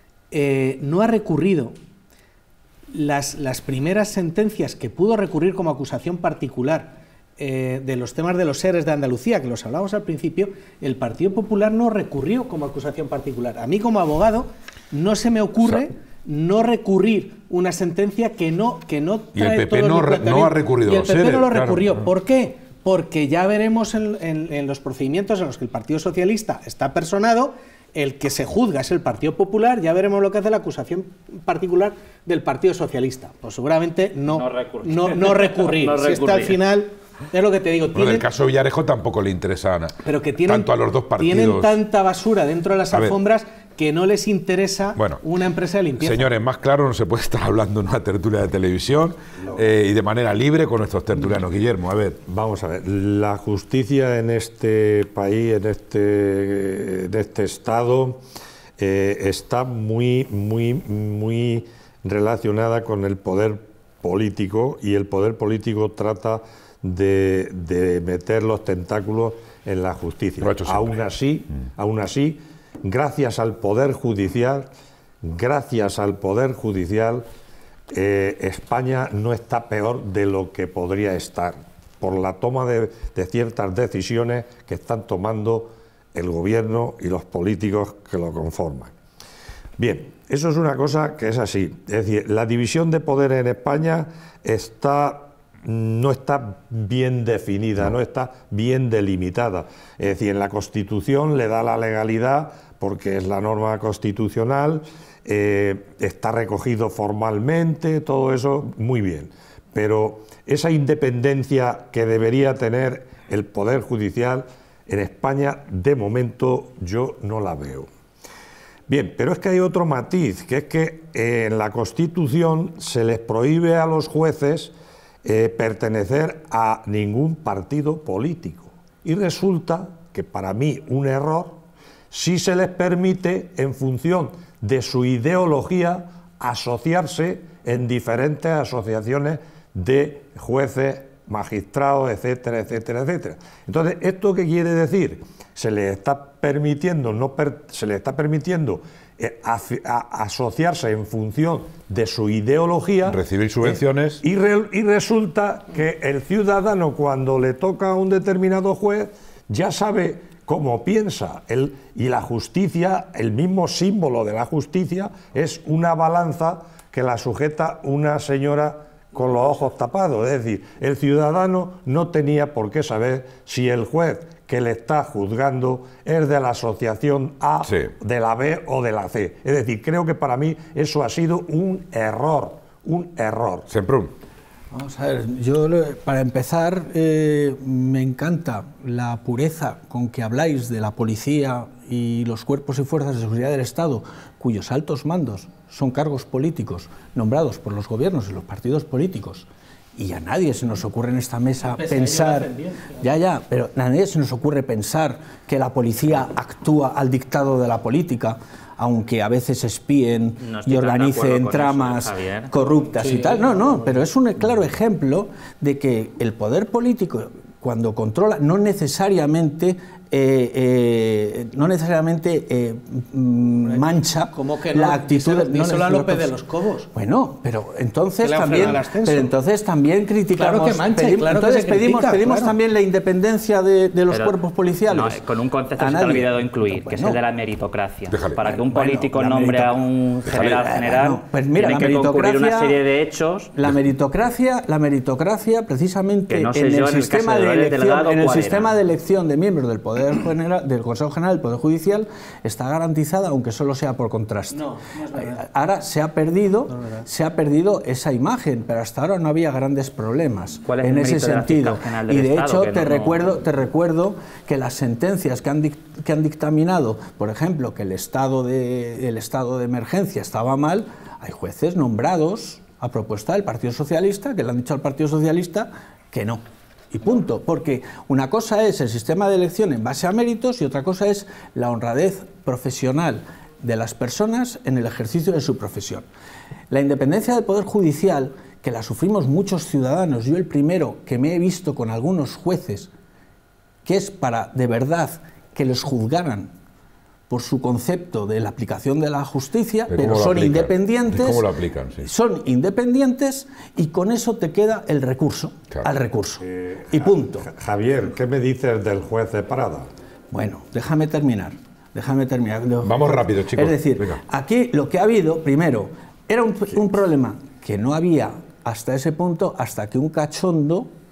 eh, no ha recurrido las, las primeras sentencias que pudo recurrir como acusación particular Eh, de los temas de los seres de Andalucía, que los hablábamos al principio. El Partido Popular no recurrió como acusación particular. A mí como abogado no se me ocurre o sea, no recurrir una sentencia que no que no trae y el P P no, re, no ha recurrido y el P P seres, no lo recurrió. Claro. ¿Por qué? porque ya veremos en, en, en los procedimientos en los que el Partido Socialista está personado, el que se juzga es el Partido Popular, ya veremos lo que hace la acusación particular del Partido Socialista. Pues seguramente no, no recurrir. No, no recurrir. no si está al final, es lo que te digo. Bueno, tienen, en el caso Villarejo tampoco le interesa pero que tienen, tanto a los dos partidos. Tienen tanta basura dentro de las A ver, alfombras que no les interesa bueno, una empresa de limpieza. Señores, más claro no se puede estar hablando en una tertulia de televisión no. eh, y de manera libre con nuestros tertulianos. Guillermo, a ver. Vamos a ver, la justicia en este país, en este, en este estado, eh, está muy, muy, muy relacionada con el poder político, y el poder político trata de, de meter los tentáculos en la justicia. Aún así, mm. aún así, gracias al Poder Judicial, gracias al Poder Judicial, eh, España no está peor de lo que podría estar, por la toma de, de ciertas decisiones que están tomando el gobierno y los políticos que lo conforman. Bien, eso es una cosa que es así. Es decir, la división de poderes en España está... no está bien definida, no está bien delimitada. Es decir, en la Constitución le da la legalidad porque es la norma constitucional, eh, está recogido formalmente, todo eso muy bien. Pero esa independencia que debería tener el Poder Judicial en España, de momento yo no la veo. Bien, pero es que hay otro matiz, que es que eh, en la Constitución se les prohíbe a los jueces Eh, pertenecer a ningún partido político. Y resulta que para mí un error sí se les permite, en función de su ideología, asociarse en diferentes asociaciones de jueces, magistrados, etcétera, etcétera, etcétera. Entonces, ¿esto qué quiere decir? Se les está permitiendo, no per, se les está permitiendo eh, a, a, asociarse en función de su ideología, recibir subvenciones, eh, y, re, y resulta que el ciudadano, cuando le toca a un determinado juez, ya sabe cómo piensa. El, y la justicia, el mismo símbolo de la justicia, es una balanza que la sujeta una señora con los ojos tapados. Es decir, el ciudadano no tenía por qué saber si el juez que le está juzgando es de la asociación A, sí, de la B o de la C. Es decir, creo que para mí eso ha sido un error, un error. Semprún. Vamos a ver, yo para empezar eh, me encanta la pureza con que habláis de la policía y los cuerpos y fuerzas de seguridad del Estado, cuyos altos mandos son cargos políticos nombrados por los gobiernos y los partidos políticos. Y a nadie se nos ocurre en esta mesa pensar, ya, ya, pero a nadie se nos ocurre pensar que la policía actúa al dictado de la política, aunque a veces espíen no y organicen tramas eso, corruptas sí, y tal. No, no, pero es un claro ejemplo de que el poder político, cuando controla, no necesariamente eh, eh, no necesariamente eh, mancha ¿Cómo que no? la actitud de no, no López de los Cobos. Bueno, pero entonces también pero entonces también criticamos, claro que mancha, pedimos, claro entonces que se pedimos, critica, pedimos claro. también la independencia de, de los pero, cuerpos policiales. No, con un concepto que se te ha olvidado incluir, bueno, que es el de la meritocracia. Déjale. Para que un político bueno, nombre a un general general, no, pues mira, tiene que concurrir una serie de hechos. La meritocracia, la meritocracia precisamente no sé en, yo, el en el sistema de de López elección, Delgado, en el ¿cuál sistema era? de elección de miembros del Poder General, del Consejo General del Poder Judicial, está garantizada, aunque solo sea por contraste. No, no es verdad. Ahora se ha perdido, no es verdad. se ha perdido esa imagen, pero hasta ahora no había grandes problemas ¿Cuál es en el ese mérito de la sentido. fiscal general del Y de Estado, hecho que te no- recuerdo, te recuerdo que las sentencias que han, dic- que han dictaminado, por ejemplo, que el estado de el estado de emergencia estaba mal, hay jueces nombrados a propuesta del Partido Socialista que le han dicho al Partido Socialista que no. Y punto, porque una cosa es el sistema de elección en base a méritos y otra cosa es la honradez profesional de las personas en el ejercicio de su profesión. La independencia del Poder Judicial, que la sufrimos muchos ciudadanos, yo el primero que me he visto con algunos jueces, que es para de verdad que los juzgaran por su concepto de la aplicación de la justicia, ¿De pero cómo lo son aplican? independientes. ¿De cómo lo aplican? Sí. Son independientes y con eso te queda el recurso, Claro. al recurso. Eh, y punto. Javier, ¿qué me dices del juez de Prada? Bueno, déjame terminar. Déjame terminar. Vamos rápido, chicos. Es decir, Venga. aquí lo que ha habido, primero, era un, un problema que no había hasta ese punto, hasta que un cachondo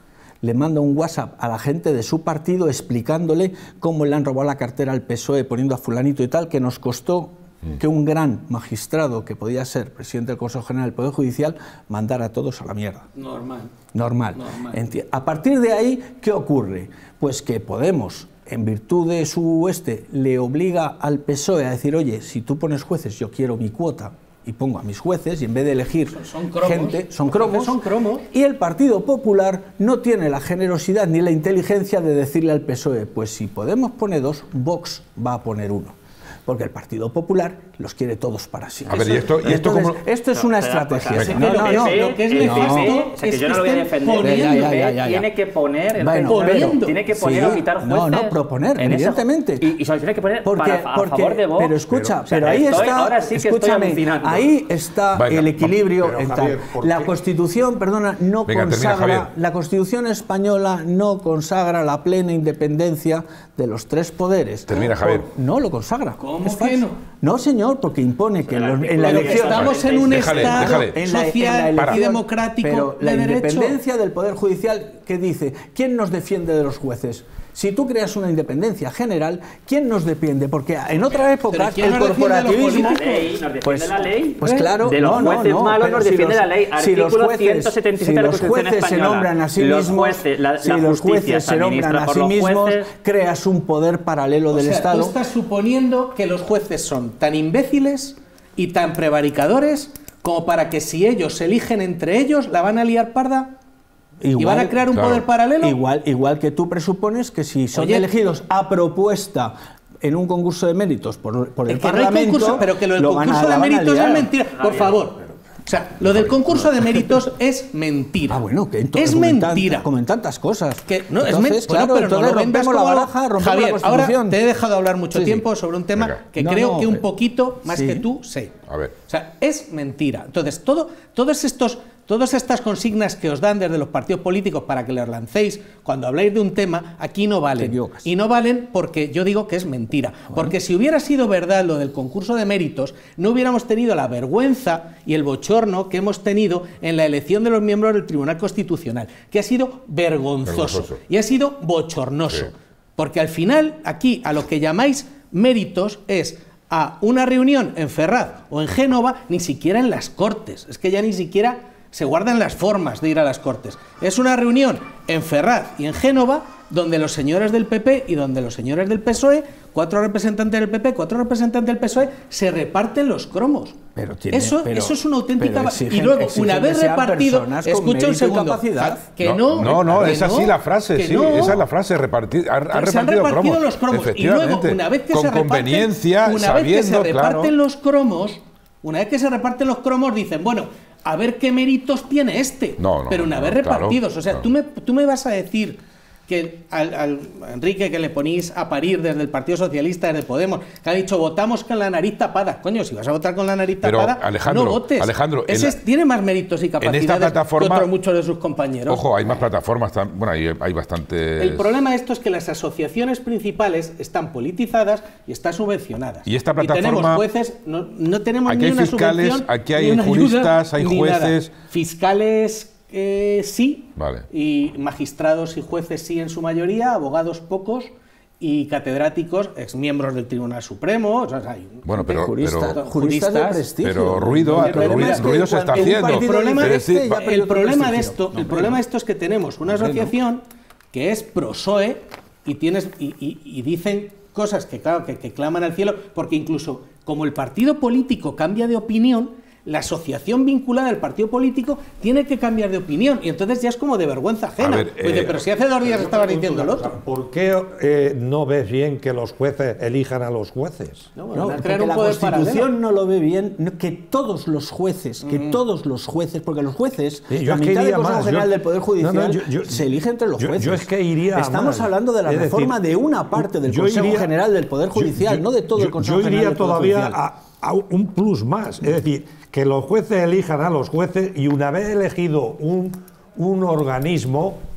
le manda un WhatsApp a la gente de su partido explicándole cómo le han robado la cartera al P S O E poniendo a fulanito y tal, que nos costó que un gran magistrado que podía ser presidente del Consejo General del Poder Judicial mandara a todos a la mierda. Normal. Normal. Normal. A partir de ahí, ¿qué ocurre? Pues que Podemos, en virtud de su este, le obliga al P S O E a decir, oye, si tú pones jueces, yo quiero mi cuota y pongo a mis jueces, y en vez de elegir son, son cromos, gente, son cromos, son cromos, y el Partido Popular no tiene la generosidad ni la inteligencia de decirle al P S O E, pues si Podemos pone dos, Vox va a poner uno. Porque el Partido Popular los quiere todos para sí. A ver, ¿y esto, y esto, Entonces, cómo... esto es una no, estrategia. Cosa, no, no, no, lo que es nefasto es que yo no lo voy a defender. El ya, ya, ya, ya. tiene que poner, el bueno, poniendo, tiene que poner sí, o quitar jueces. No, no, proponer, evidentemente. Esa, y, y solo tiene que poner porque, para, a porque, favor de Vox. Pero escucha, pero, o sea, pero ahí estoy, está, ahora sí que escúchame, estoy ahí está Venga, el equilibrio. pero, en Javier, tal. La Constitución, perdona, no Venga, consagra, termina, la Constitución española no consagra la plena independencia de los tres poderes. Termina, Javier. No lo consagra. ¿Cómo es que no? No, señor, porque impone que en, los, en la elección... Estamos en un déjale, Estado déjale. En la, social en la elección, y democrático pero de la derecho. independencia del Poder Judicial, ¿qué dice? ¿Quién nos defiende de los jueces? Si tú creas una independencia general, ¿quién nos defiende? Porque en otra época el corporativismo... La ley, nos defiende pues, la ley. Pues claro, de los no, jueces no, no, malos nos si defiende los, la ley. Si los Artículo jueces, ciento setenta y siete si de la los Constitución jueces se española. nombran a sí Los mismos, jueces, la, si la los justicia jueces se nombran a por sí los mismos, jueces, creas un poder paralelo O del sea, Estado. tú estás suponiendo que los jueces son tan imbéciles y tan prevaricadores como para que si ellos se eligen entre ellos, la van a liar parda. Igual, ¿Y van a crear un claro. poder paralelo? Igual, igual que tú presupones que si son Oye, elegidos a propuesta en un concurso de méritos por, por el que no hay Parlamento, concurso, pero que lo del lo van a- concurso la de van a méritos liar. es mentira. Por favor. O sea, lo del concurso de méritos es mentira. Ah, bueno, que entonces, es como en mentira. tanta- como en tantas cosas. Que no, entonces, es men- claro, bueno, pero entonces no lo vendas rompemos la como- baraja, rompemos Javier, la Constitución. ahora te he dejado hablar mucho Sí, sí. tiempo sobre un tema Venga. que No, creo no, que un pero- poquito más sí. que tú sé. A ver. O sea, es mentira. Entonces, todo, todos estos, todas estas consignas que os dan desde los partidos políticos para que les lancéis cuando habláis de un tema, aquí no Te valen. equivocas. Y no valen porque yo digo que es mentira. Porque si hubiera sido verdad lo del concurso de méritos, no hubiéramos tenido la vergüenza y el bochorno que hemos tenido en la elección de los miembros del Tribunal Constitucional, que ha sido vergonzoso, Vergonzoso. y ha sido bochornoso. Sí. Porque al final, aquí, a lo que llamáis méritos es a una reunión en Ferraz o en Génova, ni siquiera en las Cortes. Es que ya ni siquiera se guardan las formas de ir a las Cortes. Es una reunión en Ferraz y en Génova donde los señores del P P y donde los señores del P S O E, cuatro representantes del P P, cuatro representantes del P S O E, se reparten los cromos. Pero tiene- eso, pero- eso es una auténtica... pero va- exigen- y luego, exigen una que vez sean repartido... personas con Escucha un mérito y segundo. capacidad. Que no, no, no, no, que es así no, la frase, que sí, no. esa es la frase, repartir, ha, ha se han repartido repartido cromos, los cromos y efectivamente, luego una vez que con se reparten, conveniencia, una vez que se sabiendo, reparten claro. los cromos, una vez que se reparten los cromos dicen, bueno, a ver qué méritos tiene este. No, no, pero una no, vez claro, repartidos, o sea, claro. tú me tú me vas a decir que al, al Enrique que le ponís a parir desde el Partido Socialista, desde Podemos, que ha dicho votamos con la nariz tapada. Coño, si vas a votar con la nariz Pero, tapada, Alejandro, no votes. Alejandro, Ese en es- la- tiene más méritos y capacidades plataforma- que otros muchos de sus compañeros. Ojo, hay más plataformas, tam- bueno, hay, hay bastantes... El problema de esto es que las asociaciones principales están politizadas y están subvencionadas. Y esta tenemos plataforma- jueces, no, no tenemos Aquí ni hay una fiscales, subvención, aquí hay ni una juristas, ayuda, hay ni nada. jueces. Fiscales eh, sí, Vale. y magistrados y jueces sí en su mayoría, abogados pocos y catedráticos, exmiembros del Tribunal Supremo. O sea, hay Bueno, pero, Juristas, pero, juristas de juristas, prestigio. pero ruido, El problema ruido, es que ruido se está cuando un haciendo. partido El problema, Pero diferente sí, ya va- perdió el problema de prestigio. esto, el problema de esto es que tenemos una Hombre, no. asociación que es pro S O E y tienes y, y- y dicen cosas que claro que, que claman al cielo, porque incluso como el partido político cambia de opinión, la asociación vinculada al partido político tiene que cambiar de opinión y entonces ya es como de vergüenza ajena. A ver, Oye, eh, pero si hace dos días estabas diciendo el otro. ¿Por qué eh, no ves bien que los jueces elijan a los jueces? No, bueno, No, van a porque crear un la poder Constitución paralelo. no lo ve bien, no, que todos los jueces, que todos los jueces, porque los jueces, Sí, yo la es que mitad del iría Consejo más, General yo- del Poder Judicial no, no, yo- yo- se elige entre los yo- jueces. yo es que iría Estamos más. hablando de la Es decir, reforma de una parte del yo Consejo iría- General del Poder yo- Judicial, yo- no de todo yo- el Consejo Yo General iría del Poder todavía Judicial. a, a un plus más, es decir, que los jueces elijan a los jueces y una vez elegido un, un organismo,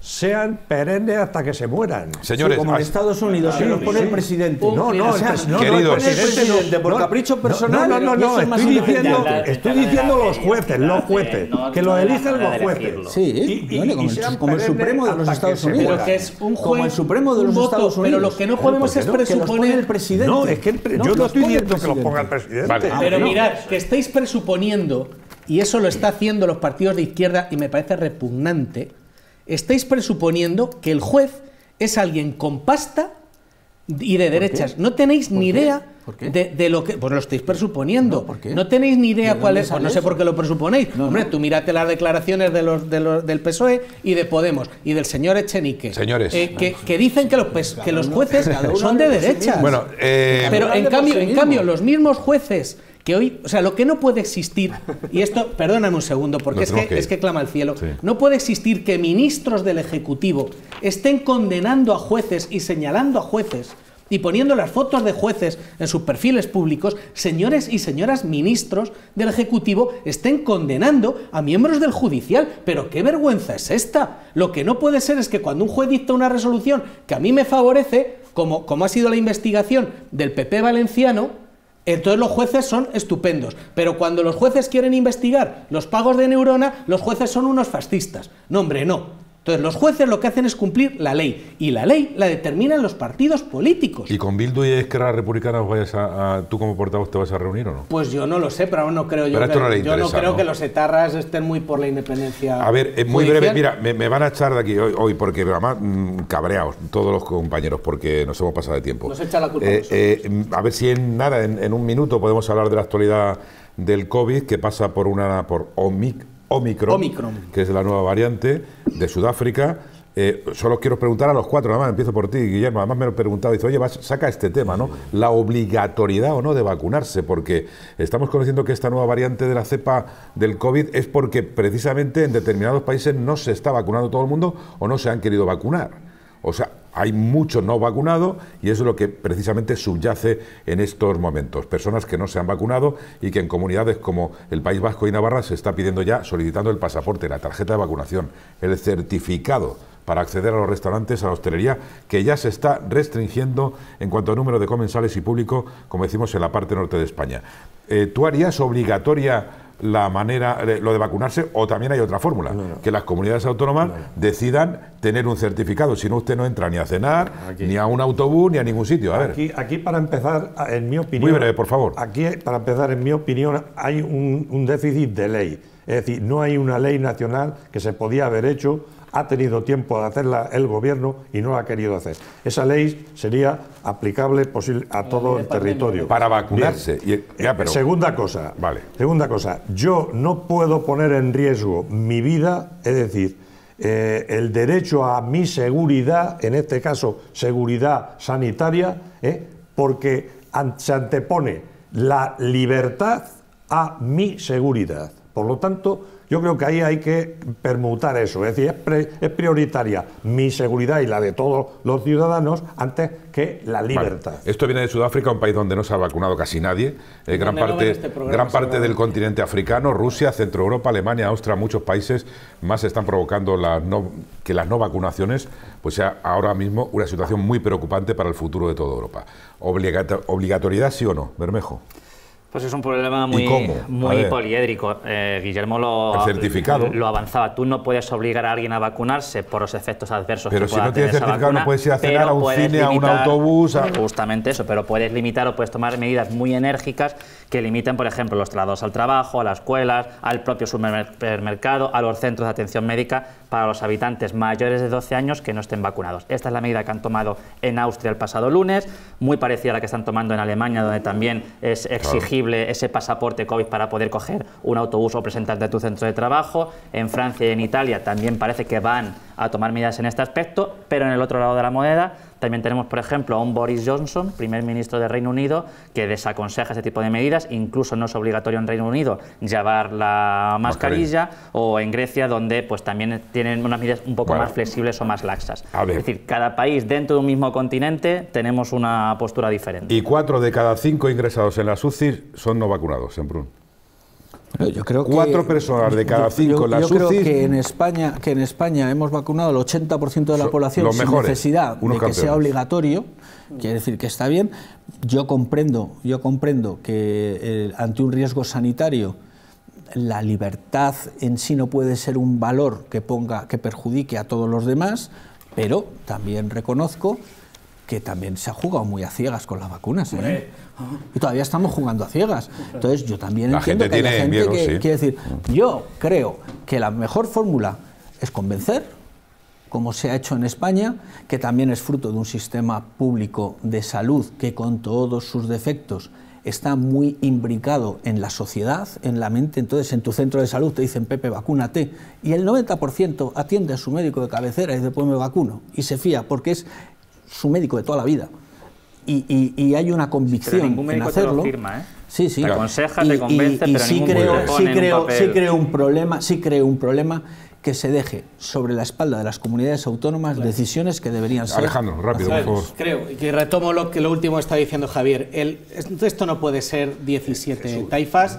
sean perennes hasta que se mueran. Señores, sí, como en Estados Unidos, se los pone el presidente. No, no, o sea, el, no, queridos, no, el presidente, por no, capricho personal. No, no, no, no, no estoy diciendo, estoy diciendo los jueces, los jueces, que lo eligen los jueces. Sí, y, y, bueno, como, y el, como el Supremo de los Estados Unidos. Pero que es un juez, como el Supremo de los voto, Estados Unidos. Pero lo que no podemos es presuponer el presidente. No, es que el, no, yo no estoy pone el diciendo que los presidente. ponga el presidente. Vale. Ah, Pero no. mirad, que estáis presuponiendo, y eso lo está haciendo los partidos de izquierda y me parece repugnante, estáis presuponiendo que el juez es alguien con pasta y de derechas. No tenéis ni qué? idea ¿Por qué? de, de lo que... Pues lo estáis presuponiendo. No, ¿por qué? No tenéis ni idea ¿De cuál dónde es... Pues sale no sé eso? por qué lo presuponéis. No, Hombre, no. tú mírate las declaraciones de los, de los, del P S O E y de Podemos y del señor Echenique. Señores. eh, que, que dicen que los, pes- que los jueces cada uno son de hable por sí derechas. mismo. Bueno, eh, Pero Hable en por cambio, sí en mismo. cambio, los mismos jueces que hoy, o sea, lo que no puede existir, y esto, perdóname un segundo, porque Nos es que, tenemos que ir. es que clama al cielo, Sí. no puede existir que ministros del Ejecutivo estén condenando a jueces y señalando a jueces y poniendo las fotos de jueces en sus perfiles públicos, señores y señoras ministros del Ejecutivo estén condenando a miembros del Judicial. Pero qué vergüenza es esta. Lo que no puede ser es que cuando un juez dicta una resolución que a mí me favorece, como, como ha sido la investigación del P P valenciano, entonces los jueces son estupendos. Pero cuando los jueces quieren investigar los pagos de Neurona, los jueces son unos fascistas. No, hombre, no. Entonces los jueces lo que hacen es cumplir la ley. Y la ley la determinan los partidos políticos. ¿y con Bildu y Esquerra Republicana os vayas a, a- tú como portavoz te vas a reunir o no? Pues yo no lo sé, pero no creo yo Pero esto que, no le yo no interesa, creo ¿no? que los etarras estén muy por la independencia. A ver, es muy judicial. breve, mira, me, me van a echar de aquí hoy, hoy porque además mm, cabreados todos los compañeros porque nos hemos pasado de tiempo. Nos echa la culpa a Eh, nosotros. eh, a ver si en nada, en, en un minuto podemos hablar de la actualidad del COVID que pasa por una por Omic, Omicron, Omicron. que es la nueva variante de Sudáfrica. Eh, solo quiero preguntar a los cuatro, nada más, empiezo por ti, Guillermo, además me lo he preguntado, dice, oye, vas, saca este tema, ¿no? La obligatoriedad o no de vacunarse, porque estamos conociendo que esta nueva variante de la cepa del COVID es porque precisamente en determinados países no se está vacunando todo el mundo o no se han querido vacunar. O sea, hay muchos no vacunados y eso es lo que precisamente subyace en estos momentos. Personas que no se han vacunado y que en comunidades como el País Vasco y Navarra se está pidiendo ya, solicitando el pasaporte, la tarjeta de vacunación, el certificado para acceder a los restaurantes, a la hostelería, que ya se está restringiendo en cuanto a número de comensales y público, como decimos en la parte norte de España. Eh, ¿Tú harías obligatoria la manera, eh, lo de vacunarse, o también hay otra fórmula, No, no. que las comunidades autónomas No, no. decidan tener un certificado, si no usted no entra ni a cenar, Aquí. ni a un autobús, ni a ningún sitio? A ver, Aquí, aquí para empezar, en mi opinión... Muy breve, por favor. Aquí, para empezar, en mi opinión, hay un, un déficit de ley. Es decir, no hay una ley nacional que se podía haber hecho, ha tenido tiempo de hacerla el gobierno y no la ha querido hacer. Esa ley sería aplicable posible a todo el territorio. para vacunarse. Y- ya, pero- Segunda cosa, Vale. segunda cosa, yo no puedo poner en riesgo mi vida, es decir, eh, el derecho a mi seguridad, en este caso seguridad sanitaria, eh, porque an- se antepone la libertad a mi seguridad. Por lo tanto, yo creo que ahí hay que permutar eso, es decir, es, pre- es prioritaria mi seguridad y la de todos los ciudadanos antes que la libertad. Vale. Esto viene de Sudáfrica, un país donde no se ha vacunado casi nadie. Eh, gran Donde no parte, ven este programa, gran parte seguramente. del continente africano, Rusia, Centro Europa, Alemania, Austria, muchos países más están provocando las no, que las no vacunaciones pues sea ahora mismo una situación muy preocupante para el futuro de toda Europa. Obligato- ¿Obligatoriedad sí o no, Bermejo? Pues es un problema ¿Y muy, cómo? A muy ver. poliédrico. Eh, Guillermo lo, El certificado. lo avanzaba. Tú no puedes obligar a alguien a vacunarse por los efectos adversos Pero que si pueda no tienes tener esa certificado, no vacuna, puedes ir a cenar, pero a un puedes cine, a un limitar- autobús, a- Justamente eso, pero puedes limitar o puedes tomar medidas muy enérgicas que limiten, por ejemplo, los traslados al trabajo, a las escuelas, al propio supermercado, a los centros de atención médica para los habitantes mayores de doce años que no estén vacunados. Esta es la medida que han tomado en Austria el pasado lunes, muy parecida a la que están tomando en Alemania, donde también es exigible ese pasaporte COVID para poder coger un autobús o presentarte a tu centro de trabajo. En Francia y en Italia también parece que van a tomar medidas en este aspecto, pero en el otro lado de la moneda también tenemos, por ejemplo, a un Boris Johnson, primer ministro de Reino Unido, que desaconseja ese tipo de medidas. Incluso no es obligatorio en Reino Unido llevar la mascarilla, o en Grecia, donde pues también tienen unas medidas un poco Bueno. más flexibles o más laxas. A ver. Es decir, cada país dentro de un mismo continente tenemos una postura diferente. Y cuatro de cada cinco ingresados en las U C I son no vacunados, en Brun. Yo creo que, Cuatro personas de cada cinco yo, en las yo creo U C I. que en España, que en España hemos vacunado al ochenta por ciento de la Son población los sin mejores, necesidad de que campeones. sea obligatorio, quiere decir que está bien. Yo comprendo, yo comprendo que eh, ante un riesgo sanitario la libertad en sí no puede ser un valor que ponga, que perjudique a todos los demás, pero también reconozco que también se ha jugado muy a ciegas con las vacunas, ¿eh? Y todavía estamos jugando a ciegas. Entonces yo también La entiendo gente que hay tiene gente miedo, que sí. quiere decir, yo creo que la mejor fórmula es convencer, como se ha hecho en España, que también es fruto de un sistema público de salud que con todos sus defectos está muy imbricado en la sociedad, en la mente. Entonces en tu centro de salud te dicen, Pepe, vacúnate, y el noventa por ciento atiende a su médico de cabecera y dice, pues me vacuno, y se fía, porque es su médico de toda la vida. Y, y, y hay una convicción pero ningún en médico hacerlo. te lo firma, ¿eh? Sí, sí. Te aconseja, te convence, y, y, pero sí ningún creo, te pone sí en un creo, papel. sí creo un problema, sí creo un problema que se deje sobre la espalda de las comunidades autónomas claro. decisiones que deberían ser. Alejandro, rápido, por favor. Creo, y que retomo lo que lo último está diciendo Javier. El, esto no puede ser diecisiete taifas.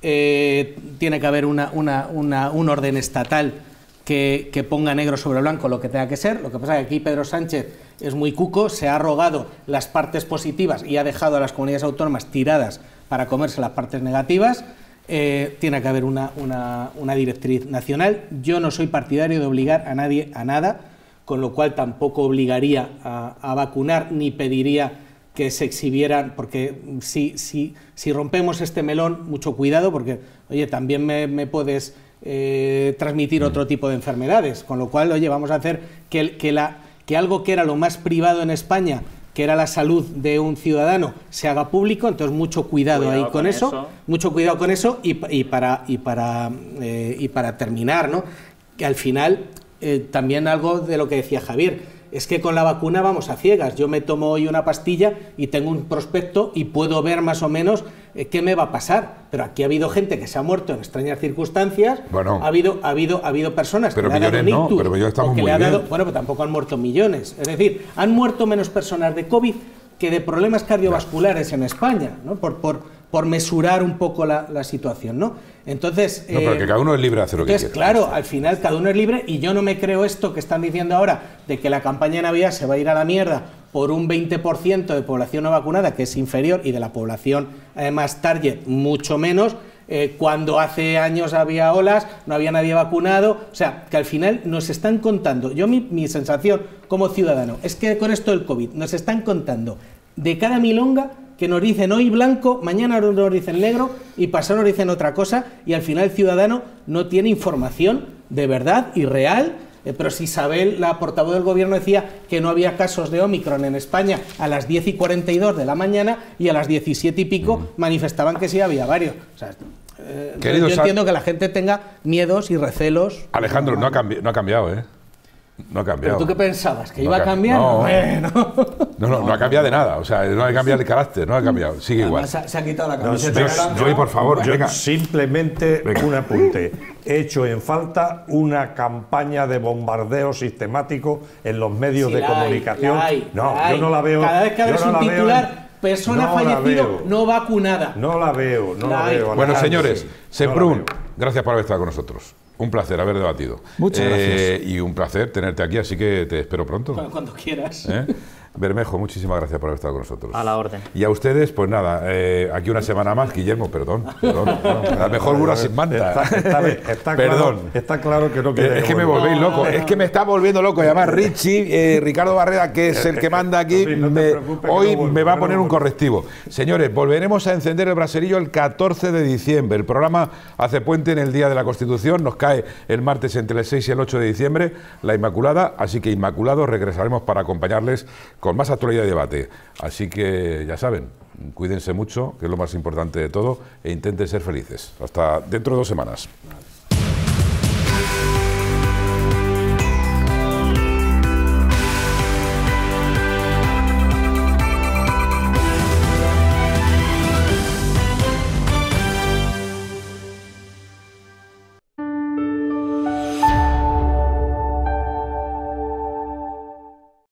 Eh, tiene que haber una, una, una, un orden estatal que, que ponga negro sobre blanco lo que tenga que ser. Lo que pasa es que aquí Pedro Sánchez es muy cuco, se ha arrogado las partes positivas y ha dejado a las comunidades autónomas tiradas para comerse las partes negativas. Eh, tiene que haber una, una, una directriz nacional. Yo no soy partidario de obligar a nadie a nada, con lo cual tampoco obligaría a, a vacunar ni pediría que se exhibieran, porque si, si, si rompemos este melón, mucho cuidado, porque, oye, también me, me puedes eh, transmitir otro tipo de enfermedades, con lo cual, oye, vamos a hacer que, que, la, que algo que era lo más privado en España, que era la salud de un ciudadano, se haga público. Entonces mucho cuidado, cuidado ahí con, con eso, eso, mucho cuidado con eso, y, y, para, y, para, eh, y para terminar, ¿no? Que al final, eh, también algo de lo que decía Javier, es que con la vacuna vamos a ciegas. Yo me tomo hoy una pastilla y tengo un prospecto y puedo ver más o menos eh, qué me va a pasar. Pero aquí ha habido gente que se ha muerto en extrañas circunstancias. Bueno, ha habido, ha habido, ha habido personas pero que le ha dado un ictus, no, pero ya estamos o que muy le ha dado, bien. bueno, pero tampoco han muerto millones. Es decir, han muerto menos personas de COVID que de problemas cardiovasculares en España, ¿no? Por, por, por mesurar un poco la, la situación, ¿no? Entonces, no, pero eh, que cada uno es libre de hacer lo entonces, que quiera. Claro, al final cada uno es libre, y yo no me creo esto que están diciendo ahora de que la campaña de Navidad se va a ir a la mierda por un veinte por ciento de población no vacunada, que es inferior, y de la población además target mucho menos, eh, cuando hace años había olas, no había nadie vacunado. O sea, que al final nos están contando, yo mi, mi sensación como ciudadano es que con esto del COVID nos están contando de cada milonga, que nos dicen hoy blanco, mañana nos dicen negro y pasado nos dicen otra cosa, y al final el ciudadano no tiene información de verdad y real. Eh, pero si Isabel, la portavoz del gobierno, decía que no había casos de Ómicron en España a las diez y cuarenta y dos de la mañana, y a las diecisiete y pico mm. manifestaban que sí había varios. O sea, eh, yo entiendo que la gente tenga miedos y recelos. Alejandro, no ha, cambi no ha cambiado, ¿eh? No ha cambiado. ¿Pero tú qué pensabas? ¿Que no iba a cambiar? No. Bueno. No, no, no ha cambiado de nada. O sea, no ha cambiado el carácter, no ha cambiado. Sigue igual. Se ha, se ha quitado la camiseta. No, yo, yo, por favor, yo venga. Simplemente venga. un apunte. He hecho en falta una campaña de bombardeo sistemático en los medios Sí, de la comunicación. Hay, la hay, no, la hay. yo no la veo. Cada vez que abres no un titular, en... persona no fallecida no vacunada. No la veo, no la, la veo. Bueno, Alejandro, señores, sí, Semprún, no gracias por haber estado con nosotros. Un placer haber debatido. Muchas eh, gracias. Y un placer tenerte aquí, así que te espero pronto. Cuando, cuando quieras. ¿Eh? Bermejo, muchísimas gracias por haber estado con nosotros. A la orden. Y a ustedes, pues nada, eh, aquí una semana más. Guillermo, perdón. perdón, perdón. La mejor burra sin manta. Está, está, está Perdón. Claro, está claro que no quiere. Es que me volvéis no, loco, no, es que me está volviendo loco. Y además Richie, eh, Ricardo Barrera, que es el que manda aquí, no te me, preocupes, hoy que no vuelvo, me va a que poner no un vuelvo. correctivo. Señores, volveremos a encender el braserillo el catorce de diciembre. El programa hace puente en el Día de la Constitución, nos cae el martes entre el seis y el ocho de diciembre, la Inmaculada, así que Inmaculados regresaremos para acompañarles con más actualidad y debate. Así que ya saben, cuídense mucho, que es lo más importante de todo, e intenten ser felices. Hasta dentro de dos semanas.